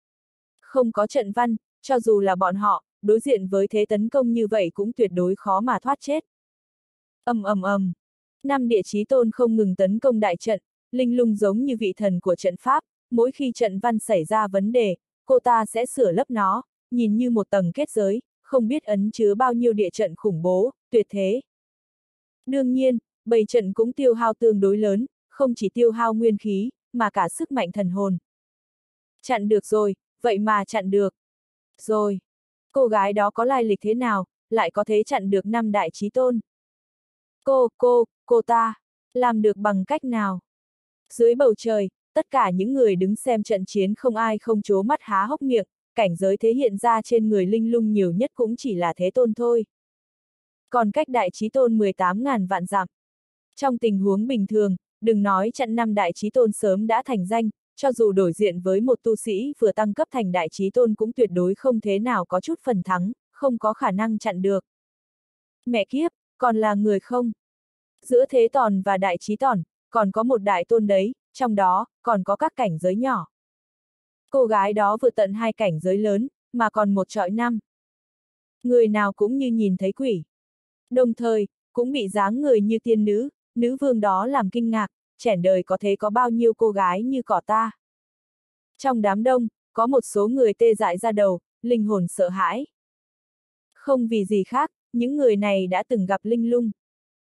Không có trận văn, cho dù là bọn họ, đối diện với thế tấn công như vậy cũng tuyệt đối khó mà thoát chết. Ầm ầm ầm, năm địa chí tôn không ngừng tấn công đại trận, Linh Lung giống như vị thần của trận pháp, mỗi khi trận văn xảy ra vấn đề, cô ta sẽ sửa lấp nó, nhìn như một tầng kết giới, không biết ấn chứa bao nhiêu địa trận khủng bố, tuyệt thế. Đương nhiên, bầy trận cũng tiêu hao tương đối lớn, không chỉ tiêu hao nguyên khí, mà cả sức mạnh thần hồn. Chặn được rồi, vậy mà chặn được. Rồi, cô gái đó có lai lịch thế nào, lại có thể chặn được năm đại chí tôn? Cô, cô, cô ta, làm được bằng cách nào? Dưới bầu trời, tất cả những người đứng xem trận chiến không ai không trố mắt há hốc miệng, cảnh giới thế hiện ra trên người Linh Lung nhiều nhất cũng chỉ là thế tôn thôi. Còn cách đại chí tôn mười tám ngàn vạn dặm. Trong tình huống bình thường, đừng nói chặn năm đại chí tôn sớm đã thành danh, cho dù đổi diện với một tu sĩ vừa tăng cấp thành đại chí tôn cũng tuyệt đối không thế nào có chút phần thắng, không có khả năng chặn được. Mẹ kiếp, còn là người không? Giữa thế tòn và đại chí tòn, còn có một đại tôn đấy, trong đó, còn có các cảnh giới nhỏ. Cô gái đó vượt tận hai cảnh giới lớn, mà còn một trọi năm. Người nào cũng như nhìn thấy quỷ. Đồng thời, cũng bị dáng người như tiên nữ, nữ vương đó làm kinh ngạc, chẻn đời có thế có bao nhiêu cô gái như cỏ ta. Trong đám đông, có một số người tê dại ra đầu, linh hồn sợ hãi. Không vì gì khác, những người này đã từng gặp linh lung.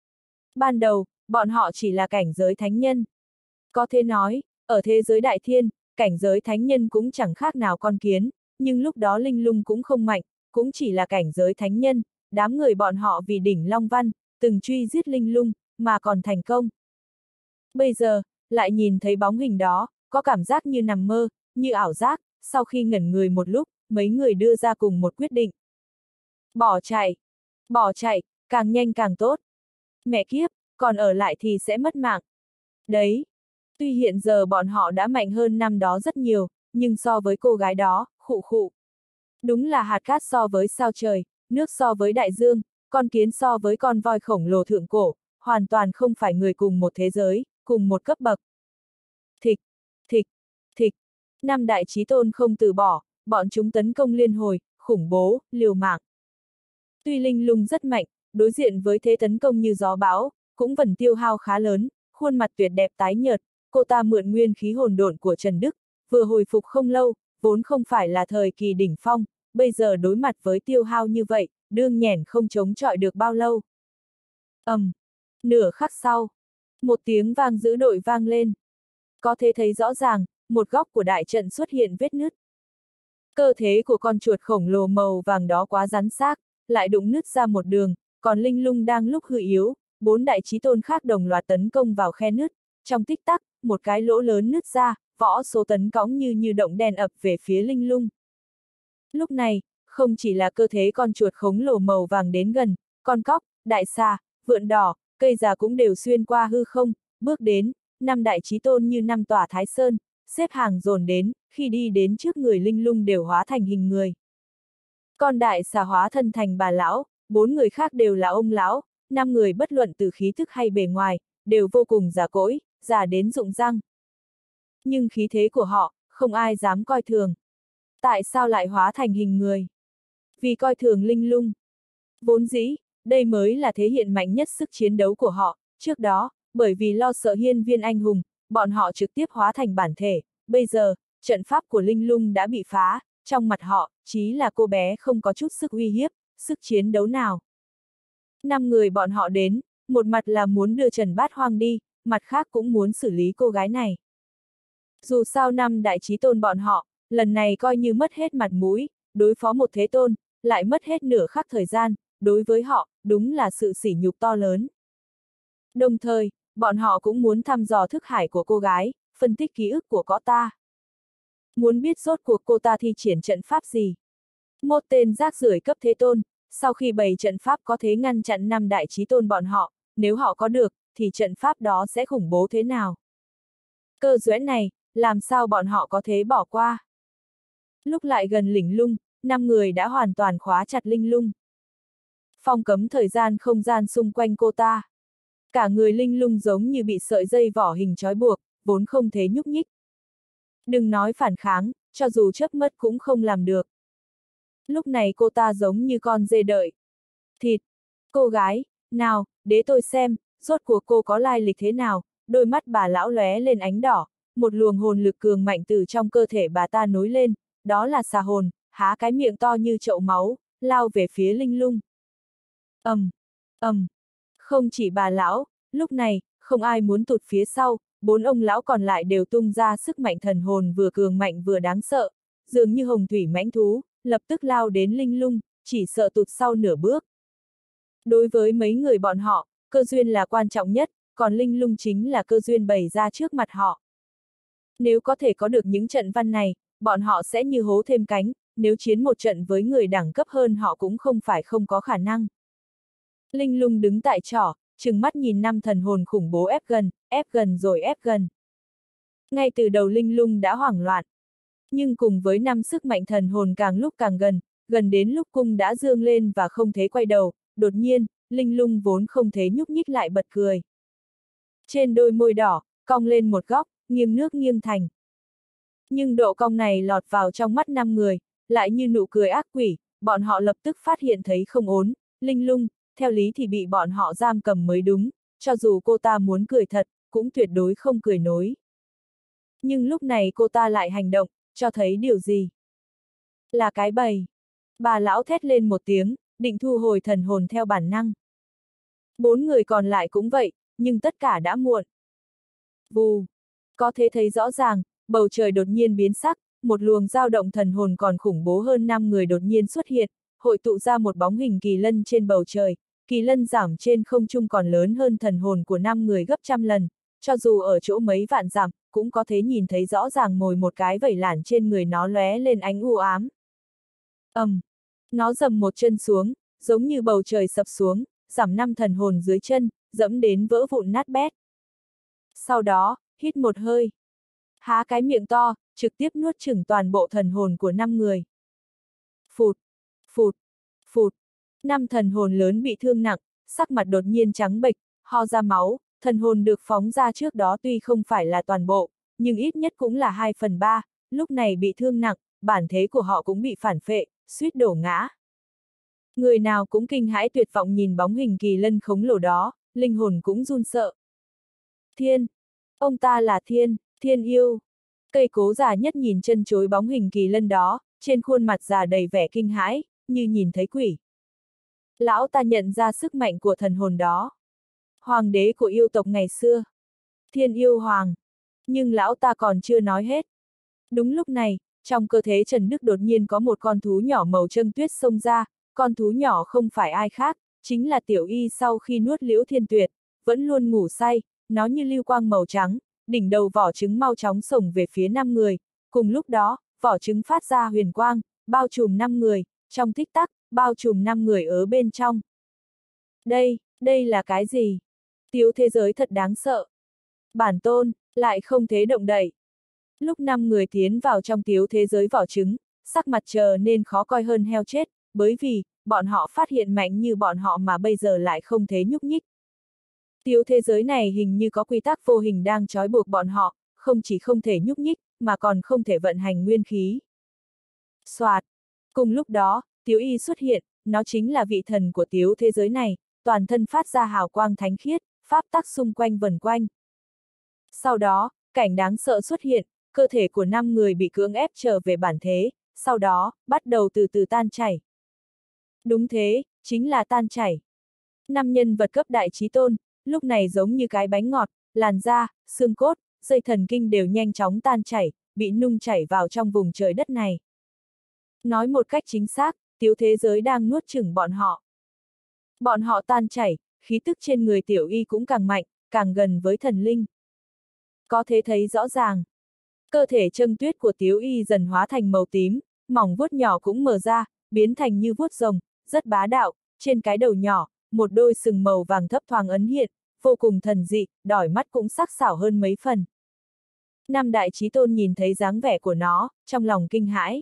Ban đầu, bọn họ chỉ là cảnh giới thánh nhân. Có thể nói, ở thế giới đại thiên, cảnh giới thánh nhân cũng chẳng khác nào con kiến, nhưng lúc đó linh lung cũng không mạnh, cũng chỉ là cảnh giới thánh nhân, đám người bọn họ vì đỉnh Long Văn, từng truy giết linh lung, mà còn thành công. Bây giờ, lại nhìn thấy bóng hình đó, có cảm giác như nằm mơ, như ảo giác, sau khi ngẩn người một lúc, mấy người đưa ra cùng một quyết định. Bỏ chạy! Bỏ chạy, càng nhanh càng tốt. Mẹ kiếp, còn ở lại thì sẽ mất mạng. Đấy! Tuy hiện giờ bọn họ đã mạnh hơn năm đó rất nhiều, nhưng so với cô gái đó, khụ khụ. Đúng là hạt cát so với sao trời, nước so với đại dương, con kiến so với con voi khổng lồ thượng cổ, hoàn toàn không phải người cùng một thế giới, cùng một cấp bậc. Thịch, thịch, thịch. Năm đại chí tôn không từ bỏ, bọn chúng tấn công liên hồi, khủng bố, liều mạng. Tuy linh lung rất mạnh, đối diện với thế tấn công như gió bão, cũng vẫn tiêu hao khá lớn, khuôn mặt tuyệt đẹp tái nhợt, cô ta mượn nguyên khí hồn độn của Trần Đức, vừa hồi phục không lâu, vốn không phải là thời kỳ đỉnh phong, bây giờ đối mặt với tiêu hao như vậy, đương nhẻn không chống chọi được bao lâu. ầm, um, nửa khắc sau, một tiếng vang dữ dội vang lên. Có thể thấy rõ ràng, một góc của đại trận xuất hiện vết nứt. Cơ thể của con chuột khổng lồ màu vàng đó quá rắn xác, lại đụng nứt ra một đường, còn linh lung đang lúc hư yếu, bốn đại chí tôn khác đồng loạt tấn công vào khe nứt, trong tích tắc, một cái lỗ lớn nứt ra, võ số tấn cõng như như động đèn ập về phía linh lung. Lúc này, không chỉ là cơ thể con chuột khổng lồ màu vàng đến gần, con cóc, đại xà, vượn đỏ, cây già cũng đều xuyên qua hư không, bước đến, năm đại chí tôn như năm tòa Thái Sơn, xếp hàng dồn đến, khi đi đến trước người linh lung đều hóa thành hình người. Con đại xà hóa thân thành bà lão, bốn người khác đều là ông lão, năm người bất luận từ khí thức hay bề ngoài, đều vô cùng già cỗi, già đến rụng răng. Nhưng khí thế của họ, không ai dám coi thường. Tại sao lại hóa thành hình người? Vì coi thường linh lung. Vốn dĩ, đây mới là thế hiện mạnh nhất sức chiến đấu của họ, trước đó, bởi vì lo sợ hiên viên anh hùng, bọn họ trực tiếp hóa thành bản thể, bây giờ, trận pháp của linh lung đã bị phá, trong mặt họ, chí là cô bé không có chút sức uy hiếp, sức chiến đấu nào. Năm người bọn họ đến, một mặt là muốn đưa Trần Bát Hoang đi, mặt khác cũng muốn xử lý cô gái này. Dù sao năm đại chí tôn bọn họ, lần này coi như mất hết mặt mũi, đối phó một thế tôn, lại mất hết nửa khắc thời gian, đối với họ, đúng là sự sỉ nhục to lớn. Đồng thời, bọn họ cũng muốn thăm dò thức hải của cô gái, phân tích ký ức của cô ta. Muốn biết rốt cuộc cô ta thi triển trận pháp gì. Một tên rác rưởi cấp thế tôn, sau khi bày trận pháp có thể ngăn chặn năm đại chí tôn bọn họ, nếu họ có được, thì trận pháp đó sẽ khủng bố thế nào. Cơ duyên này, làm sao bọn họ có thể bỏ qua. Lúc lại gần linh lung, năm người đã hoàn toàn khóa chặt linh lung. Phong cấm thời gian không gian xung quanh cô ta. Cả người linh lung giống như bị sợi dây vỏ hình trói buộc, vốn không thể nhúc nhích. Đừng nói phản kháng, cho dù chớp mắt cũng không làm được. Lúc này cô ta giống như con dê đợi thịt. Cô gái, nào, để tôi xem, rốt cuộc cô có lai lịch thế nào, đôi mắt bà lão lóe lên ánh đỏ, một luồng hồn lực cường mạnh từ trong cơ thể bà ta nối lên, đó là xà hồn, há cái miệng to như chậu máu, lao về phía linh lung. ầm, um, ầm, um. Không chỉ bà lão, lúc này, không ai muốn tụt phía sau, bốn ông lão còn lại đều tung ra sức mạnh thần hồn vừa cường mạnh vừa đáng sợ, dường như hồng thủy mãnh thú, lập tức lao đến linh lung, chỉ sợ tụt sau nửa bước. Đối với mấy người bọn họ, cơ duyên là quan trọng nhất, còn linh lung chính là cơ duyên bày ra trước mặt họ. Nếu có thể có được những trận văn này, bọn họ sẽ như hố thêm cánh, nếu chiến một trận với người đẳng cấp hơn họ cũng không phải không có khả năng. Linh lung đứng tại trỏ, trừng mắt nhìn năm thần hồn khủng bố ép gần, ép gần rồi ép gần. Ngay từ đầu linh lung đã hoảng loạn. Nhưng cùng với năm sức mạnh thần hồn càng lúc càng gần, gần đến lúc cung đã dương lên và không thể quay đầu, đột nhiên, linh lung vốn không thể nhúc nhích lại bật cười. Trên đôi môi đỏ, cong lên một góc, nghiêng nước nghiêng thành. Nhưng độ cong này lọt vào trong mắt năm người, lại như nụ cười ác quỷ, bọn họ lập tức phát hiện thấy không ổn, linh lung, theo lý thì bị bọn họ giam cầm mới đúng, cho dù cô ta muốn cười thật, cũng tuyệt đối không cười nối. Nhưng lúc này cô ta lại hành động, cho thấy điều gì? Là cái bầy. Bà lão thét lên một tiếng, định thu hồi thần hồn theo bản năng. Bốn người còn lại cũng vậy, nhưng tất cả đã muộn. Vù. Có thể thấy rõ ràng, bầu trời đột nhiên biến sắc, một luồng dao động thần hồn còn khủng bố hơn năm người đột nhiên xuất hiện, hội tụ ra một bóng hình kỳ lân trên bầu trời, kỳ lân giảm trên không trung còn lớn hơn thần hồn của năm người gấp trăm lần, cho dù ở chỗ mấy vạn dặm, cũng có thể nhìn thấy rõ ràng mồi một cái vảy lản trên người nó lóe lên ánh u ám. ầm, um, nó dầm một chân xuống, giống như bầu trời sập xuống, giảm năm thần hồn dưới chân, dẫm đến vỡ vụn nát bét. Sau đó, hít một hơi. Há cái miệng to, trực tiếp nuốt chửng toàn bộ thần hồn của năm người. Phụt, phụt, phụt. Năm thần hồn lớn bị thương nặng, sắc mặt đột nhiên trắng bệch, ho ra máu, thần hồn được phóng ra trước đó tuy không phải là toàn bộ, nhưng ít nhất cũng là hai phần ba, lúc này bị thương nặng, bản thế của họ cũng bị phản phệ, suýt đổ ngã. Người nào cũng kinh hãi tuyệt vọng nhìn bóng hình kỳ lân khổng lồ đó, linh hồn cũng run sợ. Thiên! Ông ta là Thiên, Thiên yêu! Cây cố già nhất nhìn chân chối bóng hình kỳ lân đó, trên khuôn mặt già đầy vẻ kinh hãi, như nhìn thấy quỷ. Lão ta nhận ra sức mạnh của thần hồn đó. Hoàng đế của yêu tộc ngày xưa. Thiên yêu hoàng. Nhưng lão ta còn chưa nói hết. Đúng lúc này, trong cơ thể Trần Đức đột nhiên có một con thú nhỏ màu trân tuyết xông ra, con thú nhỏ không phải ai khác, chính là Tiểu Y sau khi nuốt Liễu Thiên Tuyệt, vẫn luôn ngủ say, nó như lưu quang màu trắng, đỉnh đầu vỏ trứng mau chóng xổng về phía năm người, cùng lúc đó, vỏ trứng phát ra huyền quang, bao trùm năm người, trong tích tắc, bao trùm năm người ở bên trong. Đây, đây là cái gì? Tiểu thế giới thật đáng sợ. Bản tôn, lại không thể động đậy. Lúc năm người tiến vào trong tiểu thế giới vỏ trứng, sắc mặt trở nên khó coi hơn heo chết, bởi vì, bọn họ phát hiện mạnh như bọn họ mà bây giờ lại không thể nhúc nhích. Tiểu thế giới này hình như có quy tắc vô hình đang trói buộc bọn họ, không chỉ không thể nhúc nhích, mà còn không thể vận hành nguyên khí. Soạt. Cùng lúc đó, Tiểu Y xuất hiện, nó chính là vị thần của tiểu thế giới này, toàn thân phát ra hào quang thánh khiết, pháp tắc xung quanh vần quanh. Sau đó, cảnh đáng sợ xuất hiện, cơ thể của năm người bị cưỡng ép trở về bản thế, sau đó, bắt đầu từ từ tan chảy. Đúng thế, chính là tan chảy. Năm nhân vật cấp đại chí tôn, lúc này giống như cái bánh ngọt, làn da, xương cốt, dây thần kinh đều nhanh chóng tan chảy, bị nung chảy vào trong vùng trời đất này. Nói một cách chính xác, tiểu thế giới đang nuốt chửng bọn họ. Bọn họ tan chảy, khí tức trên người Tiểu Y cũng càng mạnh, càng gần với thần linh. Có thể thấy rõ ràng. Cơ thể trâm tuyết của Tiểu Y dần hóa thành màu tím, mỏng vuốt nhỏ cũng mở ra, biến thành như vuốt rồng, rất bá đạo, trên cái đầu nhỏ, một đôi sừng màu vàng thấp thoáng ấn hiện, vô cùng thần dị, đỏi mắt cũng sắc sảo hơn mấy phần. Năm đại chí tôn nhìn thấy dáng vẻ của nó, trong lòng kinh hãi.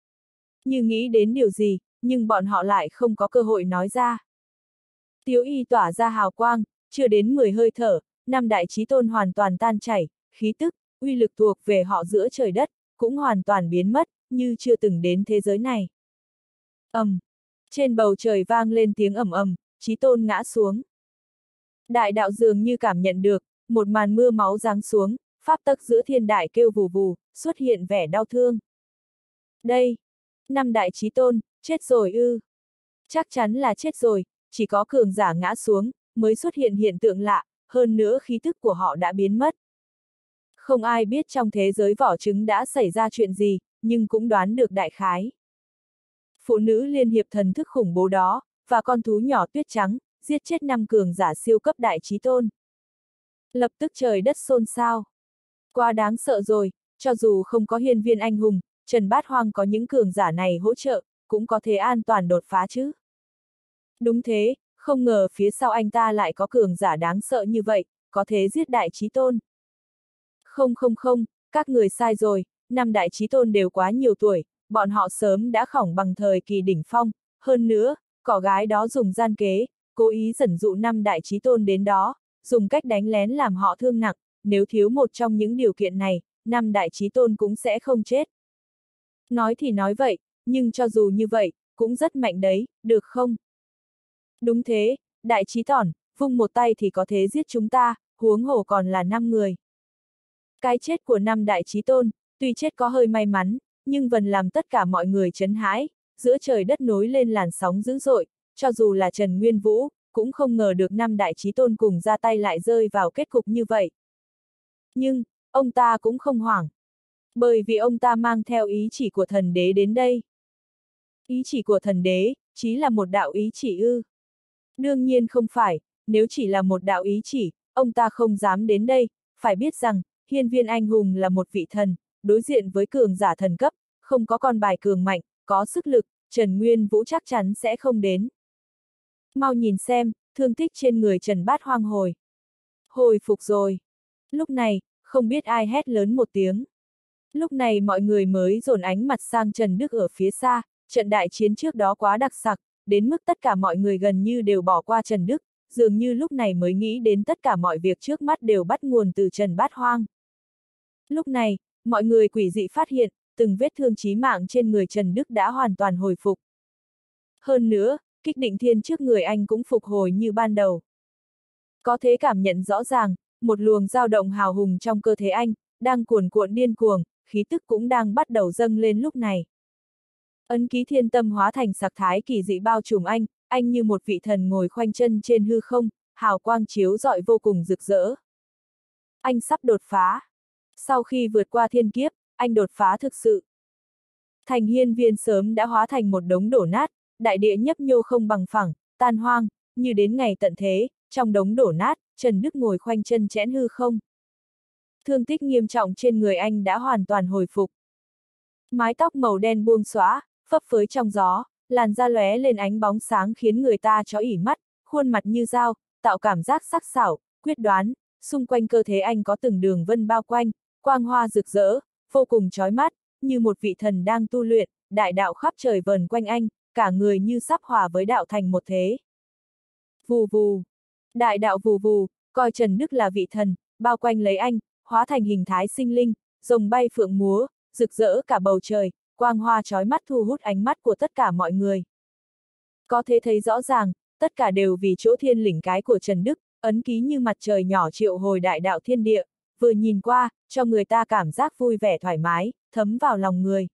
Như nghĩ đến điều gì, nhưng bọn họ lại không có cơ hội nói ra. Tiểu Y tỏa ra hào quang, chưa đến mười hơi thở, năm đại chí tôn hoàn toàn tan chảy, khí tức, uy lực thuộc về họ giữa trời đất, cũng hoàn toàn biến mất, như chưa từng đến thế giới này. ầm, um, trên bầu trời vang lên tiếng ầm ầm, chí tôn ngã xuống. Đại đạo dường như cảm nhận được, một màn mưa máu giáng xuống, pháp tắc giữa thiên đại kêu vù vù, xuất hiện vẻ đau thương. Đây, năm đại chí tôn, chết rồi ư. Chắc chắn là chết rồi, chỉ có cường giả ngã xuống, mới xuất hiện hiện tượng lạ, hơn nữa khí thức của họ đã biến mất. Không ai biết trong thế giới vỏ trứng đã xảy ra chuyện gì, nhưng cũng đoán được đại khái. Phụ nữ liên hiệp thần thức khủng bố đó, và con thú nhỏ tuyết trắng, giết chết năm cường giả siêu cấp đại chí tôn. Lập tức trời đất xôn xao. Quá đáng sợ rồi, cho dù không có hiên viên anh hùng, Trần Bát Hoang có những cường giả này hỗ trợ, cũng có thể an toàn đột phá chứ. Đúng thế, không ngờ phía sau anh ta lại có cường giả đáng sợ như vậy, có thể giết đại chí tôn. Không không không, các người sai rồi, năm đại chí tôn đều quá nhiều tuổi, bọn họ sớm đã khỏng bằng thời kỳ đỉnh phong, hơn nữa, cỏ gái đó dùng gian kế, cố ý dẫn dụ năm đại chí tôn đến đó, dùng cách đánh lén làm họ thương nặng, nếu thiếu một trong những điều kiện này, năm đại chí tôn cũng sẽ không chết. Nói thì nói vậy, nhưng cho dù như vậy, cũng rất mạnh đấy, được không? Đúng thế, đại chí tỏn, vung một tay thì có thể giết chúng ta, huống hồ còn là năm người. Cái chết của năm đại chí tôn, Tuy chết có hơi may mắn, nhưng vẫn làm tất cả mọi người chấn hãi, giữa trời đất nối lên làn sóng dữ dội, cho dù là Trần Nguyên Vũ, cũng không ngờ được năm đại chí tôn cùng ra tay lại rơi vào kết cục như vậy. Nhưng, ông ta cũng không hoảng. Bởi vì ông ta mang theo ý chỉ của thần đế đến đây. Ý chỉ của thần đế, chí là một đạo ý chỉ ư. Đương nhiên không phải, nếu chỉ là một đạo ý chỉ, ông ta không dám đến đây, phải biết rằng, hiên viên anh hùng là một vị thần, đối diện với cường giả thần cấp, không có con bài cường mạnh, có sức lực, Trần Nguyên Vũ chắc chắn sẽ không đến. Mau nhìn xem, thương tích trên người Trần Bát Hoang hồi. Hồi phục rồi. Lúc này, không biết ai hét lớn một tiếng. Lúc này mọi người mới dồn ánh mặt sang Trần Đức ở phía xa, trận đại chiến trước đó quá đặc sắc, đến mức tất cả mọi người gần như đều bỏ qua Trần Đức, dường như lúc này mới nghĩ đến tất cả mọi việc trước mắt đều bắt nguồn từ Trần Bát Hoang. Lúc này, mọi người quỷ dị phát hiện, từng vết thương chí mạng trên người Trần Đức đã hoàn toàn hồi phục. Hơn nữa, kích định thiên trước người anh cũng phục hồi như ban đầu. Có thể cảm nhận rõ ràng, một luồng dao động hào hùng trong cơ thể anh, đang cuồn cuộn điên cuồng, khí tức cũng đang bắt đầu dâng lên lúc này. Ấn ký thiên tâm hóa thành sặc thái kỳ dị bao trùm anh, anh như một vị thần ngồi khoanh chân trên hư không, hào quang chiếu rọi vô cùng rực rỡ. Anh sắp đột phá. Sau khi vượt qua thiên kiếp, anh đột phá thực sự. Thành hiên viên sớm đã hóa thành một đống đổ nát, đại địa nhấp nhô không bằng phẳng, tan hoang, như đến ngày tận thế, trong đống đổ nát, Trần Đức ngồi khoanh chân chẽn hư không. Thương tích nghiêm trọng trên người anh đã hoàn toàn hồi phục. Mái tóc màu đen buông xõa, phấp phới trong gió, làn da lóe lên ánh bóng sáng khiến người ta chó ỉ mắt, khuôn mặt như dao, tạo cảm giác sắc sảo, quyết đoán, xung quanh cơ thể anh có từng đường vân bao quanh, quang hoa rực rỡ, vô cùng chói mắt, như một vị thần đang tu luyện, đại đạo khắp trời vần quanh anh, cả người như sắp hòa với đạo thành một thế. Vù vù, đại đạo vù vù, coi Trần Đức là vị thần, bao quanh lấy anh, hóa thành hình thái sinh linh, rồng bay phượng múa, rực rỡ cả bầu trời, quang hoa chói mắt thu hút ánh mắt của tất cả mọi người. Có thể thấy rõ ràng, tất cả đều vì chỗ thiên lĩnh cái của Trần Đức, ấn ký như mặt trời nhỏ triệu hồi đại đạo thiên địa, vừa nhìn qua, cho người ta cảm giác vui vẻ thoải mái, thấm vào lòng người.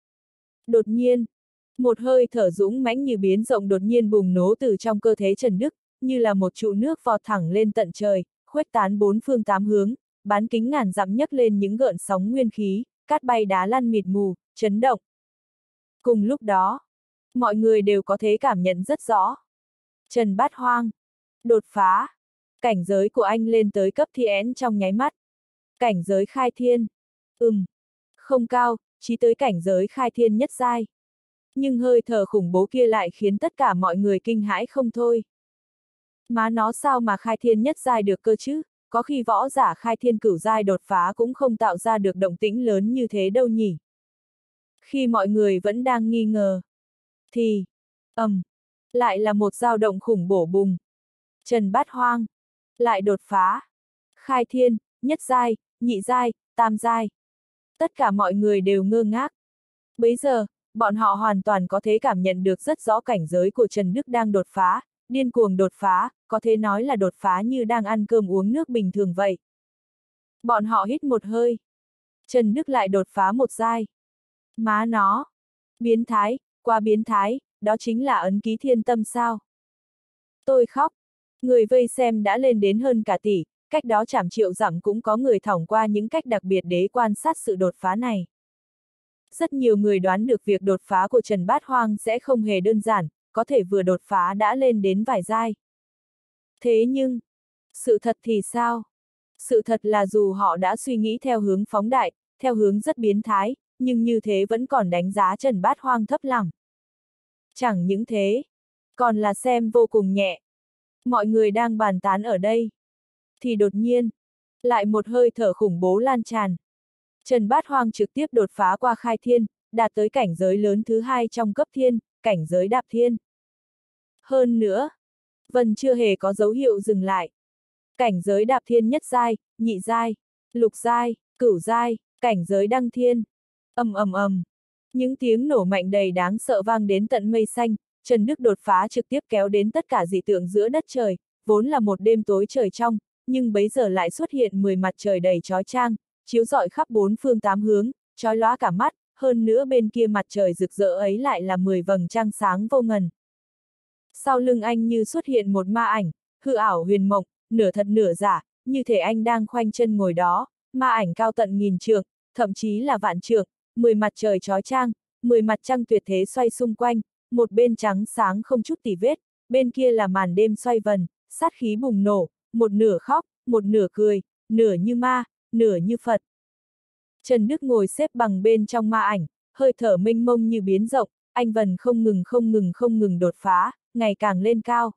Đột nhiên, một hơi thở dũng mãnh như biến rộng đột nhiên bùng nổ từ trong cơ thể Trần Đức, như là một trụ nước vọt thẳng lên tận trời, khuếch tán bốn phương tám hướng, bán kính ngàn dặm nhấc lên những gợn sóng nguyên khí, cát bay đá lăn mịt mù, chấn động. Cùng lúc đó, mọi người đều có thể cảm nhận rất rõ. Trần Bát Hoang đột phá, cảnh giới của anh lên tới cấp thiên trong nháy mắt. Cảnh giới khai thiên, ừm, không cao, chỉ tới cảnh giới khai thiên nhất giai. Nhưng hơi thở khủng bố kia lại khiến tất cả mọi người kinh hãi không thôi. Má nó sao mà khai thiên nhất giai được cơ chứ, có khi võ giả khai thiên cửu giai đột phá cũng không tạo ra được động tĩnh lớn như thế đâu nhỉ. Khi mọi người vẫn đang nghi ngờ, thì, ầm, um, lại là một dao động khủng bổ bùng. Trần Bát Hoang lại đột phá. Khai thiên, nhất giai, nhị giai, tam giai. Tất cả mọi người đều ngơ ngác. Bấy giờ, bọn họ hoàn toàn có thể cảm nhận được rất rõ cảnh giới của Trần Đức đang đột phá, điên cuồng đột phá, có thể nói là đột phá như đang ăn cơm uống nước bình thường vậy. Bọn họ hít một hơi. Trần Đức lại đột phá một giai. Má nó. Biến thái, quá biến thái, đó chính là ấn ký thiên tâm sao. Tôi khóc. Người vây xem đã lên đến hơn cả tỷ, cách đó chảm triệu dặm cũng có người thỏng qua những cách đặc biệt để quan sát sự đột phá này. Rất nhiều người đoán được việc đột phá của Trần Bát Hoang sẽ không hề đơn giản, có thể vừa đột phá đã lên đến vài giai. Thế nhưng, sự thật thì sao? Sự thật là dù họ đã suy nghĩ theo hướng phóng đại, theo hướng rất biến thái, nhưng như thế vẫn còn đánh giá Trần Bát Hoang thấp lẳng. Chẳng những thế, còn là xem vô cùng nhẹ. Mọi người đang bàn tán ở đây. Thì đột nhiên, lại một hơi thở khủng bố lan tràn. Trần Bát Hoang trực tiếp đột phá qua khai thiên, đạt tới cảnh giới lớn thứ hai trong cấp thiên, cảnh giới đạp thiên. Hơn nữa, vẫn chưa hề có dấu hiệu dừng lại. Cảnh giới đạp thiên nhất giai, nhị giai, lục giai, cửu giai, cảnh giới đăng thiên. Ầm ầm ầm. Những tiếng nổ mạnh đầy đáng sợ vang đến tận mây xanh, Trần Đức đột phá trực tiếp kéo đến tất cả dị tượng giữa đất trời, vốn là một đêm tối trời trong, nhưng bấy giờ lại xuất hiện mười mặt trời đầy chói chang, chiếu rọi khắp bốn phương tám hướng, chói lóa cả mắt, hơn nữa bên kia mặt trời rực rỡ ấy lại là mười vầng trăng sáng vô ngần. Sau lưng anh như xuất hiện một ma ảnh, hư ảo huyền mộng, nửa thật nửa giả, như thể anh đang khoanh chân ngồi đó, ma ảnh cao tận nghìn trượng, thậm chí là vạn trượng, mười mặt trời chói chang, mười mặt trăng tuyệt thế xoay xung quanh, một bên trắng sáng không chút tì vết, bên kia là màn đêm xoay vần, sát khí bùng nổ, một nửa khóc, một nửa cười, nửa như ma, nửa như Phật. Trần Đức ngồi xếp bằng bên trong ma ảnh, hơi thở mênh mông như biến rộng, anh vần không ngừng không ngừng không ngừng đột phá, ngày càng lên cao.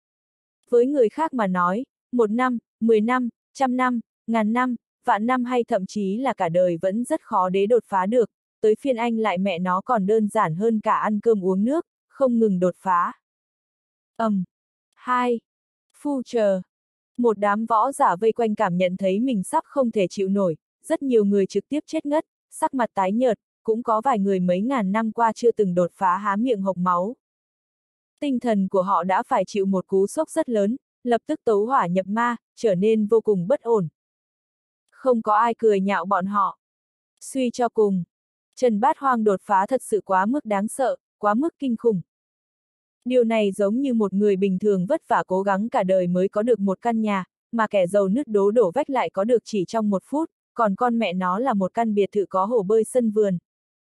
Với người khác mà nói, một năm, mười năm, trăm năm, ngàn năm, vạn năm hay thậm chí là cả đời vẫn rất khó để đột phá được, tới phiên anh lại mẹ nó còn đơn giản hơn cả ăn cơm uống nước, không ngừng đột phá. ầm, um, hai, phu chờ. Một đám võ giả vây quanh cảm nhận thấy mình sắp không thể chịu nổi, rất nhiều người trực tiếp chết ngất, sắc mặt tái nhợt, cũng có vài người mấy ngàn năm qua chưa từng đột phá há miệng hộc máu. Tinh thần của họ đã phải chịu một cú sốc rất lớn, lập tức tấu hỏa nhập ma, trở nên vô cùng bất ổn. Không có ai cười nhạo bọn họ. Suy cho cùng, Trần Bát Hoang đột phá thật sự quá mức đáng sợ, quá mức kinh khủng. Điều này giống như một người bình thường vất vả cố gắng cả đời mới có được một căn nhà, mà kẻ giàu nứt đố đổ vách lại có được chỉ trong một phút, còn con mẹ nó là một căn biệt thự có hồ bơi sân vườn.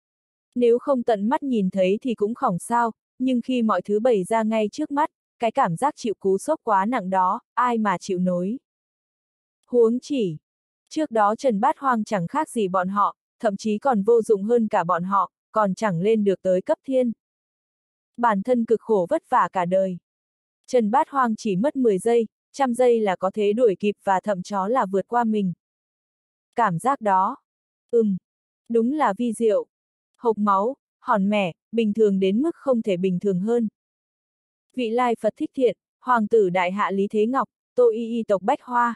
Nếu không tận mắt nhìn thấy thì cũng không sao, nhưng khi mọi thứ bày ra ngay trước mắt, cái cảm giác chịu cú sốc quá nặng đó, ai mà chịu nổi. Huống chỉ, trước đó Trần Bát Hoang chẳng khác gì bọn họ, thậm chí còn vô dụng hơn cả bọn họ, còn chẳng lên được tới cấp thiên. Bản thân cực khổ vất vả cả đời. Trần Bát Hoang chỉ mất mười giây, trăm giây là có thể đuổi kịp và thậm chó là vượt qua mình. Cảm giác đó, ừm, đúng là vi diệu. Hộc máu, hòn mẻ, bình thường đến mức không thể bình thường hơn. Vị lai Phật thích thiện, hoàng tử đại hạ Lý Thế Ngọc, Tô Y Y tộc Bách Hoa.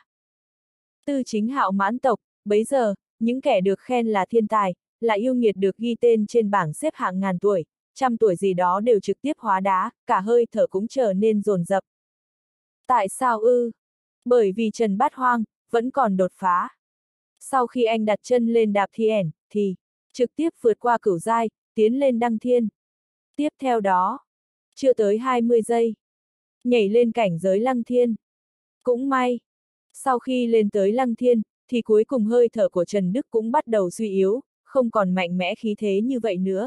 Tư chính hạo mãn tộc, bấy giờ, những kẻ được khen là thiên tài, là yêu nghiệt được ghi tên trên bảng xếp hạng ngàn tuổi, trăm tuổi gì đó đều trực tiếp hóa đá, cả hơi thở cũng trở nên dồn dập. Tại sao ư? Bởi vì Trần Bát Hoang vẫn còn đột phá. Sau khi anh đặt chân lên đạp thiên, thì trực tiếp vượt qua cửu giai, tiến lên đăng thiên. Tiếp theo đó, chưa tới hai mươi giây, nhảy lên cảnh giới lăng thiên. Cũng may, sau khi lên tới lăng thiên, thì cuối cùng hơi thở của Trần Đức cũng bắt đầu suy yếu, không còn mạnh mẽ khí thế như vậy nữa.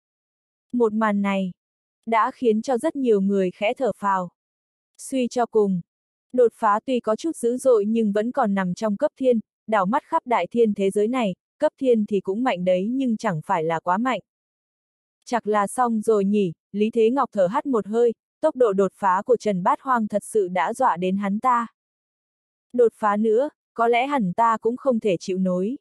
Một màn này đã khiến cho rất nhiều người khẽ thở phào. Suy cho cùng, đột phá tuy có chút dữ dội nhưng vẫn còn nằm trong cấp thiên, đảo mắt khắp đại thiên thế giới này, cấp thiên thì cũng mạnh đấy nhưng chẳng phải là quá mạnh. Chắc là xong rồi nhỉ, Lý Thế Ngọc thở hắt một hơi, tốc độ đột phá của Trần Bát Hoang thật sự đã dọa đến hắn ta. Đột phá nữa, có lẽ hẳn ta cũng không thể chịu nổi.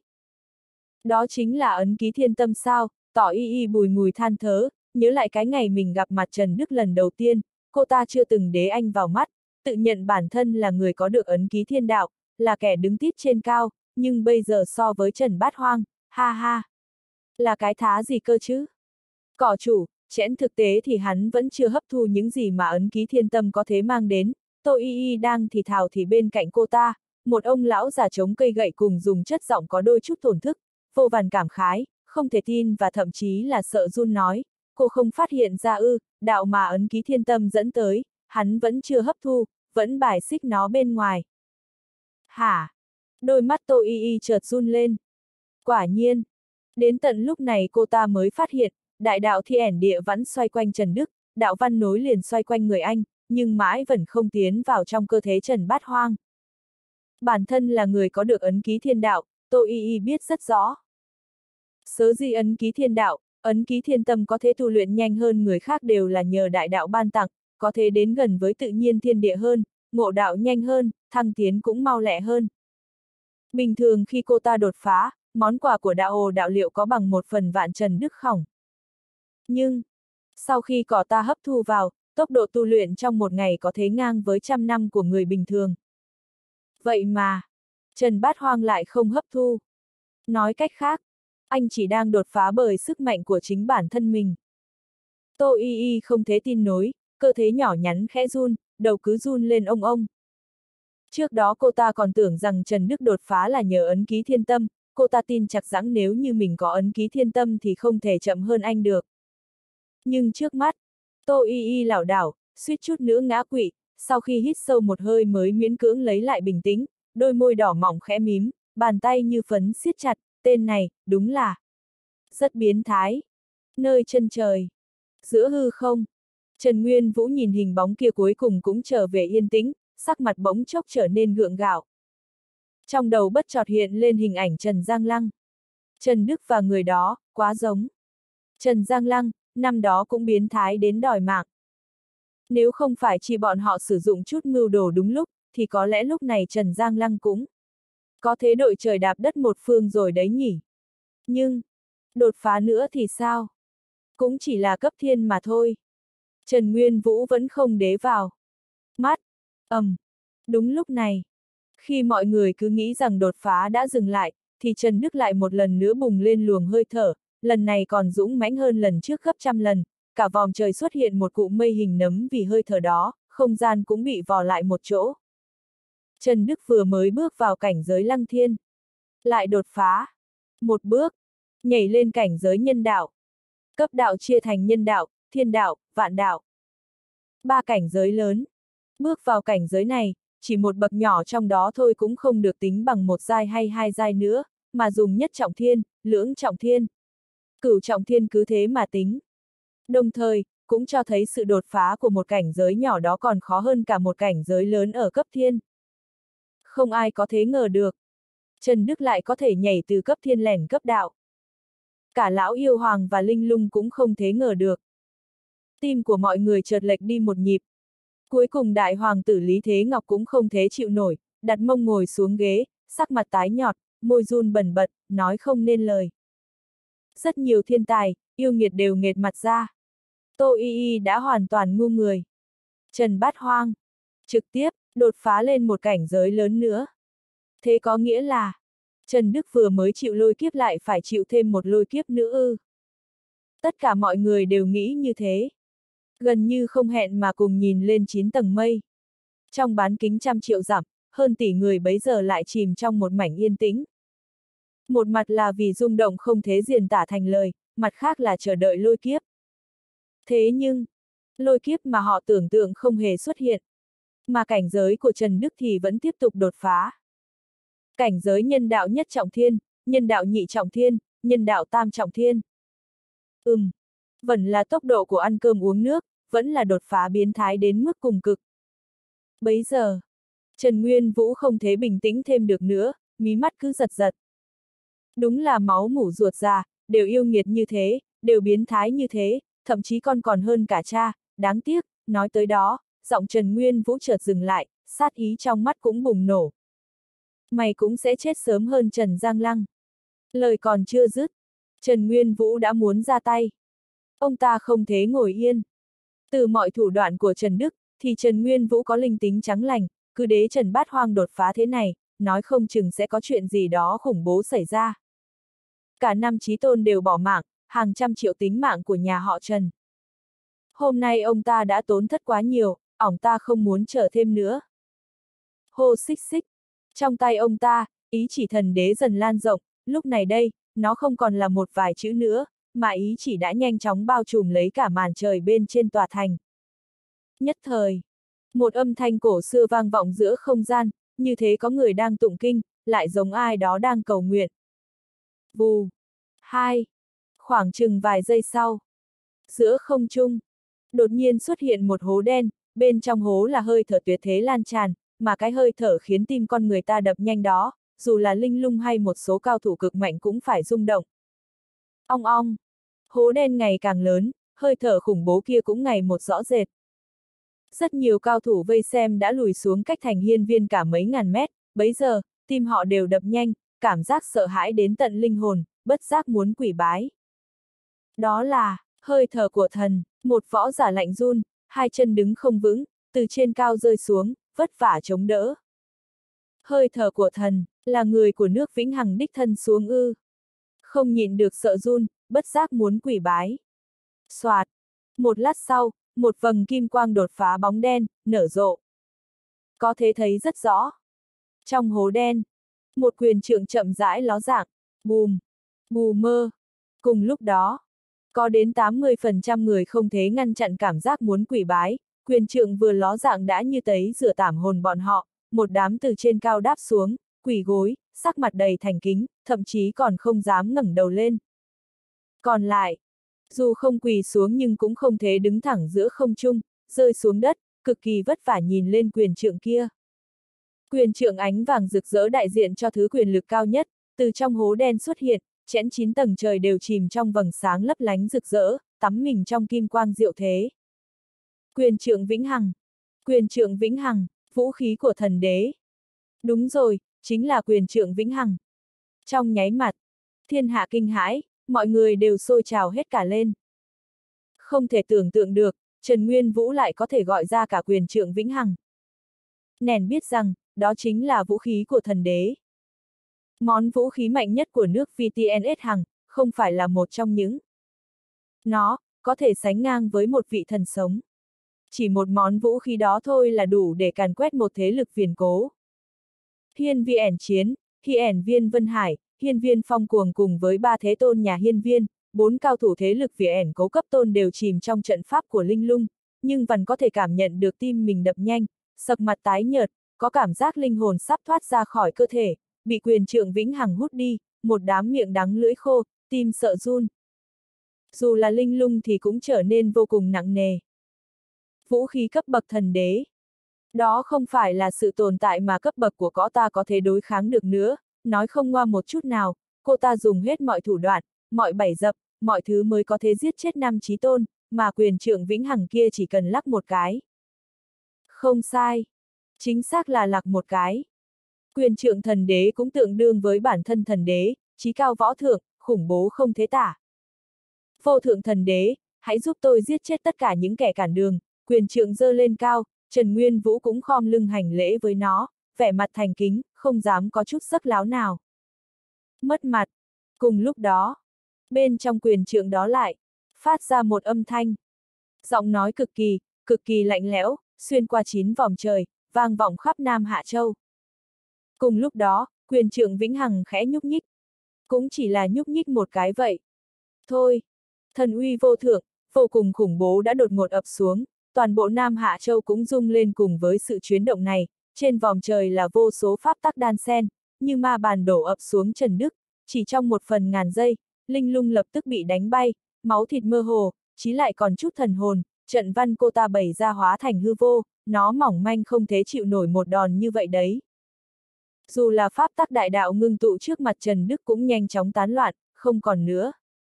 Đó chính là ấn ký thiên tâm sao, Tỏ Y Y bùi ngùi than thớ, nhớ lại cái ngày mình gặp mặt Trần Đức lần đầu tiên, cô ta chưa từng đế anh vào mắt, tự nhận bản thân là người có được ấn ký thiên đạo, là kẻ đứng tít trên cao, nhưng bây giờ so với Trần Bát Hoang, ha ha. Là cái thá gì cơ chứ? Cỏ chủ, chẽn thực tế thì hắn vẫn chưa hấp thu những gì mà ấn ký thiên tâm có thể mang đến. Tô Y Y đang thì thào thì bên cạnh cô ta, một ông lão già chống cây gậy cùng dùng chất giọng có đôi chút thổn thức, vô vàn cảm khái, không thể tin và thậm chí là sợ run nói, cô không phát hiện ra ư, đạo mà ấn ký thiên tâm dẫn tới, hắn vẫn chưa hấp thu, vẫn bài xích nó bên ngoài. Hả? Đôi mắt Tô Y Y chợt run lên. Quả nhiên, đến tận lúc này cô ta mới phát hiện, đại đạo thi ẻn địa vẫn xoay quanh Trần Đức, đạo văn nối liền xoay quanh người anh, nhưng mãi vẫn không tiến vào trong cơ thể Trần Bát Hoang. Bản thân là người có được ấn ký thiên đạo, Tô Y Y biết rất rõ. Sớ gì ấn ký thiên đạo, ấn ký thiên tâm có thể tu luyện nhanh hơn người khác đều là nhờ đại đạo ban tặng, có thể đến gần với tự nhiên thiên địa hơn, ngộ đạo nhanh hơn, thăng tiến cũng mau lẹ hơn. Bình thường khi cô ta đột phá, món quà của đạo hồ đạo liệu có bằng một phần vạn Trần Đức khổng. Nhưng, sau khi cỏ ta hấp thu vào, tốc độ tu luyện trong một ngày có thể ngang với trăm năm của người bình thường. Vậy mà, Trần Bát Hoang lại không hấp thu. Nói cách khác, anh chỉ đang đột phá bởi sức mạnh của chính bản thân mình. Tô Y Y không thể tin nổi, cơ thể nhỏ nhắn khẽ run, đầu cứ run lên ông ông. Trước đó cô ta còn tưởng rằng Trần Đức đột phá là nhờ ấn ký thiên tâm, cô ta tin chặt rằng nếu như mình có ấn ký thiên tâm thì không thể chậm hơn anh được. Nhưng trước mắt, Tô Y Y lảo đảo, suýt chút nữa ngã quỵ, sau khi hít sâu một hơi mới miễn cưỡng lấy lại bình tĩnh, đôi môi đỏ mỏng khẽ mím, bàn tay như phấn siết chặt, tên này, đúng là rất biến thái. Nơi chân trời, giữa hư không, Trần Nguyên Vũ nhìn hình bóng kia cuối cùng cũng trở về yên tĩnh, sắc mặt bỗng chốc trở nên gượng gạo. Trong đầu bất chợt hiện lên hình ảnh Trần Giang Lăng. Trần Đức và người đó, quá giống. Trần Giang Lăng, năm đó cũng biến thái đến đòi mạng. Nếu không phải chỉ bọn họ sử dụng chút mưu đồ đúng lúc, thì có lẽ lúc này Trần Giang Lăng cũng có thế đội trời đạp đất một phương rồi đấy nhỉ. Nhưng, đột phá nữa thì sao? Cũng chỉ là cấp thiên mà thôi. Trần Nguyên Vũ vẫn không đế vào mắt. ầm, um, đúng lúc này, khi mọi người cứ nghĩ rằng đột phá đã dừng lại, thì Trần Đức lại một lần nữa bùng lên luồng hơi thở, lần này còn dũng mãnh hơn lần trước gấp trăm lần, cả vòm trời xuất hiện một cụm mây hình nấm vì hơi thở đó, không gian cũng bị vò lại một chỗ. Trần Đức vừa mới bước vào cảnh giới lăng thiên, lại đột phá một bước, nhảy lên cảnh giới nhân đạo. Cấp đạo chia thành nhân đạo, thiên đạo, vạn đạo. Ba cảnh giới lớn. Bước vào cảnh giới này, chỉ một bậc nhỏ trong đó thôi cũng không được tính bằng một giai hay hai giai nữa, mà dùng nhất trọng thiên, lưỡng trọng thiên, cửu trọng thiên cứ thế mà tính. Đồng thời, cũng cho thấy sự đột phá của một cảnh giới nhỏ đó còn khó hơn cả một cảnh giới lớn ở cấp thiên. Không ai có thể ngờ được. Trần Đức lại có thể nhảy từ cấp thiên lẻn cấp đạo. Cả lão yêu hoàng và linh lung cũng không thể ngờ được. Tim của mọi người chợt lệch đi một nhịp. Cuối cùng đại hoàng tử Lý Thế Ngọc cũng không thể chịu nổi, đặt mông ngồi xuống ghế, sắc mặt tái nhọt, môi run bần bật, nói không nên lời. Rất nhiều thiên tài, yêu nghiệt đều nghệt mặt ra. Tô Y Y đã hoàn toàn ngu người. Trần Bát Hoang, trực tiếp, đột phá lên một cảnh giới lớn nữa. Thế có nghĩa là, Trần Đức vừa mới chịu lôi kiếp lại phải chịu thêm một lôi kiếp nữa ư. Tất cả mọi người đều nghĩ như thế. Gần như không hẹn mà cùng nhìn lên chín tầng mây. Trong bán kính trăm triệu dặm, hơn tỷ người bấy giờ lại chìm trong một mảnh yên tĩnh. Một mặt là vì rung động không thể diễn tả thành lời, mặt khác là chờ đợi lôi kiếp. Thế nhưng, lôi kiếp mà họ tưởng tượng không hề xuất hiện. Mà cảnh giới của Trần Đức thì vẫn tiếp tục đột phá. Cảnh giới nhân đạo nhất trọng thiên, nhân đạo nhị trọng thiên, nhân đạo tam trọng thiên. Ừm, vẫn là tốc độ của ăn cơm uống nước, vẫn là đột phá biến thái đến mức cùng cực. Bấy giờ, Trần Nguyên Vũ không thể bình tĩnh thêm được nữa, mí mắt cứ giật giật. Đúng là máu mủ ruột già, đều yêu nghiệt như thế, đều biến thái như thế, thậm chí còn còn hơn cả cha, đáng tiếc, nói tới đó, giọng Trần Nguyên Vũ chợt dừng lại, sát ý trong mắt cũng bùng nổ. Mày cũng sẽ chết sớm hơn Trần Giang Lăng. Lời còn chưa dứt, Trần Nguyên Vũ đã muốn ra tay. Ông ta không thể ngồi yên. Từ mọi thủ đoạn của Trần Đức, thì Trần Nguyên Vũ có linh tính trắng lành, cứ đế Trần Bát Hoang đột phá thế này, nói không chừng sẽ có chuyện gì đó khủng bố xảy ra. Cả năm chí tôn đều bỏ mạng, hàng trăm triệu tính mạng của nhà họ Trần. Hôm nay ông ta đã tốn thất quá nhiều, ỏng ta không muốn chờ thêm nữa. Hô xích xích. Trong tay ông ta, ý chỉ thần đế dần lan rộng, lúc này đây, nó không còn là một vài chữ nữa, mà ý chỉ đã nhanh chóng bao trùm lấy cả màn trời bên trên tòa thành. Nhất thời, một âm thanh cổ xưa vang vọng giữa không gian, như thế có người đang tụng kinh, lại giống ai đó đang cầu nguyện. Vù. Hai. Khoảng chừng vài giây sau. Giữa không trung, đột nhiên xuất hiện một hố đen, bên trong hố là hơi thở tuyệt thế lan tràn, mà cái hơi thở khiến tim con người ta đập nhanh đó, dù là linh lung hay một số cao thủ cực mạnh cũng phải rung động. Ong ong. Hố đen ngày càng lớn, hơi thở khủng bố kia cũng ngày một rõ rệt. Rất nhiều cao thủ vây xem đã lùi xuống cách thành hiên viên cả mấy ngàn mét, bấy giờ, tim họ đều đập nhanh, cảm giác sợ hãi đến tận linh hồn, bất giác muốn quỳ bái. Đó là, hơi thở của thần, một võ giả lạnh run, hai chân đứng không vững, từ trên cao rơi xuống, vất vả chống đỡ. Hơi thở của thần, là người của nước Vĩnh Hằng đích thân xuống ư. Không nhịn được sợ run, bất giác muốn quỳ bái. Soạt. Một lát sau, một vầng kim quang đột phá bóng đen, nở rộ. Có thể thấy rất rõ. Trong hố đen, một quyền trượng chậm rãi ló dạng, Bùm, bù mơ. Cùng lúc đó, có đến tám mươi phần trăm người không thể ngăn chặn cảm giác muốn quỷ bái, quyền trượng vừa ló dạng đã như tấy rửa tảm hồn bọn họ, một đám từ trên cao đáp xuống, quỳ gối, sắc mặt đầy thành kính, thậm chí còn không dám ngẩng đầu lên. Còn lại, dù không quỳ xuống nhưng cũng không thể đứng thẳng giữa không trung, rơi xuống đất, cực kỳ vất vả nhìn lên quyền trượng kia. Quyền trượng ánh vàng rực rỡ đại diện cho thứ quyền lực cao nhất, từ trong hố đen xuất hiện, chẽn chín tầng trời đều chìm trong vầng sáng lấp lánh rực rỡ, tắm mình trong kim quang diệu thế. Quyền trượng vĩnh hằng. Quyền trượng vĩnh hằng, vũ khí của thần đế. Đúng rồi, chính là quyền trượng vĩnh hằng. Trong nháy mặt, thiên hạ kinh hãi, mọi người đều sôi trào hết cả lên. Không thể tưởng tượng được, Trần Nguyên Vũ lại có thể gọi ra cả quyền trượng vĩnh hằng. Nèn biết rằng, đó chính là vũ khí của thần đế. Món vũ khí mạnh nhất của nước vê tê en ét Hằng, không phải là một trong những. Nó, có thể sánh ngang với một vị thần sống. Chỉ một món vũ khí đó thôi là đủ để càn quét một thế lực viền cố. Hiên Vi ẻn Chiến, Hi ẻn Viên Vân Hải, Hiên Viên Phong Cuồng cùng với ba thế tôn nhà Hiên Viên, bốn cao thủ thế lực Vi ẻn cố cấp tôn đều chìm trong trận pháp của linh lung, nhưng vẫn có thể cảm nhận được tim mình đập nhanh, sập mặt tái nhợt, có cảm giác linh hồn sắp thoát ra khỏi cơ thể, bị quyền trượng vĩnh hằng hút đi, một đám miệng đắng lưỡi khô, tim sợ run. Dù là linh lung thì cũng trở nên vô cùng nặng nề. Vũ khí cấp bậc thần đế. Đó không phải là sự tồn tại mà cấp bậc của cõ ta có thể đối kháng được nữa, nói không ngoa một chút nào, cô ta dùng hết mọi thủ đoạn, mọi bảy dập, mọi thứ mới có thể giết chết năm chí tôn, mà quyền trượng vĩnh hằng kia chỉ cần lắc một cái. Không sai. Chính xác là lắc một cái. Quyền trượng thần đế cũng tương đương với bản thân thần đế, chí cao võ thượng, khủng bố không thể tả. Vô thượng thần đế, hãy giúp tôi giết chết tất cả những kẻ cản đường, quyền trượng giơ lên cao, Trần Nguyên Vũ cũng khom lưng hành lễ với nó, vẻ mặt thành kính, không dám có chút sắc láo nào. Mất mặt. Cùng lúc đó, bên trong quyền trượng đó lại, phát ra một âm thanh. Giọng nói cực kỳ, cực kỳ lạnh lẽo, xuyên qua chín vòng trời, vang vọng khắp Nam Hạ Châu. Cùng lúc đó, quyền trượng vĩnh hằng khẽ nhúc nhích. Cũng chỉ là nhúc nhích một cái vậy. Thôi, thần uy vô thượng, vô cùng khủng bố đã đột ngột ập xuống, toàn bộ Nam Hạ Châu cũng rung lên cùng với sự chuyển động này, trên vòm trời là vô số pháp tắc đan sen, như ma bàn đổ ập xuống Trần Đức, chỉ trong một phần ngàn giây, linh lung lập tức bị đánh bay, máu thịt mơ hồ, chí lại còn chút thần hồn, trận văn cô ta bày ra hóa thành hư vô, nó mỏng manh không thể chịu nổi một đòn như vậy đấy. Dù là pháp tắc đại đạo ngưng tụ trước mặt Trần Đức cũng nhanh chóng tán loạn, không còn nữa.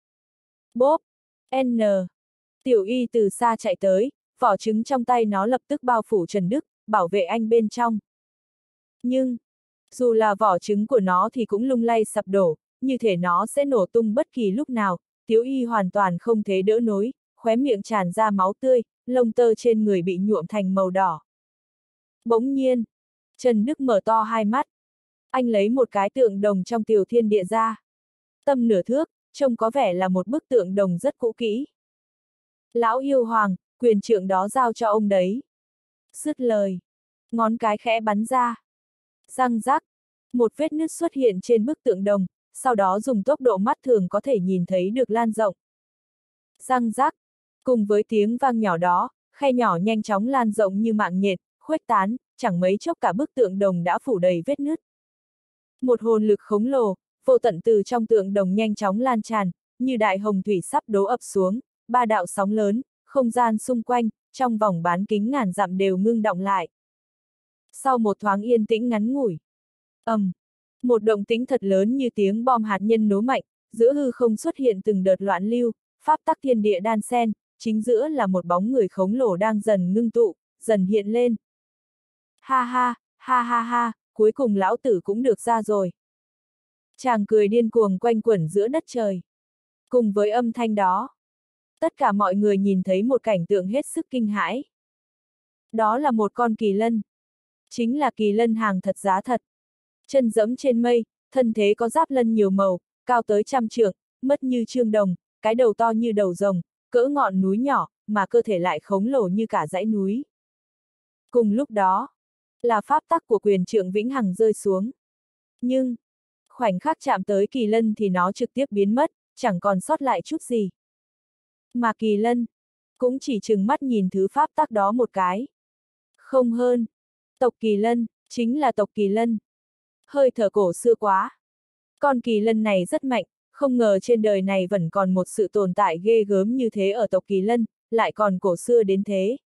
Bốp! N. Tiểu Y từ xa chạy tới, vỏ trứng trong tay nó lập tức bao phủ Trần Đức, bảo vệ anh bên trong. Nhưng, dù là vỏ trứng của nó thì cũng lung lay sập đổ, như thể nó sẽ nổ tung bất kỳ lúc nào, Tiểu Y hoàn toàn không thể đỡ nổi, khóe miệng tràn ra máu tươi, lông tơ trên người bị nhuộm thành màu đỏ. Bỗng nhiên, Trần Đức mở to hai mắt. Anh lấy một cái tượng đồng trong tiểu thiên địa ra. Tầm nửa thước, trông có vẻ là một bức tượng đồng rất cũ kỹ. Lão yêu hoàng, quyền trượng đó giao cho ông đấy. Dứt lời, ngón cái khẽ bắn ra. Răng rắc, một vết nứt xuất hiện trên bức tượng đồng, sau đó dùng tốc độ mắt thường có thể nhìn thấy được lan rộng. Răng rắc, cùng với tiếng vang nhỏ đó, khe nhỏ nhanh chóng lan rộng như mạng nhện, khuếch tán, chẳng mấy chốc cả bức tượng đồng đã phủ đầy vết nứt. Một hồn lực khổng lồ, vô tận từ trong tượng đồng nhanh chóng lan tràn, như đại hồng thủy sắp đổ ập xuống, ba đạo sóng lớn, không gian xung quanh, trong vòng bán kính ngàn dặm đều ngưng động lại. Sau một thoáng yên tĩnh ngắn ngủi, ầm, um, một động tĩnh thật lớn như tiếng bom hạt nhân nổ mạnh, giữa hư không xuất hiện từng đợt loạn lưu, pháp tắc thiên địa đan sen, chính giữa là một bóng người khổng lồ đang dần ngưng tụ, dần hiện lên. Ha ha, ha ha ha, cuối cùng lão tử cũng được ra rồi. Chàng cười điên cuồng quanh quẩn giữa đất trời. Cùng với âm thanh đó, tất cả mọi người nhìn thấy một cảnh tượng hết sức kinh hãi. Đó là một con kỳ lân. Chính là kỳ lân hàng thật giá thật. Chân giẫm trên mây, thân thế có giáp lân nhiều màu, cao tới trăm trượng, mất như trương đồng, cái đầu to như đầu rồng, cỡ ngọn núi nhỏ, mà cơ thể lại khổng lồ như cả dãy núi. Cùng lúc đó, là pháp tắc của quyền trượng vĩnh hằng rơi xuống. Nhưng, Khoảnh khắc chạm tới Kỳ Lân thì nó trực tiếp biến mất, chẳng còn sót lại chút gì. Mà Kỳ Lân cũng chỉ trừng mắt nhìn thứ pháp tắc đó một cái. Không hơn. Tộc Kỳ Lân, chính là tộc Kỳ Lân. Hơi thở cổ xưa quá. Con Kỳ Lân này rất mạnh, không ngờ trên đời này vẫn còn một sự tồn tại ghê gớm như thế ở tộc Kỳ Lân, lại còn cổ xưa đến thế.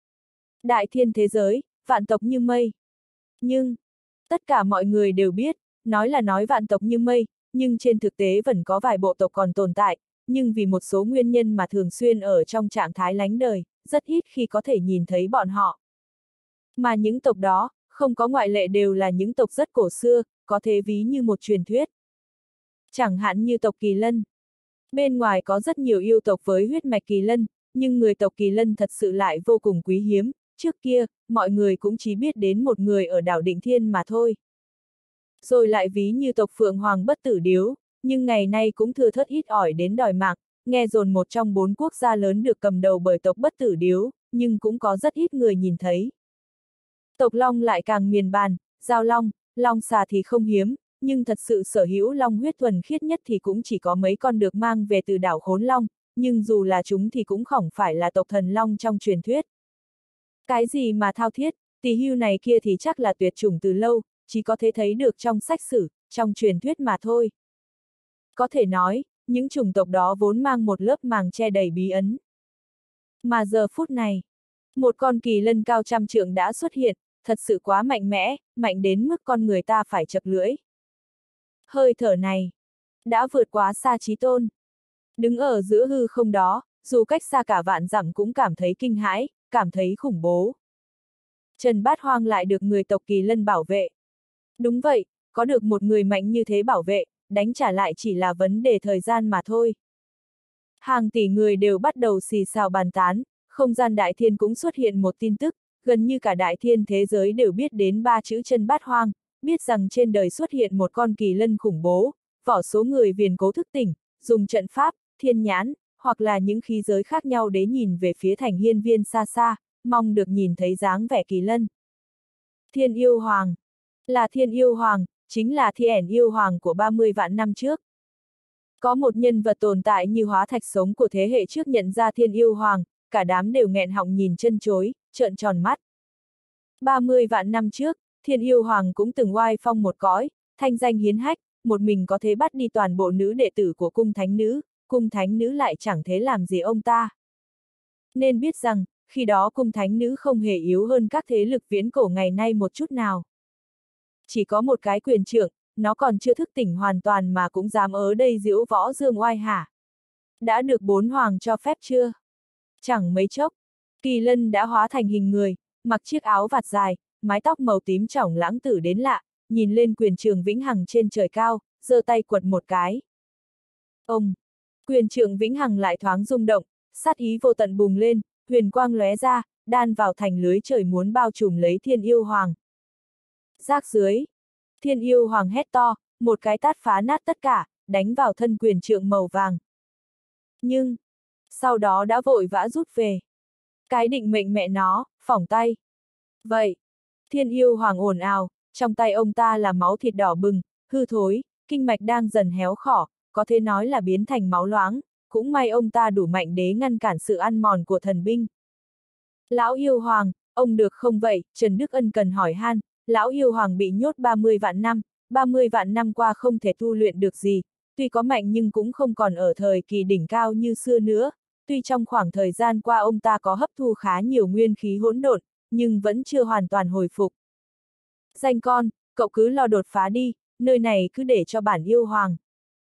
Đại thiên thế giới, vạn tộc như mây. Nhưng, tất cả mọi người đều biết, nói là nói vạn tộc như mây, nhưng trên thực tế vẫn có vài bộ tộc còn tồn tại, nhưng vì một số nguyên nhân mà thường xuyên ở trong trạng thái lánh đời, rất ít khi có thể nhìn thấy bọn họ. Mà những tộc đó, không có ngoại lệ đều là những tộc rất cổ xưa, có thể ví như một truyền thuyết. Chẳng hạn như tộc Kỳ Lân. Bên ngoài có rất nhiều yêu tộc với huyết mạch Kỳ Lân, nhưng người tộc Kỳ Lân thật sự lại vô cùng quý hiếm, trước kia, mọi người cũng chỉ biết đến một người ở đảo Định Thiên mà thôi. Rồi lại ví như tộc Phượng Hoàng Bất Tử Điếu, nhưng ngày nay cũng thưa thớt ít ỏi đến đòi mạng, nghe dồn một trong bốn quốc gia lớn được cầm đầu bởi tộc Bất Tử Điếu, nhưng cũng có rất ít người nhìn thấy. Tộc Long lại càng miền bàn, Giao Long, Long Xà thì không hiếm, nhưng thật sự sở hữu Long huyết thuần khiết nhất thì cũng chỉ có mấy con được mang về từ đảo Khốn Long, nhưng dù là chúng thì cũng không phải là tộc thần Long trong truyền thuyết. Cái gì mà thao thiết, tỳ hưu này kia thì chắc là tuyệt chủng từ lâu, chỉ có thể thấy được trong sách sử, trong truyền thuyết mà thôi. Có thể nói, những chủng tộc đó vốn mang một lớp màng che đầy bí ẩn. Mà giờ phút này, một con Kỳ Lân cao trăm trượng đã xuất hiện, thật sự quá mạnh mẽ, mạnh đến mức con người ta phải chật lưỡi. Hơi thở này đã vượt quá xa trí tôn. Đứng ở giữa hư không đó, dù cách xa cả vạn dặm cũng cảm thấy kinh hãi, cảm thấy khủng bố. Trần Bát Hoang lại được người tộc Kỳ Lân bảo vệ. Đúng vậy, có được một người mạnh như thế bảo vệ, đánh trả lại chỉ là vấn đề thời gian mà thôi. Hàng tỷ người đều bắt đầu xì xào bàn tán, không gian đại thiên cũng xuất hiện một tin tức, gần như cả đại thiên thế giới đều biết đến ba chữ Trần Bát Hoang, biết rằng trên đời xuất hiện một con Kỳ Lân khủng bố, vỏ số người viền cố thức tỉnh, dùng trận pháp, thiên nhãn, hoặc là những khí giới khác nhau để nhìn về phía thành hiên viên xa xa, mong được nhìn thấy dáng vẻ Kỳ Lân. Thiên Yêu Hoàng. Là Thiên Yêu Hoàng, chính là Thiên Yêu Hoàng của ba mươi vạn năm trước. Có một nhân vật tồn tại như hóa thạch sống của thế hệ trước nhận ra Thiên Yêu Hoàng, cả đám đều nghẹn họng nhìn chân chối, trợn tròn mắt. ba mươi vạn năm trước, Thiên Yêu Hoàng cũng từng oai phong một cõi, thanh danh hiến hách, một mình có thể bắt đi toàn bộ nữ đệ tử của cung thánh nữ, cung thánh nữ lại chẳng thế làm gì ông ta. Nên biết rằng, khi đó cung thánh nữ không hề yếu hơn các thế lực viễn cổ ngày nay một chút nào. Chỉ có một cái quyền trưởng, nó còn chưa thức tỉnh hoàn toàn mà cũng dám ở đây giễu võ dương oai hả? Đã được bốn hoàng cho phép chưa? Chẳng mấy chốc, Kỳ Lân đã hóa thành hình người, mặc chiếc áo vạt dài, mái tóc màu tím trỏng lãng tử đến lạ, nhìn lên quyền trường vĩnh hằng trên trời cao, giơ tay quật một cái. Ông! Quyền trượng vĩnh hằng lại thoáng rung động, sát ý vô tận bùng lên, huyền quang lóe ra, đan vào thành lưới trời muốn bao trùm lấy Thiên Yêu Hoàng. Rác dưới! Thiên Yêu Hoàng hét to, một cái tát phá nát tất cả, đánh vào thân quyền trượng màu vàng. Nhưng, sau đó đã vội vã rút về. Cái định mệnh mẹ nó, phỏng tay. Vậy, Thiên Yêu Hoàng ồn ào, trong tay ông ta là máu thịt đỏ bừng, hư thối, kinh mạch đang dần héo khỏ, có thể nói là biến thành máu loáng, cũng may ông ta đủ mạnh để ngăn cản sự ăn mòn của thần binh. Lão Yêu Hoàng, ông được không vậy? Trần Đức Ân cần hỏi han, Lão Yêu Hoàng bị nhốt ba mươi vạn năm, ba mươi vạn năm qua không thể tu luyện được gì, tuy có mạnh nhưng cũng không còn ở thời kỳ đỉnh cao như xưa nữa, tuy trong khoảng thời gian qua ông ta có hấp thu khá nhiều nguyên khí hỗn độn, nhưng vẫn chưa hoàn toàn hồi phục. Danh con, cậu cứ lo đột phá đi, nơi này cứ để cho bản Yêu Hoàng.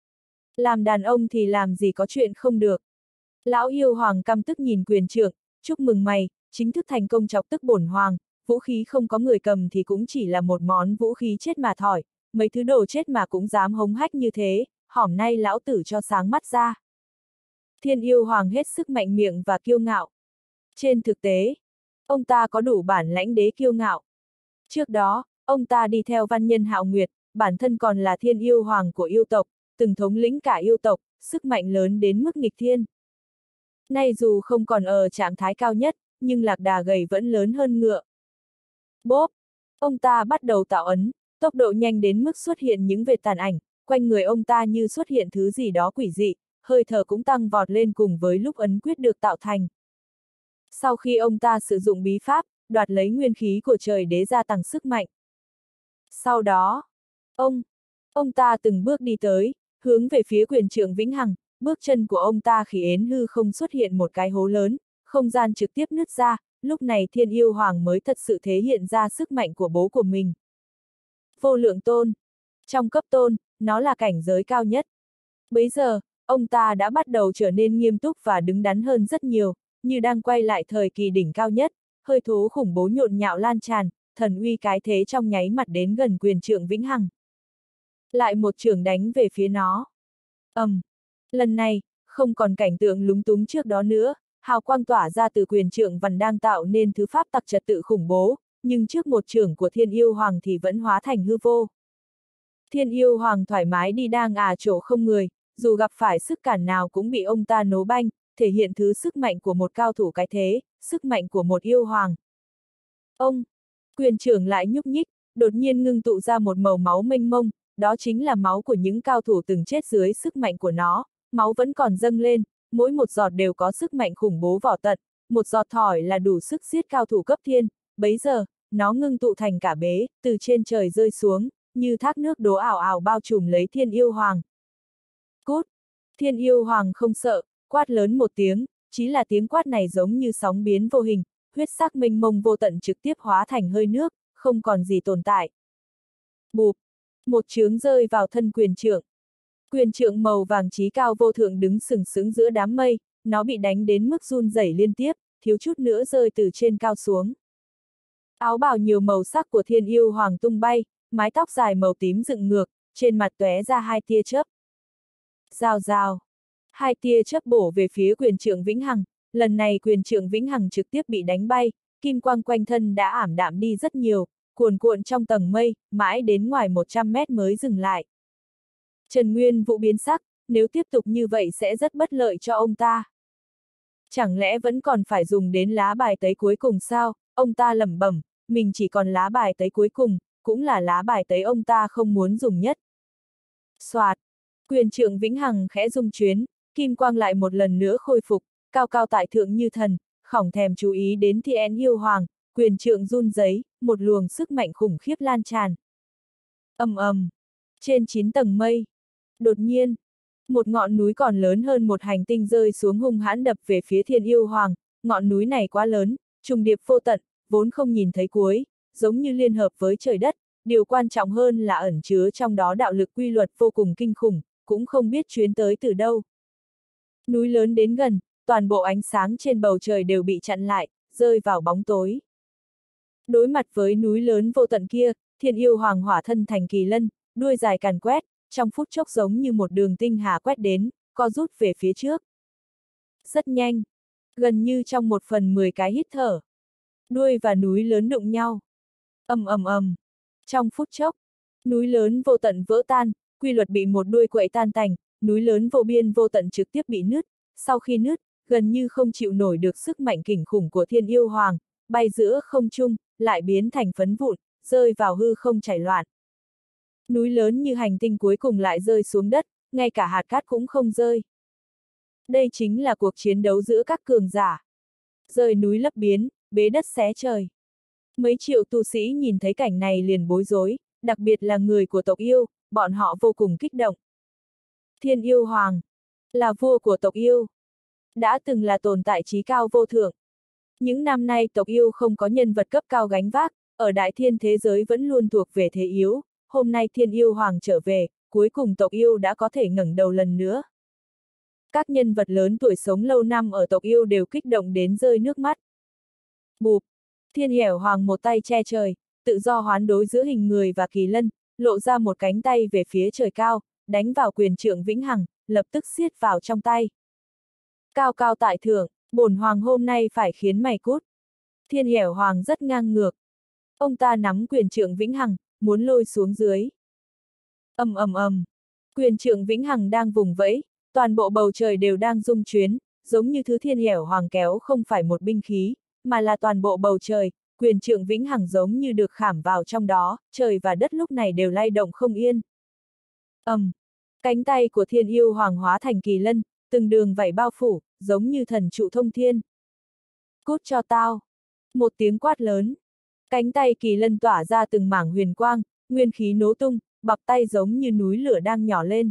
Làm đàn ông thì làm gì có chuyện không được. Lão Yêu Hoàng căm tức nhìn quyền trượng, chúc mừng mày, chính thức thành công chọc tức bổn hoàng, vũ khí không có người cầm thì cũng chỉ là một món vũ khí chết mà thỏi, mấy thứ đồ chết mà cũng dám hống hách như thế, hỏm nay lão tử cho sáng mắt ra. Thiên Yêu Hoàng hết sức mạnh miệng và kiêu ngạo. Trên thực tế, ông ta có đủ bản lãnh đế kiêu ngạo. Trước đó, ông ta đi theo văn nhân Hạo Nguyệt, bản thân còn là Thiên Yêu Hoàng của yêu tộc, từng thống lĩnh cả yêu tộc, sức mạnh lớn đến mức nghịch thiên. Nay dù không còn ở trạng thái cao nhất, nhưng lạc đà gầy vẫn lớn hơn ngựa. Bốp! Ông ta bắt đầu tạo ấn, tốc độ nhanh đến mức xuất hiện những vệt tàn ảnh, quanh người ông ta như xuất hiện thứ gì đó quỷ dị, hơi thở cũng tăng vọt lên cùng với lúc ấn quyết được tạo thành. Sau khi ông ta sử dụng bí pháp, đoạt lấy nguyên khí của trời đế gia tăng sức mạnh. Sau đó, ông, ông ta từng bước đi tới, hướng về phía quyền trượng Vĩnh Hằng, bước chân của ông ta khi ến hư không xuất hiện một cái hố lớn, không gian trực tiếp nứt ra, lúc này Thiên Yêu Hoàng mới thật sự thể hiện ra sức mạnh của bố của mình. Vô lượng tôn. Trong cấp tôn, nó là cảnh giới cao nhất. Bấy giờ, ông ta đã bắt đầu trở nên nghiêm túc và đứng đắn hơn rất nhiều, như đang quay lại thời kỳ đỉnh cao nhất, hơi thú khủng bố nhộn nhạo lan tràn, thần uy cái thế trong nháy mặt đến gần quyền trượng Vĩnh Hằng. Lại một chưởng đánh về phía nó. ầm, um, lần này, không còn cảnh tượng lúng túng trước đó nữa, hào quang tỏa ra từ quyền trượng vằn đang tạo nên thứ pháp tắc trật tự khủng bố, nhưng trước một chưởng của Thiên Yêu Hoàng thì vẫn hóa thành hư vô. Thiên Yêu Hoàng thoải mái đi đang à chỗ không người, dù gặp phải sức cản nào cũng bị ông ta nổ banh, thể hiện thứ sức mạnh của một cao thủ cái thế, sức mạnh của một yêu hoàng. Ông, quyền trưởng lại nhúc nhích, đột nhiên ngưng tụ ra một màu máu mênh mông, đó chính là máu của những cao thủ từng chết dưới sức mạnh của nó, máu vẫn còn dâng lên, mỗi một giọt đều có sức mạnh khủng bố vỏ tận, một giọt thỏi là đủ sức giết cao thủ cấp thiên, bấy giờ, nó ngưng tụ thành cả bế, từ trên trời rơi xuống, như thác nước đổ ảo ảo bao trùm lấy Thiên Yêu Hoàng. Cút! Thiên Yêu Hoàng không sợ, quát lớn một tiếng, chỉ là tiếng quát này giống như sóng biến vô hình, huyết sắc mênh mông vô tận trực tiếp hóa thành hơi nước, không còn gì tồn tại. Bụp! Một chướng rơi vào thân quyền trượng. Quyền trượng màu vàng chí cao vô thượng đứng sừng sững giữa đám mây, nó bị đánh đến mức run rẩy liên tiếp, thiếu chút nữa rơi từ trên cao xuống. Áo bào nhiều màu sắc của Thiên Yêu Hoàng tung bay, mái tóc dài màu tím dựng ngược, trên mặt tóe ra hai tia chớp. Rào rào. Hai tia chớp bổ về phía quyền trượng Vĩnh Hằng, lần này quyền trượng Vĩnh Hằng trực tiếp bị đánh bay, kim quang quanh thân đã ảm đạm đi rất nhiều, cuồn cuộn trong tầng mây, mãi đến ngoài một trăm mét mới dừng lại. Trần Nguyên Vũ biến sắc, nếu tiếp tục như vậy sẽ rất bất lợi cho ông ta. Chẳng lẽ vẫn còn phải dùng đến lá bài tẩy cuối cùng sao? Ông ta lẩm bẩm, mình chỉ còn lá bài tẩy cuối cùng, cũng là lá bài tẩy ông ta không muốn dùng nhất. Soạt, quyền trượng Vĩnh Hằng khẽ rung chuyến, kim quang lại một lần nữa khôi phục, cao cao tại thượng như thần, khỏng thèm chú ý đến Thiên Yêu Hoàng, quyền trượng run rẩy, một luồng sức mạnh khủng khiếp lan tràn. Ầm ầm, trên chín tầng mây, đột nhiên, một ngọn núi còn lớn hơn một hành tinh rơi xuống hung hãn đập về phía Thiên Yêu Hoàng, ngọn núi này quá lớn, trùng điệp vô tận, vốn không nhìn thấy cuối, giống như liên hợp với trời đất, điều quan trọng hơn là ẩn chứa trong đó đạo lực quy luật vô cùng kinh khủng, cũng không biết chuyến tới từ đâu. Núi lớn đến gần, toàn bộ ánh sáng trên bầu trời đều bị chặn lại, rơi vào bóng tối. Đối mặt với núi lớn vô tận kia, Thiên Yêu Hoàng hỏa thân thành kỳ lân, đuôi dài càn quét, trong phút chốc giống như một đường tinh hà quét đến, co rút về phía trước. Rất nhanh, gần như trong một phần mười cái hít thở. Đuôi và núi lớn đụng nhau. Ầm ầm ầm. Trong phút chốc, núi lớn vô tận vỡ tan, quy luật bị một đuôi quậy tan tành, núi lớn vô biên vô tận trực tiếp bị nứt, sau khi nứt, gần như không chịu nổi được sức mạnh kinh khủng của Thiên Yêu Hoàng, bay giữa không trung, lại biến thành phấn vụn, rơi vào hư không chảy loạn. Núi lớn như hành tinh cuối cùng lại rơi xuống đất, ngay cả hạt cát cũng không rơi. Đây chính là cuộc chiến đấu giữa các cường giả. Rơi núi lấp biến, bế đất xé trời. Mấy triệu tu sĩ nhìn thấy cảnh này liền bối rối, đặc biệt là người của tộc yêu, bọn họ vô cùng kích động. Thiên Yêu Hoàng là vua của tộc yêu, đã từng là tồn tại trí cao vô thượng. Những năm nay tộc yêu không có nhân vật cấp cao gánh vác, ở đại thiên thế giới vẫn luôn thuộc về thế yếu, hôm nay Thiên Yêu Hoàng trở về, cuối cùng tộc yêu đã có thể ngẩng đầu lần nữa. Các nhân vật lớn tuổi sống lâu năm ở tộc yêu đều kích động đến rơi nước mắt. Bụp, Thiên Yêu Hoàng một tay che trời, tự do hoán đối giữa hình người và kỳ lân, lộ ra một cánh tay về phía trời cao, đánh vào quyền trượng Vĩnh Hằng, lập tức siết vào trong tay. Cao cao tại thượng, bổn hoàng hôm nay phải khiến mày cút. Thiên Yêu Hoàng rất ngang ngược. Ông ta nắm quyền trượng Vĩnh Hằng, muốn lôi xuống dưới. Ầm ầm ầm, quyền trượng Vĩnh Hằng đang vùng vẫy, toàn bộ bầu trời đều đang rung chuyến, giống như thứ Thiên Yêu Hoàng kéo không phải một binh khí, mà là toàn bộ bầu trời, quyền trượng Vĩnh Hằng giống như được khảm vào trong đó, trời và đất lúc này đều lay động không yên. ầm, um, cánh tay của Thiên Yêu Hoàng hóa thành kỳ lân, từng đường vảy bao phủ, giống như thần trụ thông thiên. Cút cho tao! Một tiếng quát lớn. Cánh tay kỳ lân tỏa ra từng mảng huyền quang, nguyên khí nổ tung, bắp tay giống như núi lửa đang nhỏ lên.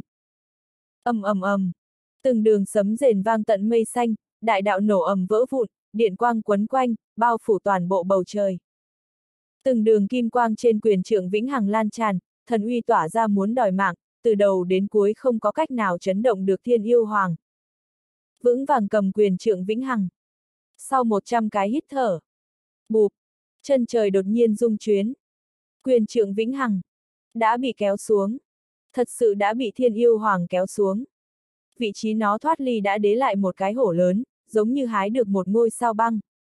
Ầm ầm ầm, từng đường sấm rền vang tận mây xanh, đại đạo nổ ầm vỡ vụn, điện quang quấn quanh, bao phủ toàn bộ bầu trời. Từng đường kim quang trên quyền trượng vĩnh hằng lan tràn, thần uy tỏa ra muốn đòi mạng, từ đầu đến cuối không có cách nào chấn động được Thiên Yêu Hoàng. Vững vàng cầm quyền trượng vĩnh hằng. Sau một trăm cái hít thở, bụp, chân trời đột nhiên rung chuyến. Quyền trượng vĩnh hằng đã bị kéo xuống. Thật sự đã bị Thiên Yêu Hoàng kéo xuống. Vị trí nó thoát ly đã đế lại một cái hổ lớn, giống như hái được một ngôi sao băng.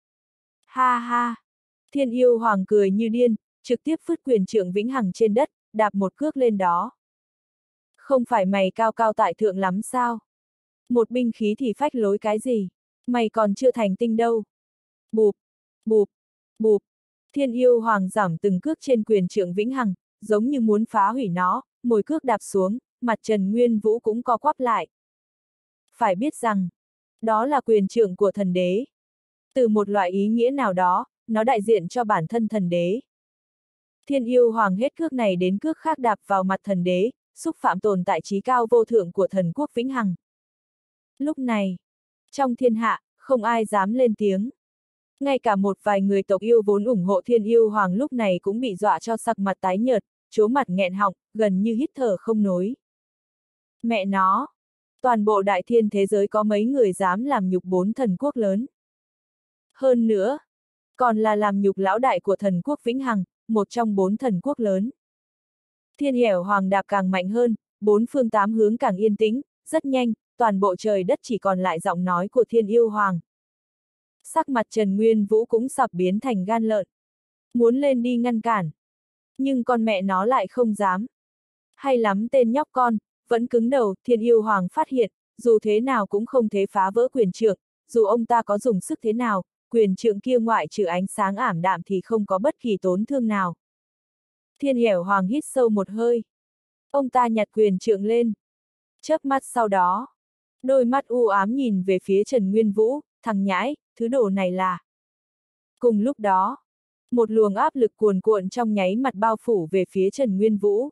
Ha ha! Thiên Yêu Hoàng cười như điên, trực tiếp phất quyền trượng vĩnh hằng trên đất, đạp một cước lên đó. Không phải mày cao cao tại thượng lắm sao? Một binh khí thì phách lối cái gì? Mày còn chưa thành tinh đâu. Bụp, bụp, bụp. Thiên Yêu Hoàng giảm từng cước trên quyền trượng vĩnh hằng, giống như muốn phá hủy nó, mỗi cước đạp xuống, mặt Trần Nguyên Vũ cũng co quắp lại. Phải biết rằng, đó là quyền trượng của thần đế. Từ một loại ý nghĩa nào đó, nó đại diện cho bản thân thần đế. Thiên Yêu Hoàng hết cước này đến cước khác đạp vào mặt thần đế, xúc phạm tồn tại trí cao vô thượng của thần quốc vĩnh hằng. Lúc này, trong thiên hạ, không ai dám lên tiếng. Ngay cả một vài người tộc yêu vốn ủng hộ Thiên Yêu Hoàng lúc này cũng bị dọa cho sắc mặt tái nhợt, trố mặt nghẹn họng, gần như hít thở không nổi. Mẹ nó! Toàn bộ đại thiên thế giới có mấy người dám làm nhục bốn thần quốc lớn. Hơn nữa, còn là làm nhục lão đại của thần quốc vĩnh hằng, một trong bốn thần quốc lớn. Thiên Yểu Hoàng đạp càng mạnh hơn, bốn phương tám hướng càng yên tĩnh, rất nhanh, toàn bộ trời đất chỉ còn lại giọng nói của Thiên Yêu Hoàng. Sắc mặt Trần Nguyên Vũ cũng sập biến thành gan lợn. Muốn lên đi ngăn cản. Nhưng con mẹ nó lại không dám. Hay lắm tên nhóc con, vẫn cứng đầu. Thiên Yêu Hoàng phát hiện, dù thế nào cũng không thể phá vỡ quyền trượng, dù ông ta có dùng sức thế nào, quyền trượng kia ngoại trừ ánh sáng ảm đạm thì không có bất kỳ tổn thương nào. Thiên Yểu Hoàng hít sâu một hơi. Ông ta nhặt quyền trượng lên. Chớp mắt sau đó, đôi mắt u ám nhìn về phía Trần Nguyên Vũ, thằng nhãi, thứ đồ này là. Cùng lúc đó, một luồng áp lực cuồn cuộn trong nháy mặt bao phủ về phía Trần Nguyên Vũ.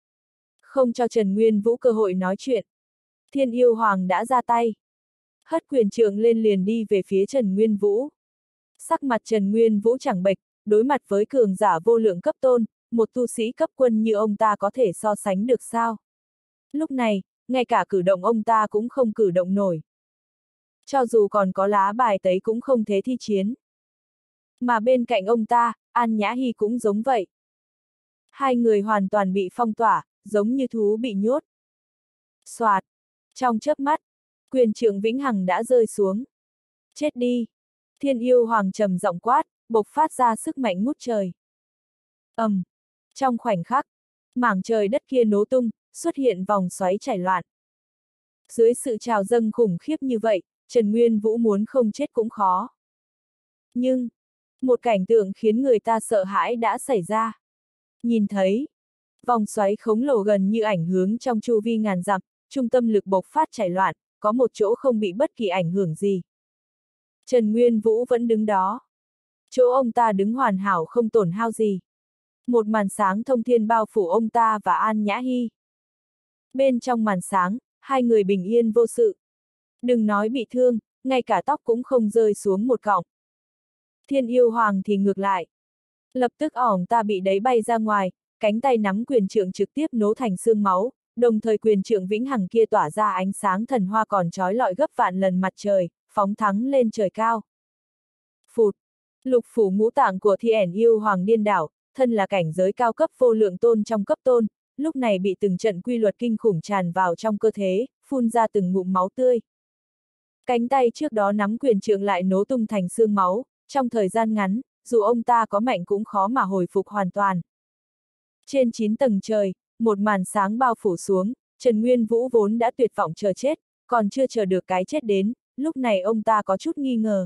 Không cho Trần Nguyên Vũ cơ hội nói chuyện. Thiên Yêu Hoàng đã ra tay. Hất quyền trượng lên liền đi về phía Trần Nguyên Vũ. Sắc mặt Trần Nguyên Vũ chẳng bệch, đối mặt với cường giả vô lượng cấp tôn, một tu sĩ cấp quân như ông ta có thể so sánh được sao? Lúc này, ngay cả cử động ông ta cũng không cử động nổi. Cho dù còn có lá bài tấy cũng không thể thi chiến. Mà bên cạnh ông ta, An Nhã Hy cũng giống vậy. Hai người hoàn toàn bị phong tỏa, giống như thú bị nhốt. Soạt! Trong chớp mắt, quyền trượng vĩnh hằng đã rơi xuống. Chết đi! Thiên Yêu Hoàng trầm giọng quát, bộc phát ra sức mạnh ngút trời. ầm, um, trong khoảnh khắc, mảng trời đất kia nổ tung, xuất hiện vòng xoáy chảy loạn. Dưới sự trào dâng khủng khiếp như vậy, Trần Nguyên Vũ muốn không chết cũng khó. Nhưng, một cảnh tượng khiến người ta sợ hãi đã xảy ra. Nhìn thấy, vòng xoáy khổng lồ gần như ảnh hướng trong chu vi ngàn dặm, trung tâm lực bộc phát chảy loạn, có một chỗ không bị bất kỳ ảnh hưởng gì. Trần Nguyên Vũ vẫn đứng đó. Chỗ ông ta đứng hoàn hảo không tổn hao gì. Một màn sáng thông thiên bao phủ ông ta và An Nhã Hy. Bên trong màn sáng, hai người bình yên vô sự. Đừng nói bị thương, ngay cả tóc cũng không rơi xuống một cọng. Thiên Yêu Hoàng thì ngược lại. Lập tức ỏng ta bị đẩy bay ra ngoài, cánh tay nắm quyền trượng trực tiếp nổ thành xương máu, đồng thời quyền trượng vĩnh hằng kia tỏa ra ánh sáng thần hoa còn trói lọi gấp vạn lần mặt trời, phóng thắng lên trời cao. Phụt! Lục phủ ngũ tạng của Thiên Yêu Hoàng điên đảo, thân là cảnh giới cao cấp vô lượng tôn trong cấp tôn, lúc này bị từng trận quy luật kinh khủng tràn vào trong cơ thể, phun ra từng ngụm máu tươi. Cánh tay trước đó nắm quyền trượng lại nổ tung thành xương máu, trong thời gian ngắn, dù ông ta có mạnh cũng khó mà hồi phục hoàn toàn. Trên chín tầng trời, một màn sáng bao phủ xuống, Trần Nguyên Vũ vốn đã tuyệt vọng chờ chết, còn chưa chờ được cái chết đến, lúc này ông ta có chút nghi ngờ.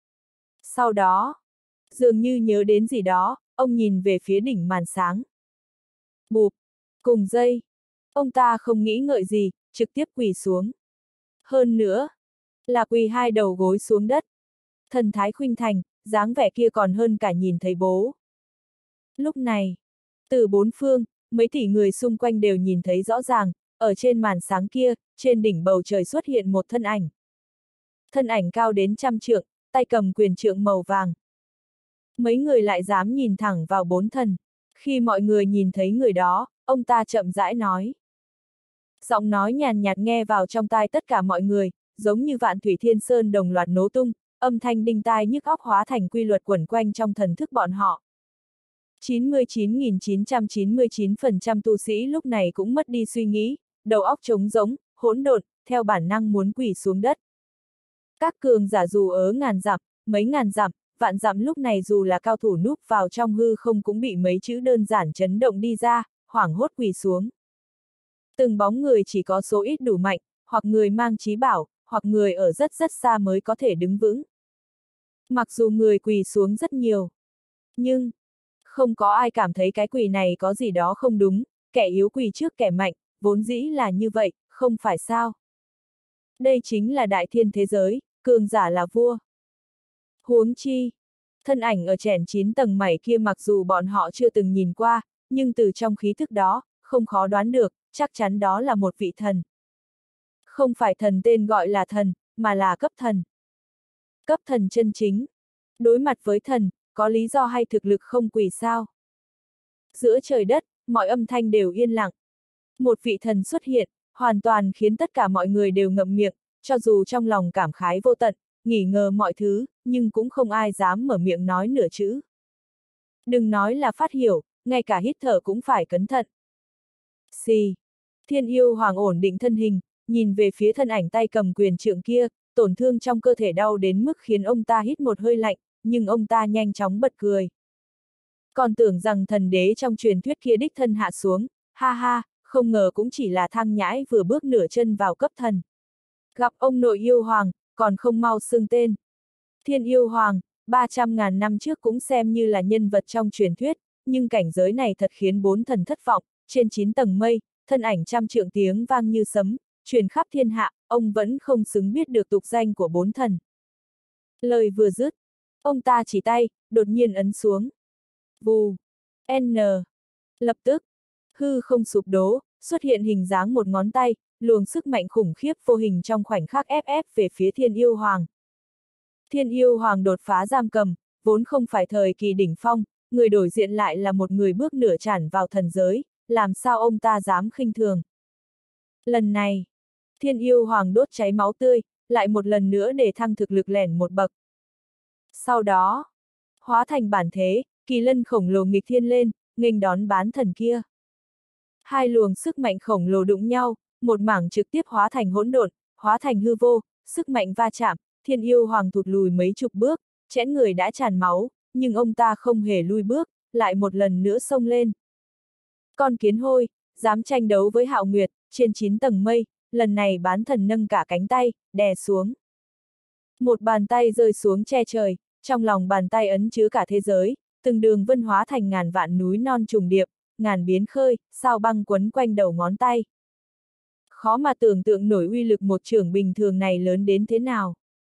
Sau đó, dường như nhớ đến gì đó, ông nhìn về phía đỉnh màn sáng. Bụp! Cùng giây, Ông ta không nghĩ ngợi gì, trực tiếp quỳ xuống. Hơn nữa, là quỳ hai đầu gối xuống đất. Thần thái khuynh thành, dáng vẻ kia còn hơn cả nhìn thấy bố. Lúc này, từ bốn phương, mấy tỷ người xung quanh đều nhìn thấy rõ ràng, ở trên màn sáng kia, trên đỉnh bầu trời xuất hiện một thân ảnh. Thân ảnh cao đến trăm trượng, tay cầm quyền trượng màu vàng. Mấy người lại dám nhìn thẳng vào bốn thần. Khi mọi người nhìn thấy người đó, ông ta chậm rãi nói. Giọng nói nhàn nhạt nghe vào trong tai tất cả mọi người, giống như vạn thủy thiên sơn đồng loạt nổ tung, âm thanh đinh tai nhức óc hóa thành quy luật quẩn quanh trong thần thức bọn họ. chín mươi chín nghìn chín trăm chín mươi chín phần trăm tu sĩ lúc này cũng mất đi suy nghĩ, đầu óc trống rỗng, hỗn độn, theo bản năng muốn quỳ xuống đất. Các cường giả dù ở ngàn dặm, mấy ngàn dặm, vạn dặm lúc này dù là cao thủ núp vào trong hư không cũng bị mấy chữ đơn giản chấn động đi ra, hoảng hốt quỳ xuống. Từng bóng người chỉ có số ít đủ mạnh, hoặc người mang trí bảo, hoặc người ở rất rất xa mới có thể đứng vững. Mặc dù người quỳ xuống rất nhiều, nhưng không có ai cảm thấy cái quỳ này có gì đó không đúng, kẻ yếu quỳ trước kẻ mạnh, vốn dĩ là như vậy, không phải sao? Đây chính là đại thiên thế giới, cường giả là vua. Huống chi, thân ảnh ở chẻn chín tầng mảy kia mặc dù bọn họ chưa từng nhìn qua, nhưng từ trong khí thức đó, không khó đoán được, chắc chắn đó là một vị thần. Không phải thần tên gọi là thần, mà là cấp thần. Cấp thần chân chính. Đối mặt với thần, có lý do hay thực lực không quỳ sao? Giữa trời đất, mọi âm thanh đều yên lặng. Một vị thần xuất hiện, hoàn toàn khiến tất cả mọi người đều ngậm miệng, cho dù trong lòng cảm khái vô tận, nghỉ ngờ mọi thứ, nhưng cũng không ai dám mở miệng nói nửa chữ. Đừng nói là phát hiểu, ngay cả hít thở cũng phải cẩn thận. Xì. Thiên yêu hoàng ổn định thân hình, nhìn về phía thân ảnh tay cầm quyền trượng kia, tổn thương trong cơ thể đau đến mức khiến ông ta hít một hơi lạnh, nhưng ông ta nhanh chóng bật cười. Còn tưởng rằng thần đế trong truyền thuyết kia đích thân hạ xuống, ha ha, không ngờ cũng chỉ là thang nhãi vừa bước nửa chân vào cấp thần. Gặp ông nội yêu hoàng, còn không mau xưng tên. Thiên yêu hoàng, ba trăm ngàn năm trước cũng xem như là nhân vật trong truyền thuyết, nhưng cảnh giới này thật khiến bốn thần thất vọng, trên chín tầng mây, thân ảnh trăm trượng tiếng vang như sấm, truyền khắp thiên hạ, ông vẫn không xứng biết được tục danh của bốn thần. Lời vừa dứt, ông ta chỉ tay, đột nhiên ấn xuống. Vù, N. Lập tức, hư không sụp đổ, xuất hiện hình dáng một ngón tay, luồng sức mạnh khủng khiếp vô hình trong khoảnh khắc ép ép về phía thiên yêu hoàng. Thiên yêu hoàng đột phá giam cầm, vốn không phải thời kỳ đỉnh phong, người đổi diện lại là một người bước nửa tràn vào thần giới, làm sao ông ta dám khinh thường. Lần này, thiên yêu hoàng đốt cháy máu tươi, lại một lần nữa để thăng thực lực lẻn một bậc. Sau đó, hóa thành bản thế, kỳ lân khổng lồ nghịch thiên lên, nghênh đón bán thần kia. Hai luồng sức mạnh khổng lồ đụng nhau, một mảng trực tiếp hóa thành hỗn độn, hóa thành hư vô, sức mạnh va chạm, thiên yêu hoàng thụt lùi mấy chục bước, chẽn người đã tràn máu, nhưng ông ta không hề lui bước, lại một lần nữa xông lên. Con kiến hôi, dám tranh đấu với Hạo Nguyệt, trên chín tầng mây, lần này bán thần nâng cả cánh tay, đè xuống. Một bàn tay rơi xuống che trời, trong lòng bàn tay ấn chứa cả thế giới, từng đường vân hóa thành ngàn vạn núi non trùng điệp, ngàn biến khơi, sao băng quấn quanh đầu ngón tay. Khó mà tưởng tượng nổi uy lực một chưởng bình thường này lớn đến thế nào.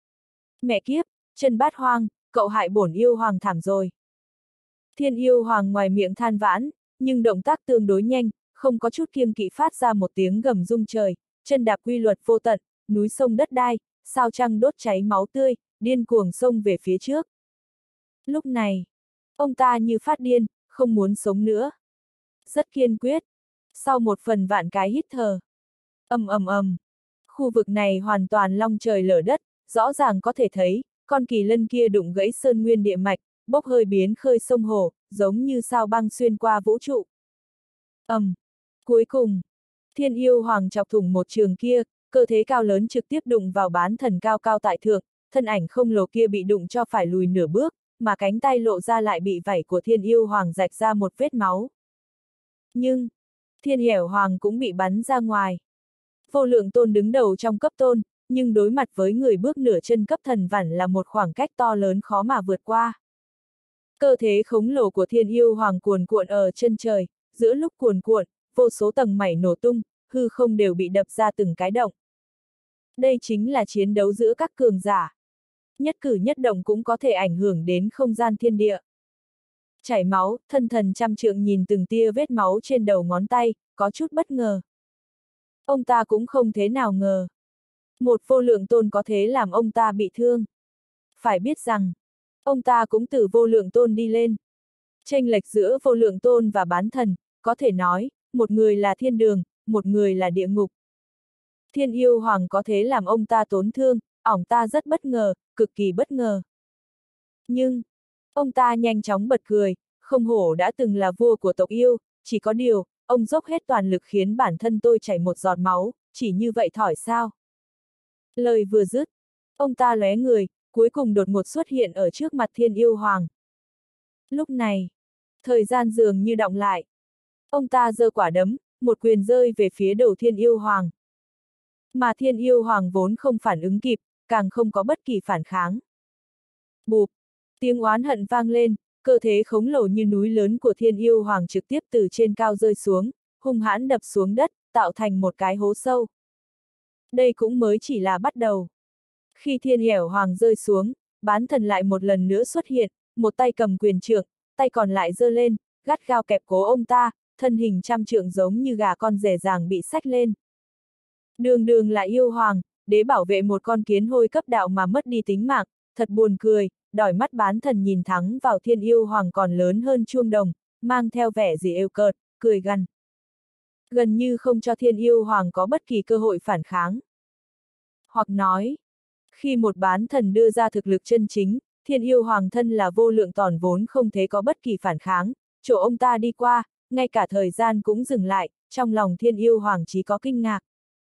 Mẹ kiếp, chân bát hoang, cậu hại bổn yêu hoàng thảm rồi. Thiên yêu hoàng ngoài miệng than vãn, nhưng động tác tương đối nhanh, không có chút kiêng kỵ phát ra một tiếng gầm rung trời, chân đạp quy luật vô tận, núi sông đất đai, sao trăng đốt cháy máu tươi, điên cuồng xông về phía trước. Lúc này, ông ta như phát điên, không muốn sống nữa. Rất kiên quyết. Sau một phần vạn cái hít thở. Ầm ầm ầm. Khu vực này hoàn toàn long trời lở đất, rõ ràng có thể thấy, con kỳ lân kia đụng gãy sơn nguyên địa mạch, bốc hơi biến khơi sông hồ, giống như sao băng xuyên qua vũ trụ. Ầm. Um. Cuối cùng, thiên yêu hoàng chọc thủng một trường kia, cơ thế cao lớn trực tiếp đụng vào bán thần cao cao tại thượng, thân ảnh không lồ kia bị đụng cho phải lùi nửa bước, mà cánh tay lộ ra lại bị vảy của thiên yêu hoàng rạch ra một vết máu. Nhưng, thiên hẻo hoàng cũng bị bắn ra ngoài. Vô lượng tôn đứng đầu trong cấp tôn, nhưng đối mặt với người bước nửa chân cấp thần vẳn là một khoảng cách to lớn khó mà vượt qua. Cơ thế khổng lồ của thiên yêu hoàng cuồn cuộn ở chân trời, giữa lúc cuồn cuộn, vô số tầng mảy nổ tung, hư không đều bị đập ra từng cái động. Đây chính là chiến đấu giữa các cường giả. Nhất cử nhất động cũng có thể ảnh hưởng đến không gian thiên địa. Chảy máu, thân thần trăm trượng nhìn từng tia vết máu trên đầu ngón tay, có chút bất ngờ. Ông ta cũng không thế nào ngờ. Một vô lượng tôn có thế làm ông ta bị thương. Phải biết rằng, ông ta cũng từ vô lượng tôn đi lên. Chênh lệch giữa vô lượng tôn và bán thần, có thể nói, một người là thiên đường, một người là địa ngục. Thiên yêu hoàng có thế làm ông ta tổn thương, ỏng ta rất bất ngờ, cực kỳ bất ngờ. Nhưng, ông ta nhanh chóng bật cười, không hổ đã từng là vua của tộc yêu, chỉ có điều, ông dốc hết toàn lực khiến bản thân tôi chảy một giọt máu, chỉ như vậy thỏi sao. Lời vừa dứt, ông ta lóe người, cuối cùng đột ngột xuất hiện ở trước mặt thiên yêu hoàng. Lúc này, thời gian dường như đọng lại. Ông ta giơ quả đấm, một quyền rơi về phía đầu thiên yêu hoàng. Mà thiên yêu hoàng vốn không phản ứng kịp, càng không có bất kỳ phản kháng. Bụp, tiếng oán hận vang lên, cơ thế khổng lồ như núi lớn của thiên yêu hoàng trực tiếp từ trên cao rơi xuống, hung hãn đập xuống đất, tạo thành một cái hố sâu. Đây cũng mới chỉ là bắt đầu. Khi thiên yểu hoàng rơi xuống, bán thần lại một lần nữa xuất hiện, một tay cầm quyền trượng, tay còn lại giơ lên, gắt gao kẹp cố ông ta, thân hình trăm trượng giống như gà con dễ dàng bị xách lên. Đường đường là yêu hoàng, đế bảo vệ một con kiến hôi cấp đạo mà mất đi tính mạng, thật buồn cười, đỏi mắt bán thần nhìn thẳng vào thiên yêu hoàng còn lớn hơn chuông đồng, mang theo vẻ gì êu cợt, cười gằn. Gần như không cho thiên yêu hoàng có bất kỳ cơ hội phản kháng. Hoặc nói, khi một bán thần đưa ra thực lực chân chính, thiên yêu hoàng thân là vô lượng tòn vốn không thể có bất kỳ phản kháng, chỗ ông ta đi qua, ngay cả thời gian cũng dừng lại, trong lòng thiên yêu hoàng chỉ có kinh ngạc.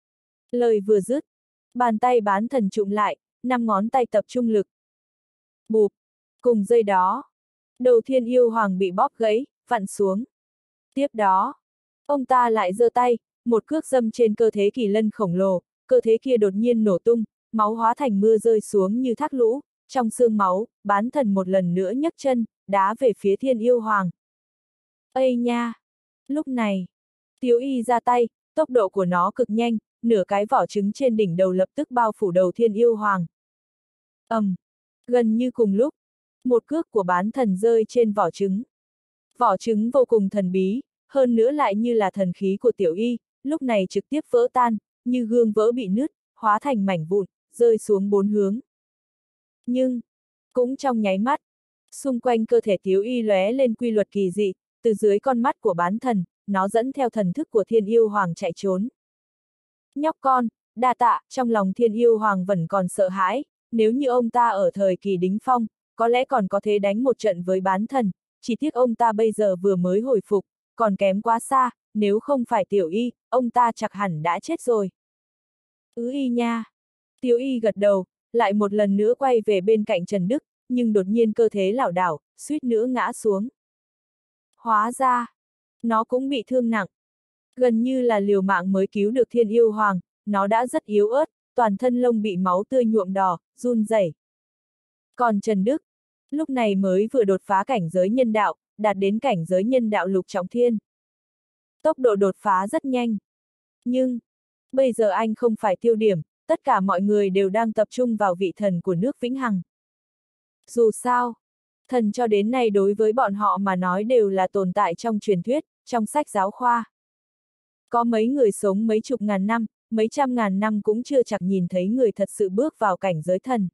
Lời vừa dứt, bàn tay bán thần trụm lại, năm ngón tay tập trung lực. Bụp, cùng giây đó, đầu thiên yêu hoàng bị bóp gãy, vặn xuống. Tiếp đó, ông ta lại giơ tay, một cước dâm trên cơ thể kỳ lân khổng lồ, cơ thể kia đột nhiên nổ tung, máu hóa thành mưa rơi xuống như thác lũ, trong xương máu, bán thần một lần nữa nhấc chân, đá về phía thiên yêu hoàng. Ây nha! Lúc này, Tiếu Y ra tay, tốc độ của nó cực nhanh, nửa cái vỏ trứng trên đỉnh đầu lập tức bao phủ đầu thiên yêu hoàng. ầm, um, gần như cùng lúc, một cước của bán thần rơi trên vỏ trứng. Vỏ trứng vô cùng thần bí, hơn nữa lại như là thần khí của Tiểu Y, lúc này trực tiếp vỡ tan, như gương vỡ bị nứt, hóa thành mảnh vụn, rơi xuống bốn hướng. Nhưng, cũng trong nháy mắt, xung quanh cơ thể Tiếu Y lóe lên quy luật kỳ dị, từ dưới con mắt của bán thần, nó dẫn theo thần thức của thiên yêu hoàng chạy trốn. Nhóc con, đa tạ, trong lòng thiên yêu hoàng vẫn còn sợ hãi, nếu như ông ta ở thời kỳ đỉnh phong, có lẽ còn có thể đánh một trận với bán thần, chỉ tiếc ông ta bây giờ vừa mới hồi phục, còn kém quá xa, nếu không phải Tiểu Y, ông ta chắc hẳn đã chết rồi. Ứ Y nha. Tiểu Y gật đầu, lại một lần nữa quay về bên cạnh Trần Đức, nhưng đột nhiên cơ thể lảo đảo, suýt nữa ngã xuống. Hóa ra, nó cũng bị thương nặng. Gần như là liều mạng mới cứu được thiên yêu hoàng, nó đã rất yếu ớt, toàn thân lông bị máu tươi nhuộm đỏ, run rẩy. Còn Trần Đức, lúc này mới vừa đột phá cảnh giới nhân đạo, đạt đến cảnh giới nhân đạo lục trọng thiên. Tốc độ đột phá rất nhanh. Nhưng, bây giờ anh không phải tiêu điểm, tất cả mọi người đều đang tập trung vào vị thần của nước Vĩnh Hằng. Dù sao, thần cho đến nay đối với bọn họ mà nói đều là tồn tại trong truyền thuyết, trong sách giáo khoa. Có mấy người sống mấy chục ngàn năm, mấy trăm ngàn năm cũng chưa chắc nhìn thấy người thật sự bước vào cảnh giới thần.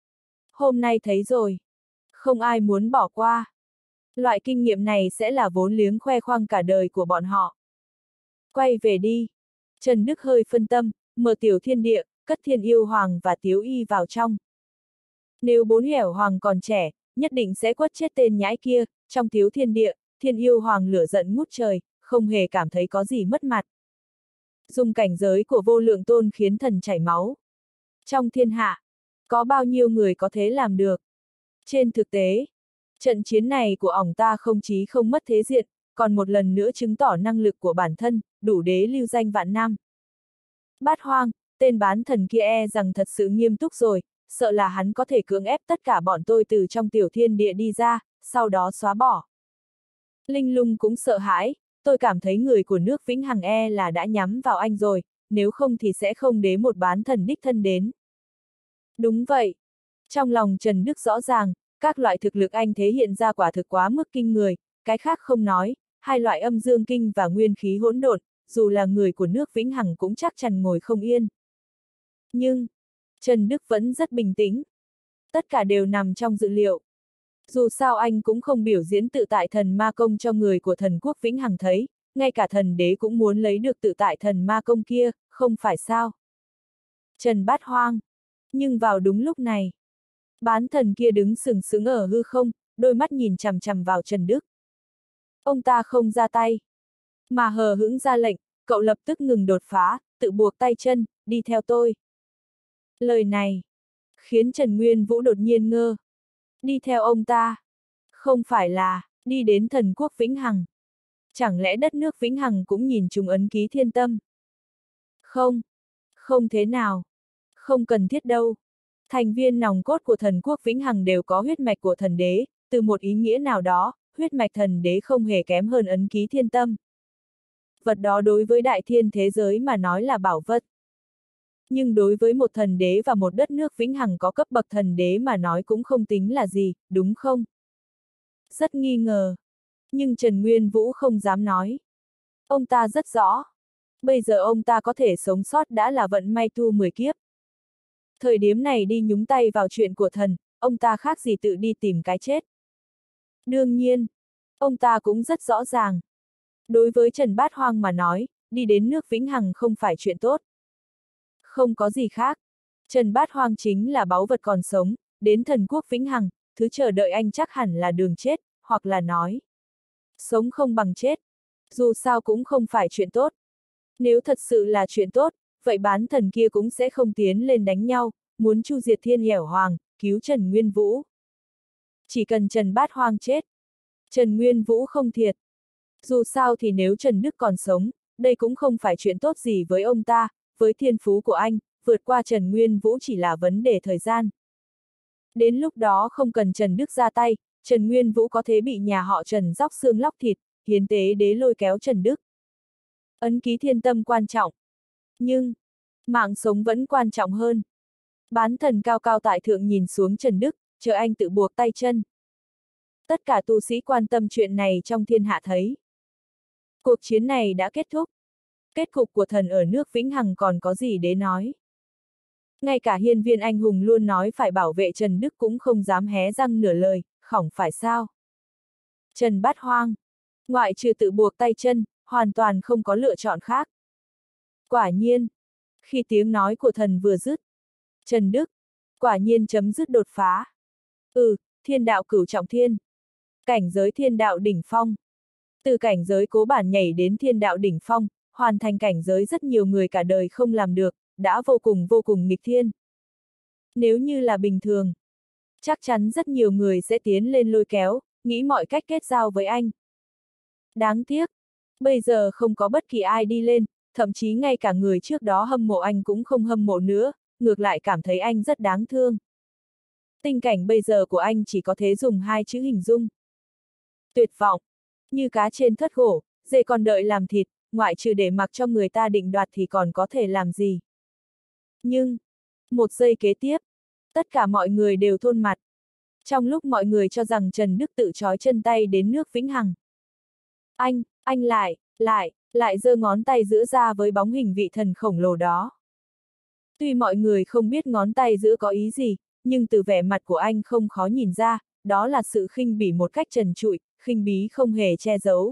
Hôm nay thấy rồi. Không ai muốn bỏ qua. Loại kinh nghiệm này sẽ là vốn liếng khoe khoang cả đời của bọn họ. Quay về đi. Trần Đức hơi phân tâm, mở tiểu thiên địa, cất thiên yêu hoàng và Tiếu Y vào trong. Nếu bốn hẻo hoàng còn trẻ, nhất định sẽ quất chết tên nhãi kia, trong Tiếu thiên địa, thiên yêu hoàng lửa giận ngút trời, không hề cảm thấy có gì mất mặt. Dùng cảnh giới của vô lượng tôn khiến thần chảy máu. Trong thiên hạ, có bao nhiêu người có thể làm được? Trên thực tế, trận chiến này của ổng ta không chí không mất thế diện, còn một lần nữa chứng tỏ năng lực của bản thân, đủ đế lưu danh vạn năm. Bát Hoang, tên bán thần kia e rằng thật sự nghiêm túc rồi, sợ là hắn có thể cưỡng ép tất cả bọn tôi từ trong tiểu thiên địa đi ra, sau đó xóa bỏ. Linh Lung cũng sợ hãi, tôi cảm thấy người của nước Vĩnh Hằng e là đã nhắm vào anh rồi, nếu không thì sẽ không đế một bán thần đích thân đến. Đúng vậy. Trong lòng Trần Đức rõ ràng, các loại thực lực anh thể hiện ra quả thực quá mức kinh người, cái khác không nói, hai loại âm dương kinh và nguyên khí hỗn độn, dù là người của nước Vĩnh Hằng cũng chắc chắn ngồi không yên. Nhưng, Trần Đức vẫn rất bình tĩnh. Tất cả đều nằm trong dự liệu. Dù sao anh cũng không biểu diễn tự tại thần ma công cho người của thần quốc Vĩnh Hằng thấy, ngay cả thần đế cũng muốn lấy được tự tại thần ma công kia, không phải sao? Trần Bát Hoang. Nhưng vào đúng lúc này, bán thần kia đứng sừng sững ở hư không, đôi mắt nhìn chằm chằm vào Trần Đức. Ông ta không ra tay, mà hờ hững ra lệnh, cậu lập tức ngừng đột phá, tự buộc tay chân, đi theo tôi. Lời này khiến Trần Nguyên Vũ đột nhiên ngơ. Đi theo ông ta? Không phải là đi đến thần quốc Vĩnh Hằng? Chẳng lẽ đất nước Vĩnh Hằng cũng nhìn trùng ấn ký thiên tâm? Không, không thế nào. Không cần thiết đâu. Thành viên nòng cốt của thần quốc Vĩnh Hằng đều có huyết mạch của thần đế, từ một ý nghĩa nào đó, huyết mạch thần đế không hề kém hơn ấn ký thiên tâm. Vật đó đối với đại thiên thế giới mà nói là bảo vật. Nhưng đối với một thần đế và một đất nước Vĩnh Hằng có cấp bậc thần đế mà nói cũng không tính là gì, đúng không? Rất nghi ngờ. Nhưng Trần Nguyên Vũ không dám nói. Ông ta rất rõ. Bây giờ ông ta có thể sống sót đã là vận may tu mười kiếp. Thời điểm này đi nhúng tay vào chuyện của thần, ông ta khác gì tự đi tìm cái chết. Đương nhiên, ông ta cũng rất rõ ràng. Đối với Trần Bát Hoang mà nói, đi đến nước Vĩnh Hằng không phải chuyện tốt. Không có gì khác. Trần Bát Hoang chính là báu vật còn sống, đến thần quốc Vĩnh Hằng, thứ chờ đợi anh chắc hẳn là đường chết, hoặc là nói. Sống không bằng chết. Dù sao cũng không phải chuyện tốt. Nếu thật sự là chuyện tốt, vậy bán thần kia cũng sẽ không tiến lên đánh nhau, muốn chu diệt thiên hẻo hoàng, cứu Trần Nguyên Vũ. Chỉ cần Trần Bát Hoang chết, Trần Nguyên Vũ không thiệt. Dù sao thì nếu Trần Đức còn sống, đây cũng không phải chuyện tốt gì với ông ta, với thiên phú của anh, vượt qua Trần Nguyên Vũ chỉ là vấn đề thời gian. Đến lúc đó không cần Trần Đức ra tay, Trần Nguyên Vũ có thể bị nhà họ Trần róc xương lóc thịt, hiến tế đế lôi kéo Trần Đức. Ấn ký thiên tâm quan trọng. Nhưng, mạng sống vẫn quan trọng hơn. Bán thần cao cao tại thượng nhìn xuống Trần Đức, chờ anh tự buộc tay chân. Tất cả tu sĩ quan tâm chuyện này trong thiên hạ thấy. Cuộc chiến này đã kết thúc. Kết cục của thần ở nước Vĩnh Hằng còn có gì để nói. Ngay cả hiên viên anh hùng luôn nói phải bảo vệ Trần Đức cũng không dám hé răng nửa lời, khỏng phải sao. Trần Bát Hoang, ngoại trừ tự buộc tay chân, hoàn toàn không có lựa chọn khác. Quả nhiên, khi tiếng nói của thần vừa dứt, Trần Đức, quả nhiên chấm dứt đột phá. Ừ, thiên đạo cửu trọng thiên. Cảnh giới thiên đạo đỉnh phong. Từ cảnh giới cố bản nhảy đến thiên đạo đỉnh phong, hoàn thành cảnh giới rất nhiều người cả đời không làm được, đã vô cùng vô cùng nghịch thiên. Nếu như là bình thường, chắc chắn rất nhiều người sẽ tiến lên lôi kéo, nghĩ mọi cách kết giao với anh. Đáng tiếc, bây giờ không có bất kỳ ai đi lên, thậm chí ngay cả người trước đó hâm mộ anh cũng không hâm mộ nữa, ngược lại cảm thấy anh rất đáng thương. Tình cảnh bây giờ của anh chỉ có thể dùng hai chữ hình dung. Tuyệt vọng. Như cá trên thất gỗ, dê còn đợi làm thịt, ngoại trừ để mặc cho người ta định đoạt thì còn có thể làm gì. Nhưng, một giây kế tiếp, tất cả mọi người đều thôn mặt. Trong lúc mọi người cho rằng Trần Đức tự trói chân tay đến nước Vĩnh Hằng. Anh, anh lại, lại, lại giơ ngón tay giữa ra với bóng hình vị thần khổng lồ đó. Tuy mọi người không biết ngón tay giữa có ý gì, nhưng từ vẻ mặt của anh không khó nhìn ra, đó là sự khinh bỉ một cách trần trụi, khinh bí không hề che giấu.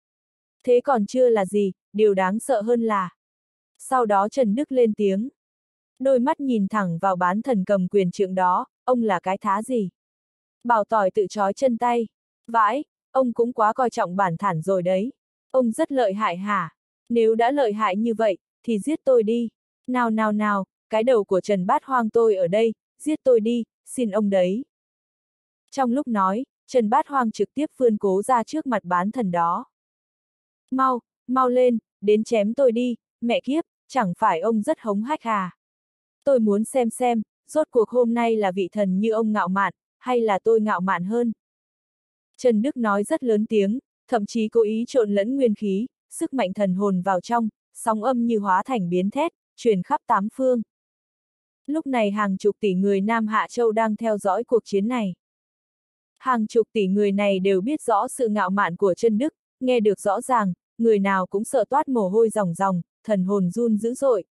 Thế còn chưa là gì, điều đáng sợ hơn là. Sau đó Trần Đức lên tiếng. Đôi mắt nhìn thẳng vào bán thần cầm quyền trượng đó, ông là cái thá gì? Bảo tỏi tự trói chân tay. Vãi, ông cũng quá coi trọng bản thản rồi đấy. Ông rất lợi hại hả? Nếu đã lợi hại như vậy, thì giết tôi đi. Nào nào nào, cái đầu của Trần Bát Hoang tôi ở đây, giết tôi đi, xin ông đấy. Trong lúc nói, Trần Bát Hoang trực tiếp vươn cố ra trước mặt bán thần đó. Mau, mau lên, đến chém tôi đi, mẹ kiếp, chẳng phải ông rất hống hách à? Tôi muốn xem xem, rốt cuộc hôm nay là vị thần như ông ngạo mạn, hay là tôi ngạo mạn hơn? Trần Đức nói rất lớn tiếng, thậm chí cố ý trộn lẫn nguyên khí, sức mạnh thần hồn vào trong, sóng âm như hóa thành biến thét, truyền khắp tám phương. Lúc này hàng chục tỷ người Nam Hạ Châu đang theo dõi cuộc chiến này. Hàng chục tỷ người này đều biết rõ sự ngạo mạn của chân Đức, nghe được rõ ràng, người nào cũng sợ toát mồ hôi ròng ròng, thần hồn run dữ dội.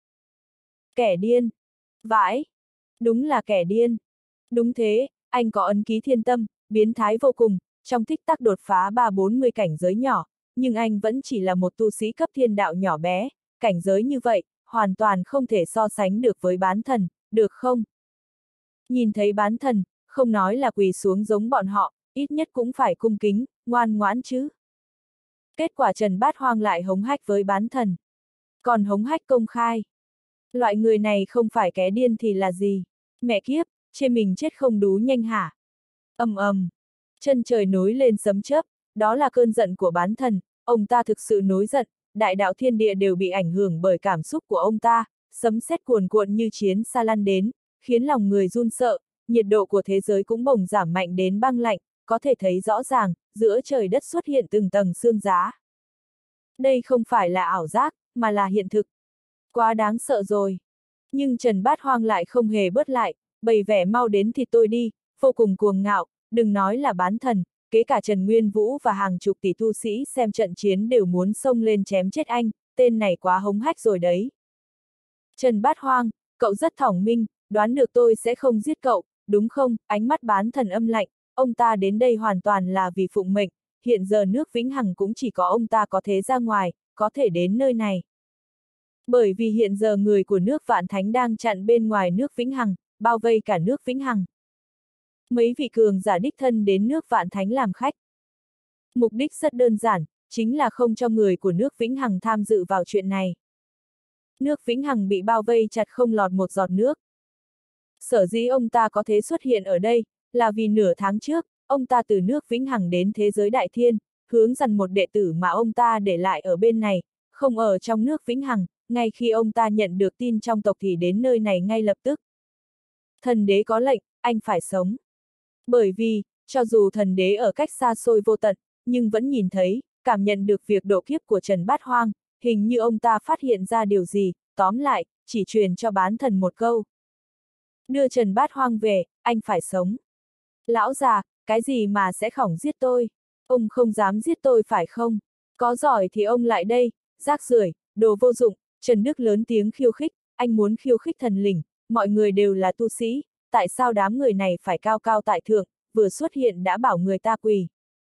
Kẻ điên! Vãi! Đúng là kẻ điên! Đúng thế, anh có ấn ký thiên tâm, biến thái vô cùng, trong tích tắc đột phá ba bốn mươi cảnh giới nhỏ, nhưng anh vẫn chỉ là một tu sĩ cấp thiên đạo nhỏ bé, cảnh giới như vậy, hoàn toàn không thể so sánh được với bán thần, được không? Nhìn thấy bán thần, không nói là quỳ xuống giống bọn họ, ít nhất cũng phải cung kính, ngoan ngoãn chứ. Kết quả Trần Bát Hoang lại hống hách với bán thần. Còn hống hách công khai. Loại người này không phải kẻ điên thì là gì? Mẹ kiếp, chê mình chết không đú nhanh hả? Ầm ầm, chân trời nối lên sấm chớp, đó là cơn giận của bán thần, ông ta thực sự nổi giận, đại đạo thiên địa đều bị ảnh hưởng bởi cảm xúc của ông ta, sấm sét cuồn cuộn như chiến xa lăn đến, khiến lòng người run sợ, nhiệt độ của thế giới cũng bỗng giảm mạnh đến băng lạnh, có thể thấy rõ ràng, giữa trời đất xuất hiện từng tầng sương giá. Đây không phải là ảo giác, mà là hiện thực. Quá đáng sợ rồi. Nhưng Trần Bát Hoang lại không hề bớt lại, bày vẻ mau đến thì tôi đi, vô cùng cuồng ngạo, đừng nói là bán thần, kể cả Trần Nguyên Vũ và hàng chục tỷ tu sĩ xem trận chiến đều muốn xông lên chém chết anh, tên này quá hống hách rồi đấy. Trần Bát Hoang, cậu rất thỏng minh, đoán được tôi sẽ không giết cậu, đúng không? Ánh mắt bán thần âm lạnh, ông ta đến đây hoàn toàn là vì phụng mệnh, hiện giờ nước Vĩnh Hằng cũng chỉ có ông ta có thể ra ngoài, có thể đến nơi này. Bởi vì hiện giờ người của nước Vạn Thánh đang chặn bên ngoài nước Vĩnh Hằng, bao vây cả nước Vĩnh Hằng. Mấy vị cường giả đích thân đến nước Vạn Thánh làm khách. Mục đích rất đơn giản, chính là không cho người của nước Vĩnh Hằng tham dự vào chuyện này. Nước Vĩnh Hằng bị bao vây chặt không lọt một giọt nước. Sở dĩ ông ta có thể xuất hiện ở đây, là vì nửa tháng trước, ông ta từ nước Vĩnh Hằng đến thế giới Đại Thiên, hướng dần một đệ tử mà ông ta để lại ở bên này, không ở trong nước Vĩnh Hằng, ngay khi ông ta nhận được tin trong tộc thì đến nơi này ngay lập tức. Thần đế có lệnh, anh phải sống. Bởi vì, cho dù thần đế ở cách xa xôi vô tận, nhưng vẫn nhìn thấy, cảm nhận được việc độ kiếp của Trần Bát Hoang, hình như ông ta phát hiện ra điều gì, tóm lại, chỉ truyền cho bán thần một câu. Đưa Trần Bát Hoang về, anh phải sống. Lão già, cái gì mà sẽ khỏng giết tôi? Ông không dám giết tôi phải không? Có giỏi thì ông lại đây, rác rưởi, đồ vô dụng. Trần Đức lớn tiếng khiêu khích, anh muốn khiêu khích thần linh, mọi người đều là tu sĩ, tại sao đám người này phải cao cao tại thượng, vừa xuất hiện đã bảo người ta quỳ.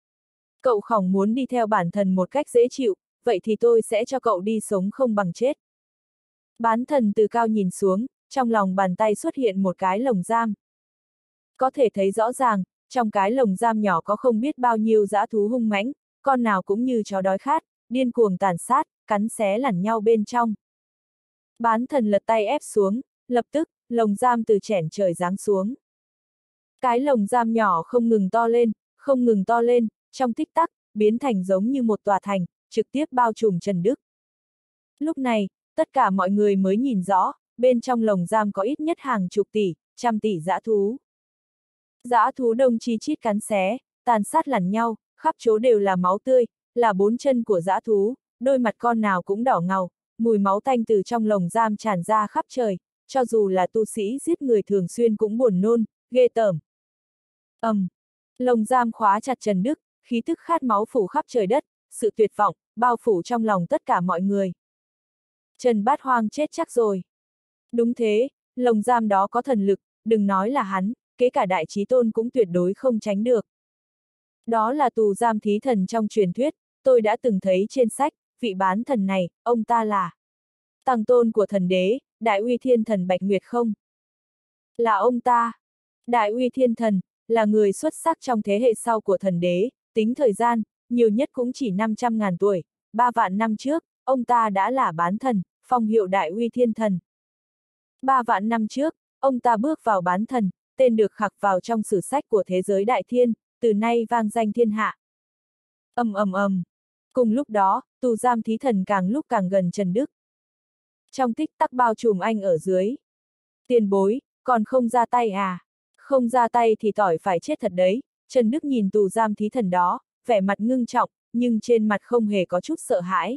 Cậu khỏng muốn đi theo bản thần một cách dễ chịu, vậy thì tôi sẽ cho cậu đi sống không bằng chết. Bán thần từ cao nhìn xuống, trong lòng bàn tay xuất hiện một cái lồng giam. Có thể thấy rõ ràng, trong cái lồng giam nhỏ có không biết bao nhiêu dã thú hung mãnh, con nào cũng như chó đói khát, điên cuồng tàn sát, cắn xé lẫn nhau bên trong. Bán thần lật tay ép xuống, lập tức, lồng giam từ chẻn trời giáng xuống. Cái lồng giam nhỏ không ngừng to lên, không ngừng to lên, trong tích tắc, biến thành giống như một tòa thành, trực tiếp bao trùm Trần Đức. Lúc này, tất cả mọi người mới nhìn rõ, bên trong lồng giam có ít nhất hàng chục tỷ, trăm tỷ dã thú. Dã thú đông chi chít cắn xé, tàn sát lẫn nhau, khắp chỗ đều là máu tươi, là bốn chân của dã thú, đôi mặt con nào cũng đỏ ngầu, mùi máu tanh từ trong lồng giam tràn ra khắp trời, cho dù là tu sĩ giết người thường xuyên cũng buồn nôn, ghê tởm. ầm, um, lồng giam khóa chặt Trần Đức, khí tức khát máu phủ khắp trời đất, sự tuyệt vọng, bao phủ trong lòng tất cả mọi người. Trần Bát Hoang chết chắc rồi. Đúng thế, lồng giam đó có thần lực, đừng nói là hắn, kể cả Đại Chí Tôn cũng tuyệt đối không tránh được. Đó là tù giam thí thần trong truyền thuyết, tôi đã từng thấy trên sách, vị bán thần này, ông ta là tăng tôn của thần đế, Đại Uy Thiên Thần Bạch Nguyệt không? Là ông ta. Đại Uy Thiên Thần, là người xuất sắc trong thế hệ sau của thần đế, tính thời gian, nhiều nhất cũng chỉ năm trăm ngàn tuổi, ba vạn năm trước, ông ta đã là bán thần, phong hiệu Đại Uy Thiên Thần. Ba vạn năm trước, ông ta bước vào bán thần, tên được khắc vào trong sử sách của thế giới Đại Thiên, từ nay vang danh thiên hạ. ầm ầm ầm. Cùng lúc đó, tù giam thí thần càng lúc càng gần Trần Đức. Trong tích tắc bao trùm anh ở dưới. Tiền bối, còn không ra tay à? Không ra tay thì tỏi phải chết thật đấy. Trần Đức nhìn tù giam thí thần đó, vẻ mặt ngưng trọng, nhưng trên mặt không hề có chút sợ hãi.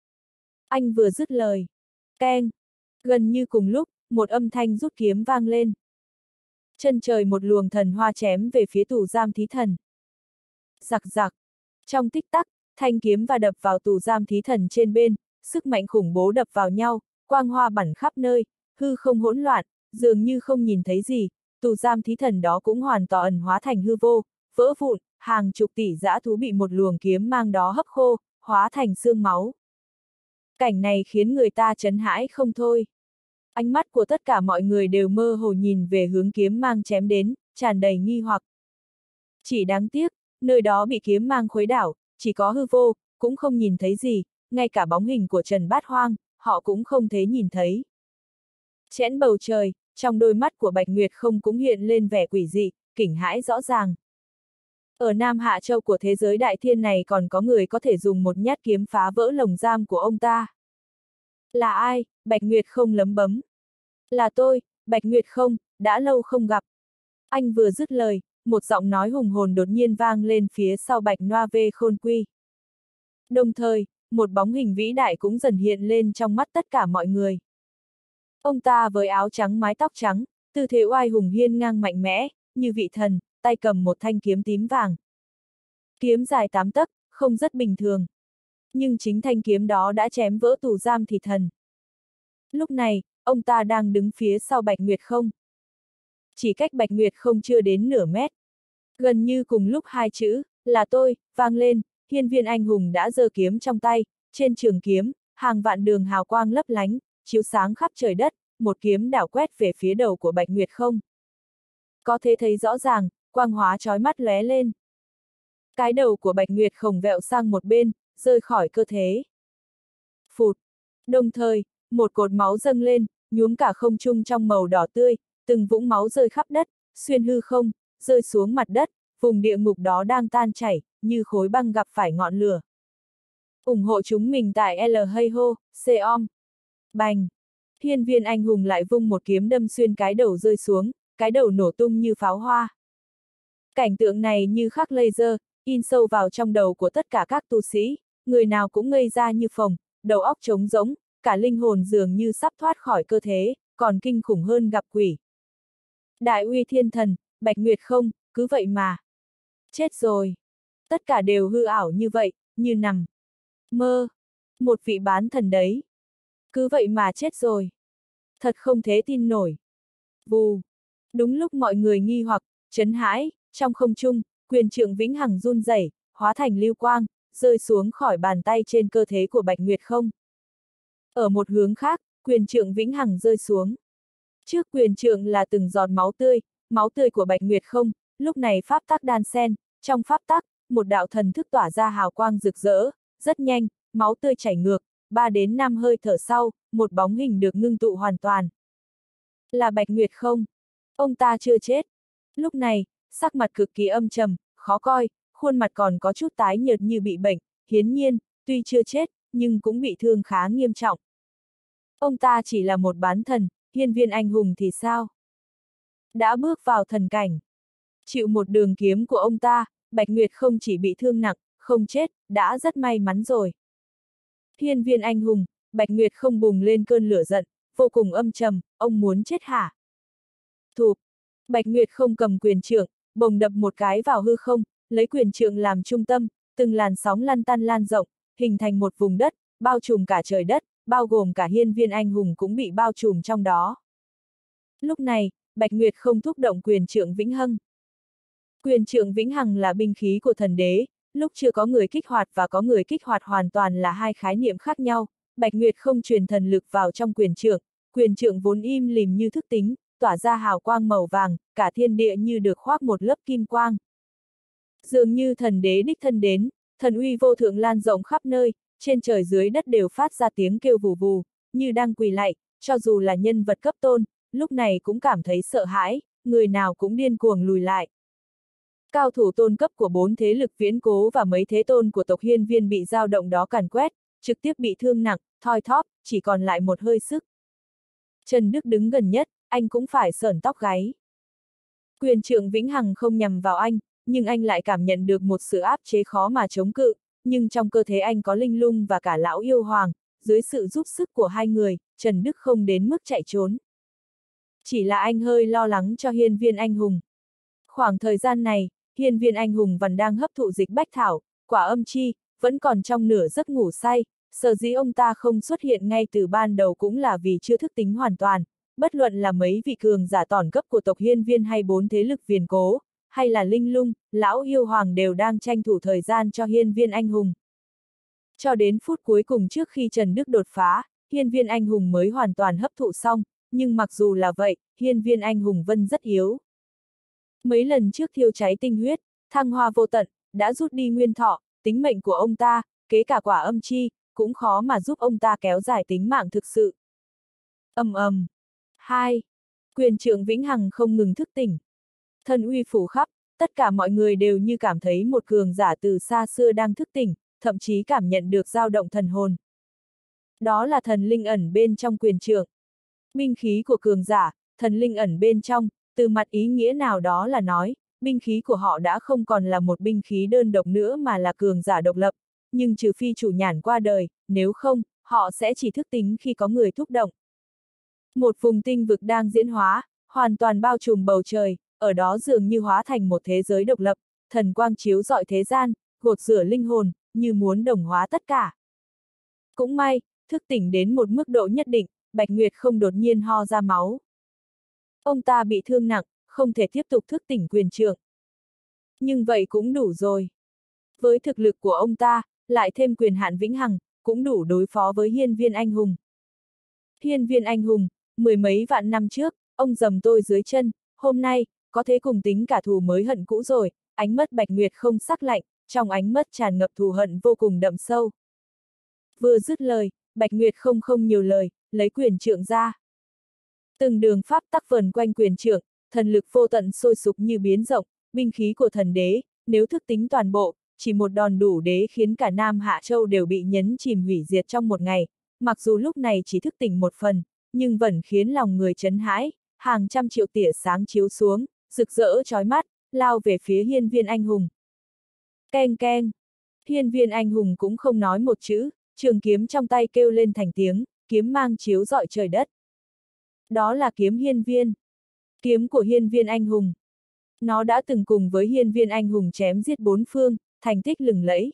Anh vừa dứt lời. Keng! Gần như cùng lúc, một âm thanh rút kiếm vang lên. Chân trời một luồng thần hoa chém về phía tù giam thí thần. Giặc giặc! Trong tích tắc, thanh kiếm và đập vào tù giam thí thần trên bên, sức mạnh khủng bố đập vào nhau, quang hoa bắn khắp nơi, hư không hỗn loạn, dường như không nhìn thấy gì, tù giam thí thần đó cũng hoàn toàn ẩn hóa thành hư vô, vỡ vụn, hàng chục tỷ dã thú bị một luồng kiếm mang đó hấp khô, hóa thành xương máu. Cảnh này khiến người ta chấn hãi không thôi. Ánh mắt của tất cả mọi người đều mơ hồ nhìn về hướng kiếm mang chém đến, tràn đầy nghi hoặc. Chỉ đáng tiếc, nơi đó bị kiếm mang khuấy đảo, chỉ có hư vô, cũng không nhìn thấy gì, ngay cả bóng hình của Trần Bát Hoang, họ cũng không thể nhìn thấy. Chẽn bầu trời, trong đôi mắt của Bạch Nguyệt không cũng hiện lên vẻ quỷ dị, kinh hãi rõ ràng. Ở Nam Hạ Châu của thế giới đại thiên này còn có người có thể dùng một nhát kiếm phá vỡ lồng giam của ông ta. Là ai? Bạch Nguyệt không lấm bấm. Là tôi, Bạch Nguyệt không, đã lâu không gặp. Anh vừa dứt lời, một giọng nói hùng hồn đột nhiên vang lên phía sau Bạch Noave Khôn Quy. Đồng thời, một bóng hình vĩ đại cũng dần hiện lên trong mắt tất cả mọi người. Ông ta với áo trắng mái tóc trắng, tư thế oai hùng hiên ngang mạnh mẽ, như vị thần, tay cầm một thanh kiếm tím vàng. Kiếm dài tám tấc, không rất bình thường. Nhưng chính thanh kiếm đó đã chém vỡ tù giam thí thần. Lúc này, ông ta đang đứng phía sau Bạch Nguyệt không. Chỉ cách Bạch Nguyệt không chưa đến nửa mét. Gần như cùng lúc hai chữ, là tôi, vang lên, hiên viên anh hùng đã giơ kiếm trong tay, trên trường kiếm, hàng vạn đường hào quang lấp lánh, chiếu sáng khắp trời đất, một kiếm đảo quét về phía đầu của Bạch Nguyệt không. Có thể thấy rõ ràng, quang hóa chói mắt lóe lên. Cái đầu của Bạch Nguyệt không vẹo sang một bên, rơi khỏi cơ thể. Phụt! Đồng thời, một cột máu dâng lên, nhuốm cả không trung trong màu đỏ tươi, từng vũng máu rơi khắp đất, xuyên hư không, rơi xuống mặt đất, vùng địa ngục đó đang tan chảy, như khối băng gặp phải ngọn lửa. Ủng hộ chúng mình tại L hay hô, Xeom. Bành! Hiên viên anh hùng lại vung một kiếm đâm xuyên cái đầu rơi xuống, cái đầu nổ tung như pháo hoa. Cảnh tượng này như khắc laser, in sâu vào trong đầu của tất cả các tu sĩ, người nào cũng ngây ra như phồng, đầu óc trống rỗng, cả linh hồn dường như sắp thoát khỏi cơ thể, còn kinh khủng hơn gặp quỷ. Đại uy thiên thần, Bạch Nguyệt không, cứ vậy mà. Chết rồi. Tất cả đều hư ảo như vậy, như nằm mơ. Một vị bán thần đấy. Cứ vậy mà chết rồi. Thật không thể tin nổi. Vù. Đúng lúc mọi người nghi hoặc, chấn hãi, trong không trung, quyền trượng vĩnh hằng run rẩy, hóa thành lưu quang, rơi xuống khỏi bàn tay trên cơ thể của Bạch Nguyệt không. Ở một hướng khác, quyền trượng vĩnh hằng rơi xuống. Trước quyền trượng là từng giọt máu tươi, máu tươi của Bạch Nguyệt không, lúc này pháp tắc đan xen, trong pháp tắc, một đạo thần thức tỏa ra hào quang rực rỡ, rất nhanh, máu tươi chảy ngược, ba đến năm hơi thở sau, một bóng hình được ngưng tụ hoàn toàn. Là Bạch Nguyệt không? Ông ta chưa chết. Lúc này, sắc mặt cực kỳ âm trầm, khó coi, khuôn mặt còn có chút tái nhợt như bị bệnh, hiển nhiên, tuy chưa chết, nhưng cũng bị thương khá nghiêm trọng. Ông ta chỉ là một bán thần, hiên viên anh hùng thì sao? Đã bước vào thần cảnh. Chịu một đường kiếm của ông ta, Bạch Nguyệt không chỉ bị thương nặng, không chết, đã rất may mắn rồi. Hiên viên anh hùng, Bạch Nguyệt không bùng lên cơn lửa giận, vô cùng âm trầm, ông muốn chết hả? Thụp! Bạch Nguyệt không cầm quyền trượng, bồng đập một cái vào hư không, lấy quyền trượng làm trung tâm, từng làn sóng lăn tăn lan rộng, hình thành một vùng đất, bao trùm cả trời đất, bao gồm cả hiên viên anh hùng cũng bị bao trùm trong đó. Lúc này, Bạch Nguyệt không thúc động quyền trượng vĩnh hằng. Quyền trượng vĩnh hằng là binh khí của thần đế, lúc chưa có người kích hoạt và có người kích hoạt hoàn toàn là hai khái niệm khác nhau. Bạch Nguyệt không truyền thần lực vào trong quyền trượng, quyền trượng vốn im lìm như thức tính, tỏa ra hào quang màu vàng, cả thiên địa như được khoác một lớp kim quang. Dường như thần đế đích thân đến, thần uy vô thượng lan rộng khắp nơi, trên trời dưới đất đều phát ra tiếng kêu vù vù, như đang quỳ lạy, cho dù là nhân vật cấp tôn, lúc này cũng cảm thấy sợ hãi, người nào cũng điên cuồng lùi lại. Cao thủ tôn cấp của bốn thế lực viễn cố và mấy thế tôn của tộc hiên viên bị dao động đó càn quét, trực tiếp bị thương nặng, thoi thóp, chỉ còn lại một hơi sức. Trần Đức đứng gần nhất, anh cũng phải sởn tóc gáy. Quyền trượng vĩnh hằng không nhằm vào anh, nhưng anh lại cảm nhận được một sự áp chế khó mà chống cự, nhưng trong cơ thể anh có linh lung và cả lão yêu hoàng, dưới sự giúp sức của hai người, Trần Đức không đến mức chạy trốn. Chỉ là anh hơi lo lắng cho hiên viên anh hùng. Khoảng thời gian này, hiên viên anh hùng vẫn đang hấp thụ dịch bách thảo, quả âm chi, vẫn còn trong nửa giấc ngủ say, sở dĩ ông ta không xuất hiện ngay từ ban đầu cũng là vì chưa thức tính hoàn toàn, bất luận là mấy vị cường giả tỏn cấp của tộc hiên viên hay bốn thế lực viền cố, hay là linh lung, lão yêu hoàng đều đang tranh thủ thời gian cho hiên viên anh hùng. Cho đến phút cuối cùng trước khi Trần Đức đột phá, hiên viên anh hùng mới hoàn toàn hấp thụ xong, nhưng mặc dù là vậy, hiên viên anh hùng vẫn rất yếu. Mấy lần trước thiêu cháy tinh huyết, thăng hoa vô tận, đã rút đi nguyên thọ, tính mệnh của ông ta, kế cả quả âm chi, cũng khó mà giúp ông ta kéo dài tính mạng thực sự. Ầm ầm. Hai. Quyền trượng vĩnh hằng không ngừng thức tỉnh. Thần uy phủ khắp, tất cả mọi người đều như cảm thấy một cường giả từ xa xưa đang thức tỉnh, thậm chí cảm nhận được dao động thần hồn. Đó là thần linh ẩn bên trong quyền trượng. Binh khí của cường giả, thần linh ẩn bên trong, từ mặt ý nghĩa nào đó là nói, binh khí của họ đã không còn là một binh khí đơn độc nữa mà là cường giả độc lập, nhưng trừ phi chủ nhàn qua đời, nếu không, họ sẽ chỉ thức tỉnh khi có người thúc động. Một vùng tinh vực đang diễn hóa, hoàn toàn bao trùm bầu trời, ở đó dường như hóa thành một thế giới độc lập, thần quang chiếu rọi thế gian, gột rửa linh hồn, như muốn đồng hóa tất cả. Cũng may, thức tỉnh đến một mức độ nhất định, Bạch Nguyệt không đột nhiên ho ra máu. Ông ta bị thương nặng, không thể tiếp tục thức tỉnh quyền trượng. Nhưng vậy cũng đủ rồi. Với thực lực của ông ta, lại thêm quyền hạn vĩnh hằng, cũng đủ đối phó với hiên viên anh hùng. Hiên viên anh hùng, mười mấy vạn năm trước, ông dầm tôi dưới chân, hôm nay, có thể cùng tính cả thù mới hận cũ rồi, ánh mắt Bạch Nguyệt không sắc lạnh, trong ánh mắt tràn ngập thù hận vô cùng đậm sâu. Vừa dứt lời, Bạch Nguyệt không không nhiều lời, lấy quyền trượng ra. Từng đường pháp tắc vần quanh quyền trượng, thần lực vô tận sôi sục như biến rộng, binh khí của thần đế, nếu thức tính toàn bộ, chỉ một đòn đủ để khiến cả Nam Hạ Châu đều bị nhấn chìm hủy diệt trong một ngày, mặc dù lúc này chỉ thức tỉnh một phần, nhưng vẫn khiến lòng người chấn hãi, hàng trăm triệu tỉa sáng chiếu xuống, rực rỡ chói mắt, lao về phía hiên viên anh hùng. Keng keng, hiên viên anh hùng cũng không nói một chữ, trường kiếm trong tay kêu lên thành tiếng, kiếm mang chiếu rọi trời đất. Đó là kiếm hiên viên. Kiếm của hiên viên anh hùng. Nó đã từng cùng với hiên viên anh hùng chém giết bốn phương, thành tích lừng lẫy.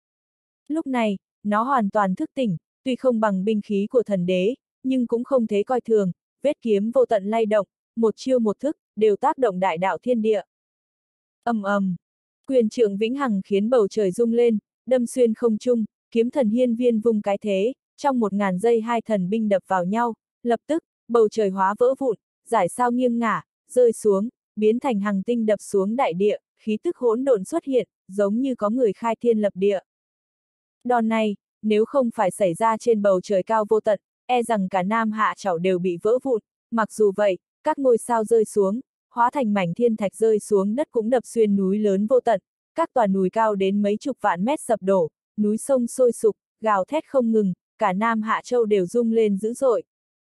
Lúc này, nó hoàn toàn thức tỉnh, tuy không bằng binh khí của thần đế, nhưng cũng không thế coi thường, vết kiếm vô tận lay động, một chiêu một thức, đều tác động đại đạo thiên địa. Ầm ầm, quyền trượng vĩnh hằng khiến bầu trời rung lên, đâm xuyên không trung, kiếm thần hiên viên vung cái thế, trong một ngàn giây hai thần binh đập vào nhau, lập tức, bầu trời hóa vỡ vụn, giải sao nghiêng ngả, rơi xuống, biến thành hằng tinh đập xuống đại địa, khí tức hỗn độn xuất hiện, giống như có người khai thiên lập địa. Đòn này, nếu không phải xảy ra trên bầu trời cao vô tận, e rằng cả Nam Hạ Chảo đều bị vỡ vụn, mặc dù vậy, các ngôi sao rơi xuống, hóa thành mảnh thiên thạch rơi xuống đất cũng đập xuyên núi lớn vô tận, các tòa núi cao đến mấy chục vạn mét sập đổ, núi sông sôi sục, gào thét không ngừng, cả Nam Hạ Châu đều rung lên dữ dội.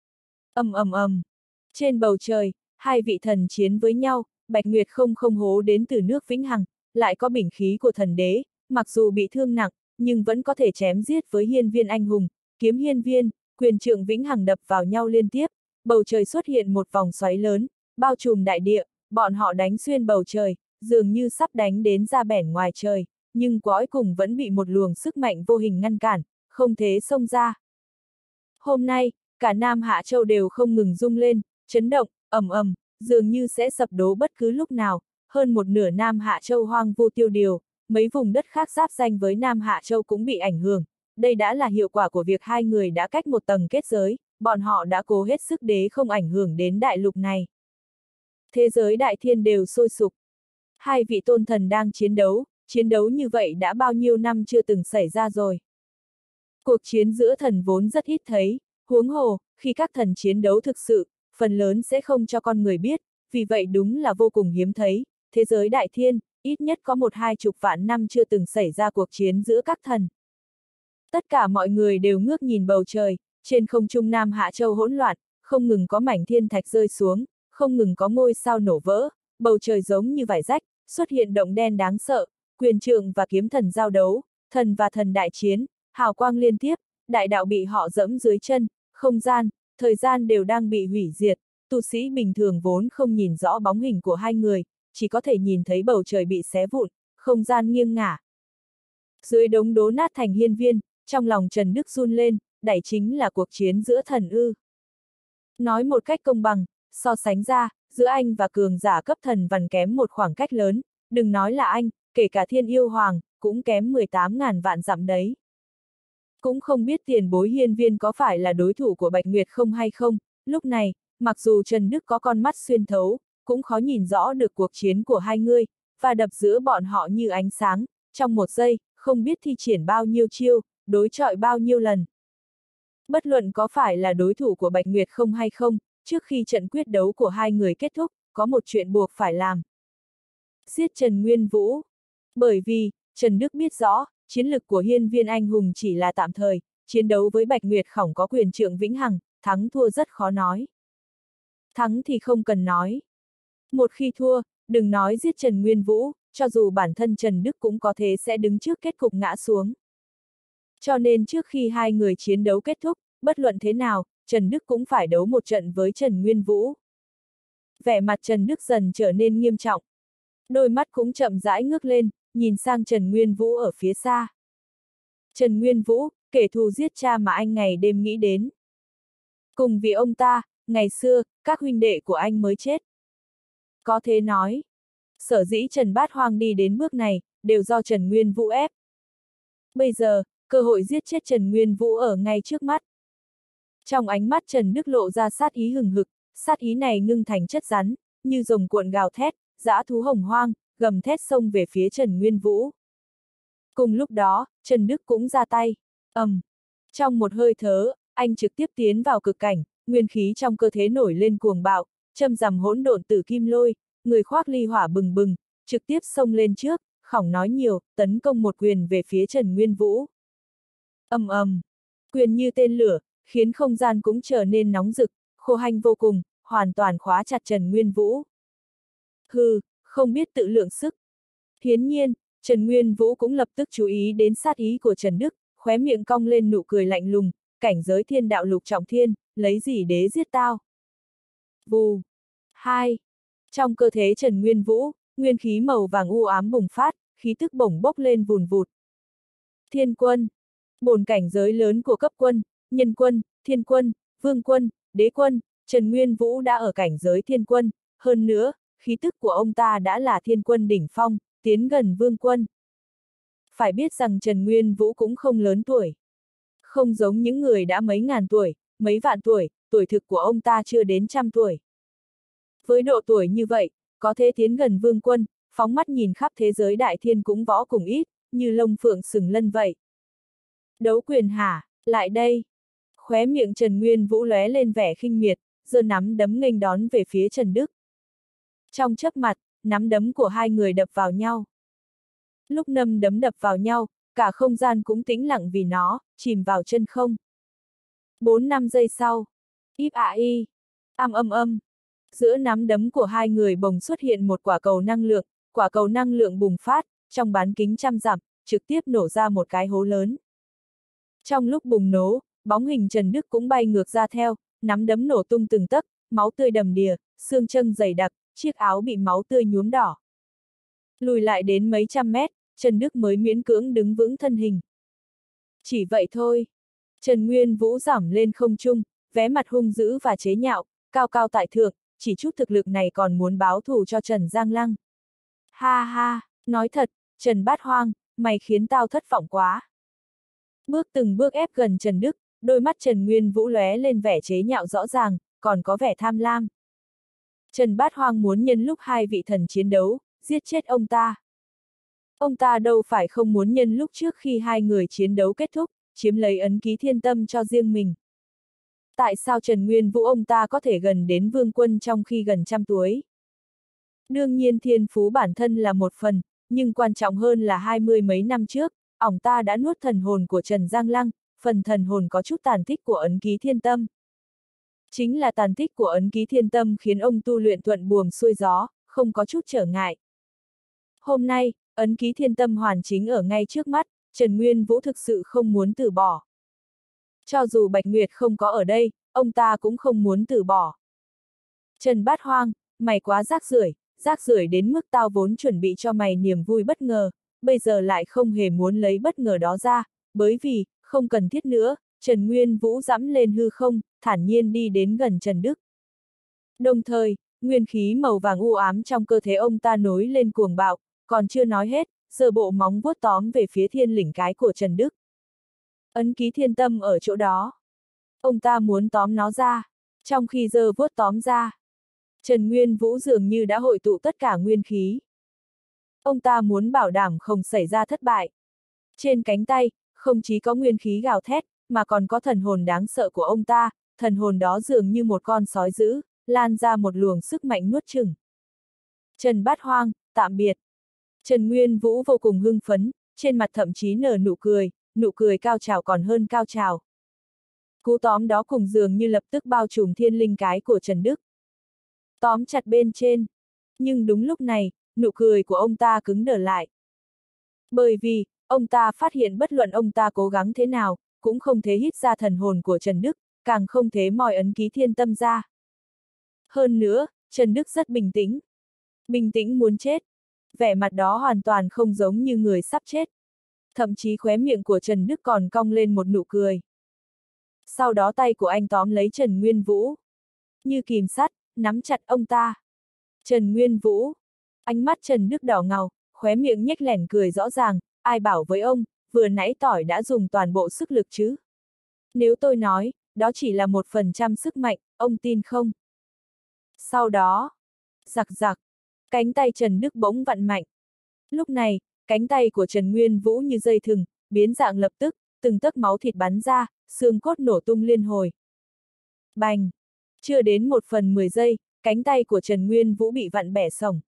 Ầm ầm ầm. Trên bầu trời, hai vị thần chiến với nhau, Bạch Nguyệt không không hố đến từ nước vĩnh hằng, lại có binh khí của thần đế, mặc dù bị thương nặng, nhưng vẫn có thể chém giết với hiên viên anh hùng, kiếm hiên viên, quyền trượng vĩnh hằng đập vào nhau liên tiếp, bầu trời xuất hiện một vòng xoáy lớn, bao trùm đại địa, bọn họ đánh xuyên bầu trời, dường như sắp đánh đến ra bẻn ngoài trời, nhưng cuối cùng vẫn bị một luồng sức mạnh vô hình ngăn cản, không thể xông ra. Hôm nay, cả Nam Hạ Châu đều không ngừng rung lên, chấn động, ầm ầm, dường như sẽ sập đổ bất cứ lúc nào, hơn một nửa Nam Hạ Châu hoang vu tiêu điều, mấy vùng đất khác giáp danh với Nam Hạ Châu cũng bị ảnh hưởng, đây đã là hiệu quả của việc hai người đã cách một tầng kết giới, bọn họ đã cố hết sức để không ảnh hưởng đến đại lục này. Thế giới đại thiên đều sôi sục. Hai vị tôn thần đang chiến đấu, chiến đấu như vậy đã bao nhiêu năm chưa từng xảy ra rồi. Cuộc chiến giữa thần vốn rất ít thấy, huống hồ, khi các thần chiến đấu thực sự, phần lớn sẽ không cho con người biết, vì vậy đúng là vô cùng hiếm thấy, thế giới đại thiên, ít nhất có một hai chục vạn năm chưa từng xảy ra cuộc chiến giữa các thần. Tất cả mọi người đều ngước nhìn bầu trời, trên không trung Nam Hạ Châu hỗn loạn, không ngừng có mảnh thiên thạch rơi xuống, không ngừng có ngôi sao nổ vỡ, bầu trời giống như vải rách, xuất hiện động đen đáng sợ, quyền trượng và kiếm thần giao đấu, thần và thần đại chiến, hào quang liên tiếp, đại đạo bị họ dẫm dưới chân, không gian, thời gian đều đang bị hủy diệt, tu sĩ bình thường vốn không nhìn rõ bóng hình của hai người, chỉ có thể nhìn thấy bầu trời bị xé vụn, không gian nghiêng ngả. Dưới đống đổ nát thành hiên viên, trong lòng Trần Đức run lên, đẩy chính là cuộc chiến giữa thần ư. Nói một cách công bằng, so sánh ra, giữa anh và cường giả cấp thần vằn kém một khoảng cách lớn, đừng nói là anh, kể cả Thiên Yêu Hoàng, cũng kém mười tám ngàn vạn dặm đấy. Cũng không biết tiền bối hiên viên có phải là đối thủ của Bạch Nguyệt không hay không, lúc này, mặc dù Trần Đức có con mắt xuyên thấu, cũng khó nhìn rõ được cuộc chiến của hai người, và đập giữa bọn họ như ánh sáng, trong một giây, không biết thi triển bao nhiêu chiêu, đối chọi bao nhiêu lần. Bất luận có phải là đối thủ của Bạch Nguyệt không hay không, trước khi trận quyết đấu của hai người kết thúc, có một chuyện buộc phải làm. Giết Trần Nguyên Vũ. Bởi vì, Trần Đức biết rõ, chiến lực của hiên viên anh hùng chỉ là tạm thời, chiến đấu với Bạch Nguyệt khổng có quyền trượng vĩnh hằng, thắng thua rất khó nói. Thắng thì không cần nói. Một khi thua, đừng nói giết Trần Nguyên Vũ, cho dù bản thân Trần Đức cũng có thể sẽ đứng trước kết cục ngã xuống. Cho nên trước khi hai người chiến đấu kết thúc, bất luận thế nào, Trần Đức cũng phải đấu một trận với Trần Nguyên Vũ. Vẻ mặt Trần Đức dần trở nên nghiêm trọng. Đôi mắt cũng chậm rãi ngước lên, nhìn sang Trần Nguyên Vũ ở phía xa. Trần Nguyên Vũ, kẻ thù giết cha mà anh ngày đêm nghĩ đến. Cùng vì ông ta, ngày xưa, các huynh đệ của anh mới chết. Có thế nói, sở dĩ Trần Bát Hoang đi đến bước này, đều do Trần Nguyên Vũ ép. Bây giờ, cơ hội giết chết Trần Nguyên Vũ ở ngay trước mắt. Trong ánh mắt Trần Đức lộ ra sát ý hừng hực, sát ý này ngưng thành chất rắn, như rồng cuộn gào thét, dã thú hồng hoang, gầm thét xông về phía Trần Nguyên Vũ. Cùng lúc đó, Trần Đức cũng ra tay, ầm. Um, trong một hơi thở, anh trực tiếp tiến vào cực cảnh, nguyên khí trong cơ thể nổi lên cuồng bạo, châm rằm hỗn độn tử kim lôi, người khoác ly hỏa bừng bừng, trực tiếp xông lên trước, khỏng nói nhiều, tấn công một quyền về phía Trần Nguyên Vũ. Ầm ầm, quyền như tên lửa, khiến không gian cũng trở nên nóng rực, khô hanh vô cùng, hoàn toàn khóa chặt Trần Nguyên Vũ. Hừ, không biết tự lượng sức. Hiển nhiên, Trần Nguyên Vũ cũng lập tức chú ý đến sát ý của Trần Đức, khóe miệng cong lên nụ cười lạnh lùng, cảnh giới thiên đạo lục trọng thiên, lấy gì đế giết tao. Vù. Hai. Trong cơ thể Trần Nguyên Vũ, nguyên khí màu vàng u ám bùng phát, khí tức bổng bốc lên vùn vụt. Thiên quân. Bổn cảnh giới lớn của cấp quân, nhân quân, thiên quân, vương quân, đế quân, Trần Nguyên Vũ đã ở cảnh giới thiên quân, hơn nữa, khí tức của ông ta đã là thiên quân đỉnh phong, tiến gần vương quân. Phải biết rằng Trần Nguyên Vũ cũng không lớn tuổi. Không giống những người đã mấy ngàn tuổi, mấy vạn tuổi, tuổi thực của ông ta chưa đến trăm tuổi. Với độ tuổi như vậy, có thể tiến gần vương quân, phóng mắt nhìn khắp thế giới đại thiên cũng võ cùng ít, như lông phượng sừng lân vậy. Đấu quyền hả, lại đây. Khóe miệng Trần Nguyên Vũ lóe lên vẻ khinh miệt, giơ nắm đấm nghênh đón về phía Trần Đức. Trong chớp mặt, nắm đấm của hai người đập vào nhau. Lúc nắm đấm đập vào nhau, cả không gian cũng tĩnh lặng vì nó, chìm vào chân không. Bốn năm giây sau, íp ạ y, âm âm âm, giữa nắm đấm của hai người bỗng xuất hiện một quả cầu năng lượng, quả cầu năng lượng bùng phát, trong bán kính trăm dặm, trực tiếp nổ ra một cái hố lớn. Trong lúc bùng nổ, bóng hình Trần Đức cũng bay ngược ra theo, nắm đấm nổ tung từng tấc, máu tươi đầm đìa, xương chân dày đặc, chiếc áo bị máu tươi nhuốm đỏ. Lùi lại đến mấy trăm mét, Trần Đức mới miễn cưỡng đứng vững thân hình. Chỉ vậy thôi. Trần Nguyên Vũ giỏng lên không trung, vé mặt hung dữ và chế nhạo, cao cao tại thượng, chỉ chút thực lực này còn muốn báo thù cho Trần Giang Lăng. Ha ha, nói thật, Trần Bát Hoang, mày khiến tao thất vọng quá. Bước từng bước ép gần Trần Đức, đôi mắt Trần Nguyên Vũ lóe lên vẻ chế nhạo rõ ràng, còn có vẻ tham lam. Trần Bát Hoang muốn nhân lúc hai vị thần chiến đấu, giết chết ông ta. Ông ta đâu phải không muốn nhân lúc trước khi hai người chiến đấu kết thúc, chiếm lấy ấn ký thiên tâm cho riêng mình. Tại sao Trần Nguyên Vũ ông ta có thể gần đến vương quân trong khi gần trăm tuổi? Đương nhiên thiên phú bản thân là một phần, nhưng quan trọng hơn là hai mươi mấy năm trước, ông ta đã nuốt thần hồn của Trần Giang Lăng, phần thần hồn có chút tàn tích của ấn ký thiên tâm. Chính là tàn tích của ấn ký thiên tâm khiến ông tu luyện thuận buồm xuôi gió, không có chút trở ngại. Hôm nay, ấn ký thiên tâm hoàn chính ở ngay trước mắt, Trần Nguyên Vũ thực sự không muốn từ bỏ. Cho dù Bạch Nguyệt không có ở đây, ông ta cũng không muốn từ bỏ. Trần Bát Hoang, mày quá rác rưởi, rác rưởi đến mức tao vốn chuẩn bị cho mày niềm vui bất ngờ, bây giờ lại không hề muốn lấy bất ngờ đó ra, bởi vì, không cần thiết nữa, Trần Nguyên Vũ dẫm lên hư không, thản nhiên đi đến gần Trần Đức. Đồng thời, nguyên khí màu vàng u ám trong cơ thể ông ta nối lên cuồng bạo, còn chưa nói hết, giơ bộ móng vuốt tóm về phía thiên lĩnh cái của Trần Đức. Ấn ký thiên tâm ở chỗ đó. Ông ta muốn tóm nó ra, trong khi giơ vuốt tóm ra. Trần Nguyên Vũ dường như đã hội tụ tất cả nguyên khí. Ông ta muốn bảo đảm không xảy ra thất bại. Trên cánh tay, không chỉ có nguyên khí gào thét, mà còn có thần hồn đáng sợ của ông ta, thần hồn đó dường như một con sói dữ, lan ra một luồng sức mạnh nuốt chửng. Trần Bát Hoang, tạm biệt. Trần Nguyên Vũ vô cùng hưng phấn, trên mặt thậm chí nở nụ cười, nụ cười cao trào còn hơn cao trào. Cú tóm đó cùng dường như lập tức bao trùm thiên linh cái của Trần Đức. Tóm chặt bên trên. Nhưng đúng lúc này, nụ cười của ông ta cứng đờ lại. Bởi vì, ông ta phát hiện bất luận ông ta cố gắng thế nào, cũng không thể hít ra thần hồn của Trần Đức, càng không thể moi ấn ký thiên tâm ra. Hơn nữa, Trần Đức rất bình tĩnh. Bình tĩnh muốn chết. Vẻ mặt đó hoàn toàn không giống như người sắp chết. Thậm chí khóe miệng của Trần Đức còn cong lên một nụ cười. Sau đó tay của anh tóm lấy Trần Nguyên Vũ. Như kìm sắt, nắm chặt ông ta. Trần Nguyên Vũ. Ánh mắt Trần Đức đỏ ngầu, khóe miệng nhếch lẻn cười rõ ràng, ai bảo với ông, vừa nãy tỏi đã dùng toàn bộ sức lực chứ. Nếu tôi nói, đó chỉ là một phần trăm sức mạnh, ông tin không? Sau đó, giặc giặc, cánh tay Trần Đức bỗng vặn mạnh. Lúc này, cánh tay của Trần Nguyên Vũ như dây thừng, biến dạng lập tức, từng tấc máu thịt bắn ra, xương cốt nổ tung liên hồi. Bành! Chưa đến một phần mười giây, cánh tay của Trần Nguyên Vũ bị vặn bẻ sổng.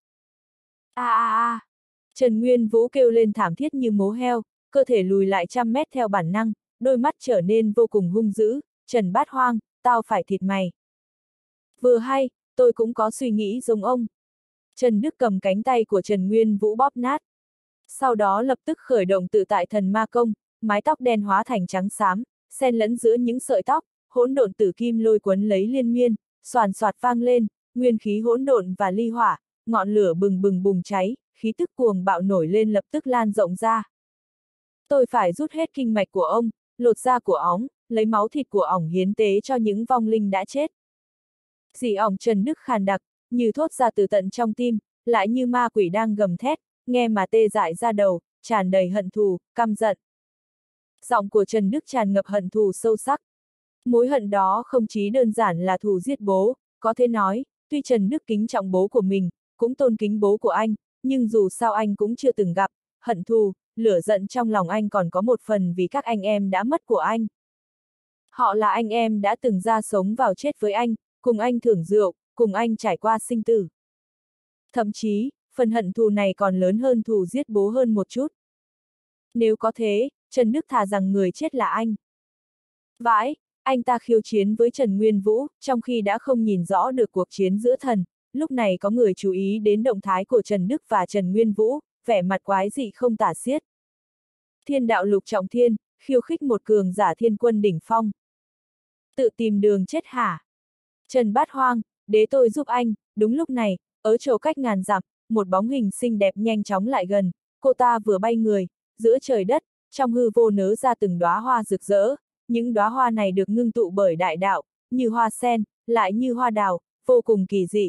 A a a! Trần Nguyên Vũ kêu lên thảm thiết như mố heo, cơ thể lùi lại trăm mét theo bản năng, đôi mắt trở nên vô cùng hung dữ. Trần Bát Hoang, tao phải thịt mày. Vừa hay, tôi cũng có suy nghĩ giống ông. Trần Đức cầm cánh tay của Trần Nguyên Vũ bóp nát. Sau đó lập tức khởi động tự tại thần ma công, mái tóc đen hóa thành trắng xám, xen lẫn giữa những sợi tóc, hỗn độn tử kim lôi cuốn lấy liên miên, xoàn xoạt vang lên, nguyên khí hỗn độn và ly hỏa, ngọn lửa bừng bừng bùng cháy, khí tức cuồng bạo nổi lên lập tức lan rộng ra. Tôi phải rút hết kinh mạch của ông, lột da của óng, lấy máu thịt của ổng hiến tế cho những vong linh đã chết. Dị ổng Trần Đức khàn đặc, như thốt ra từ tận trong tim, lại như ma quỷ đang gầm thét, nghe mà tê dại ra đầu, tràn đầy hận thù, căm giận. Giọng của Trần Đức tràn ngập hận thù sâu sắc. Mối hận đó không chỉ đơn giản là thù giết bố, có thể nói, tuy Trần Đức kính trọng bố của mình, cũng tôn kính bố của anh, nhưng dù sao anh cũng chưa từng gặp, hận thù, lửa giận trong lòng anh còn có một phần vì các anh em đã mất của anh. Họ là anh em đã từng ra sống vào chết với anh, cùng anh thưởng rượu, cùng anh trải qua sinh tử. Thậm chí, phần hận thù này còn lớn hơn thù giết bố hơn một chút. Nếu có thế, Trần Đức thà rằng người chết là anh. Vãi, anh ta khiêu chiến với Trần Nguyên Vũ, trong khi đã không nhìn rõ được cuộc chiến giữa thần, lúc này có người chú ý đến động thái của Trần Đức và Trần Nguyên Vũ, vẻ mặt quái dị không tả xiết. Thiên đạo lục trọng thiên, khiêu khích một cường giả thiên quân đỉnh phong. Tự tìm đường chết hả? Trần Bát Hoang, để tôi giúp anh. Đúng lúc này, ở chỗ cách ngàn dặm, một bóng hình xinh đẹp nhanh chóng lại gần, cô ta vừa bay người, giữa trời đất, trong hư vô nở ra từng đóa hoa rực rỡ, những đóa hoa này được ngưng tụ bởi đại đạo, như hoa sen, lại như hoa đào, vô cùng kỳ dị.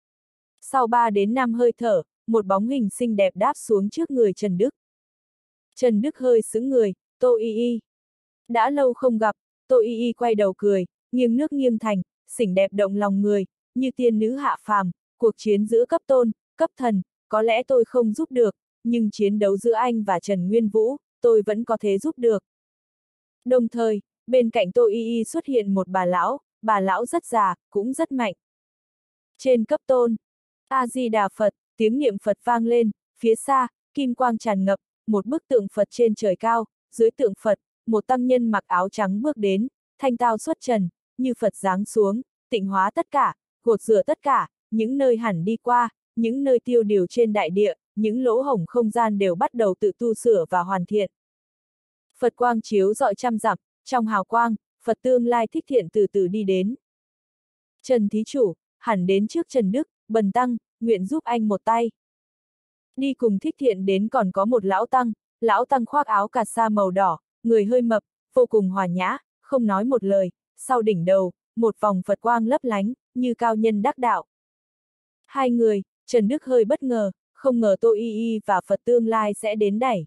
Sau ba đến năm hơi thở, một bóng hình xinh đẹp đáp xuống trước người Trần Đức. Trần Đức hơi sững người, Tô Y Y. Đã lâu không gặp, Tô Y Y quay đầu cười, nghiêng nước nghiêng thành, xinh đẹp động lòng người, như tiên nữ hạ phàm, cuộc chiến giữa cấp tôn, cấp thần, có lẽ tôi không giúp được, nhưng chiến đấu giữa anh và Trần Nguyên Vũ, tôi vẫn có thể giúp được. Đồng thời, bên cạnh Tô Y Y xuất hiện một bà lão, bà lão rất già, cũng rất mạnh. Trên cấp tôn, A-di-đà Phật, tiếng niệm Phật vang lên, phía xa, kim quang tràn ngập, một bức tượng Phật trên trời cao, dưới tượng Phật, một tăng nhân mặc áo trắng bước đến, thanh tao xuất trần, như Phật giáng xuống, tịnh hóa tất cả, gột rửa tất cả, những nơi hẳn đi qua, những nơi tiêu điều trên đại địa, những lỗ hổng không gian đều bắt đầu tự tu sửa và hoàn thiện. Phật quang chiếu rọi trăm dặm, trong hào quang, Phật tương lai Thích Thiện từ từ đi đến. Trần thí chủ, hẳn đến trước Trần Đức, Bần tăng, nguyện giúp anh một tay. Đi cùng Thích Thiện đến còn có một lão tăng, lão tăng khoác áo cà sa màu đỏ, người hơi mập, vô cùng hòa nhã, không nói một lời, sau đỉnh đầu, một vòng Phật quang lấp lánh, như cao nhân đắc đạo. Hai người, Trần Đức hơi bất ngờ, không ngờ Tô Y Y và Phật tương lai sẽ đến đẩy.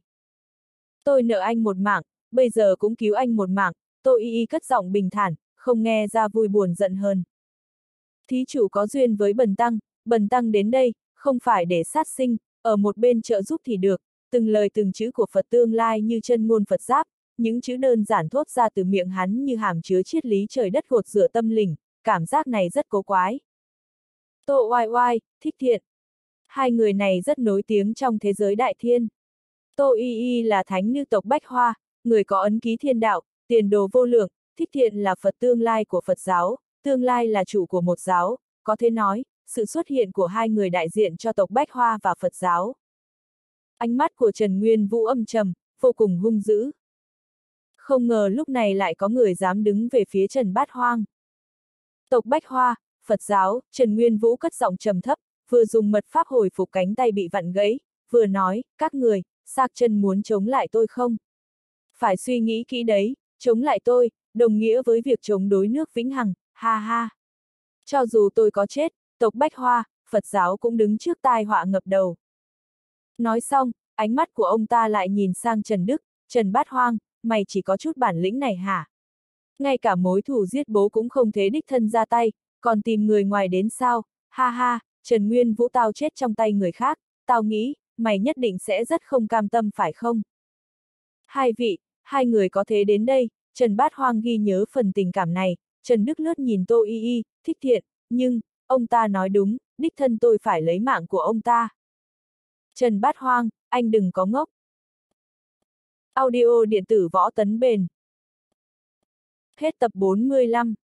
Tôi nợ anh một mạng, bây giờ cũng cứu anh một mạng, Tô Y Y cất giọng bình thản, không nghe ra vui buồn giận hờn. Thí chủ có duyên với Bần tăng, Bần tăng đến đây, không phải để sát sinh, ở một bên trợ giúp thì được, từng lời từng chữ của Phật tương lai như chân ngôn Phật giáp, những chữ đơn giản thốt ra từ miệng hắn như hàm chứa triết lý trời đất gột rửa tâm linh, cảm giác này rất cố quái. Tô Oai Oai, Thích Thiện. Hai người này rất nổi tiếng trong thế giới đại thiên. Tô Y Y là thánh nữ tộc Bách Hoa, người có ấn ký thiên đạo, tiền đồ vô lượng, Thích Thiện là Phật tương lai của Phật giáo, tương lai là chủ của một giáo, có thể nói, sự xuất hiện của hai người đại diện cho tộc Bách Hoa và Phật giáo. Ánh mắt của Trần Nguyên Vũ âm trầm, vô cùng hung dữ. Không ngờ lúc này lại có người dám đứng về phía Trần Bát Hoang. Tộc Bách Hoa, Phật giáo, Trần Nguyên Vũ cất giọng trầm thấp, vừa dùng mật pháp hồi phục cánh tay bị vặn gãy, vừa nói, các người, xác chân muốn chống lại tôi không? Phải suy nghĩ kỹ đấy, chống lại tôi, đồng nghĩa với việc chống đối nước vĩnh hằng, ha ha. Cho dù tôi có chết, tộc Bách Hoa, Phật giáo cũng đứng trước tai họa ngập đầu. Nói xong, ánh mắt của ông ta lại nhìn sang Trần Đức, Trần Bát Hoang, mày chỉ có chút bản lĩnh này hả? Ngay cả mối thù giết bố cũng không thế đích thân ra tay, còn tìm người ngoài đến sao? Ha ha, Trần Nguyên Vũ tao chết trong tay người khác, tao nghĩ, mày nhất định sẽ rất không cam tâm phải không? Hai vị, hai người có thế đến đây, Trần Bát Hoang ghi nhớ phần tình cảm này, Trần Đức lướt nhìn Tô Y Y, Thích Thiện, nhưng, ông ta nói đúng, đích thân tôi phải lấy mạng của ông ta. Trần Bát Hoang, anh đừng có ngốc. Audio điện tử Võ Tấn Bền. Hết tập bốn mươi lăm.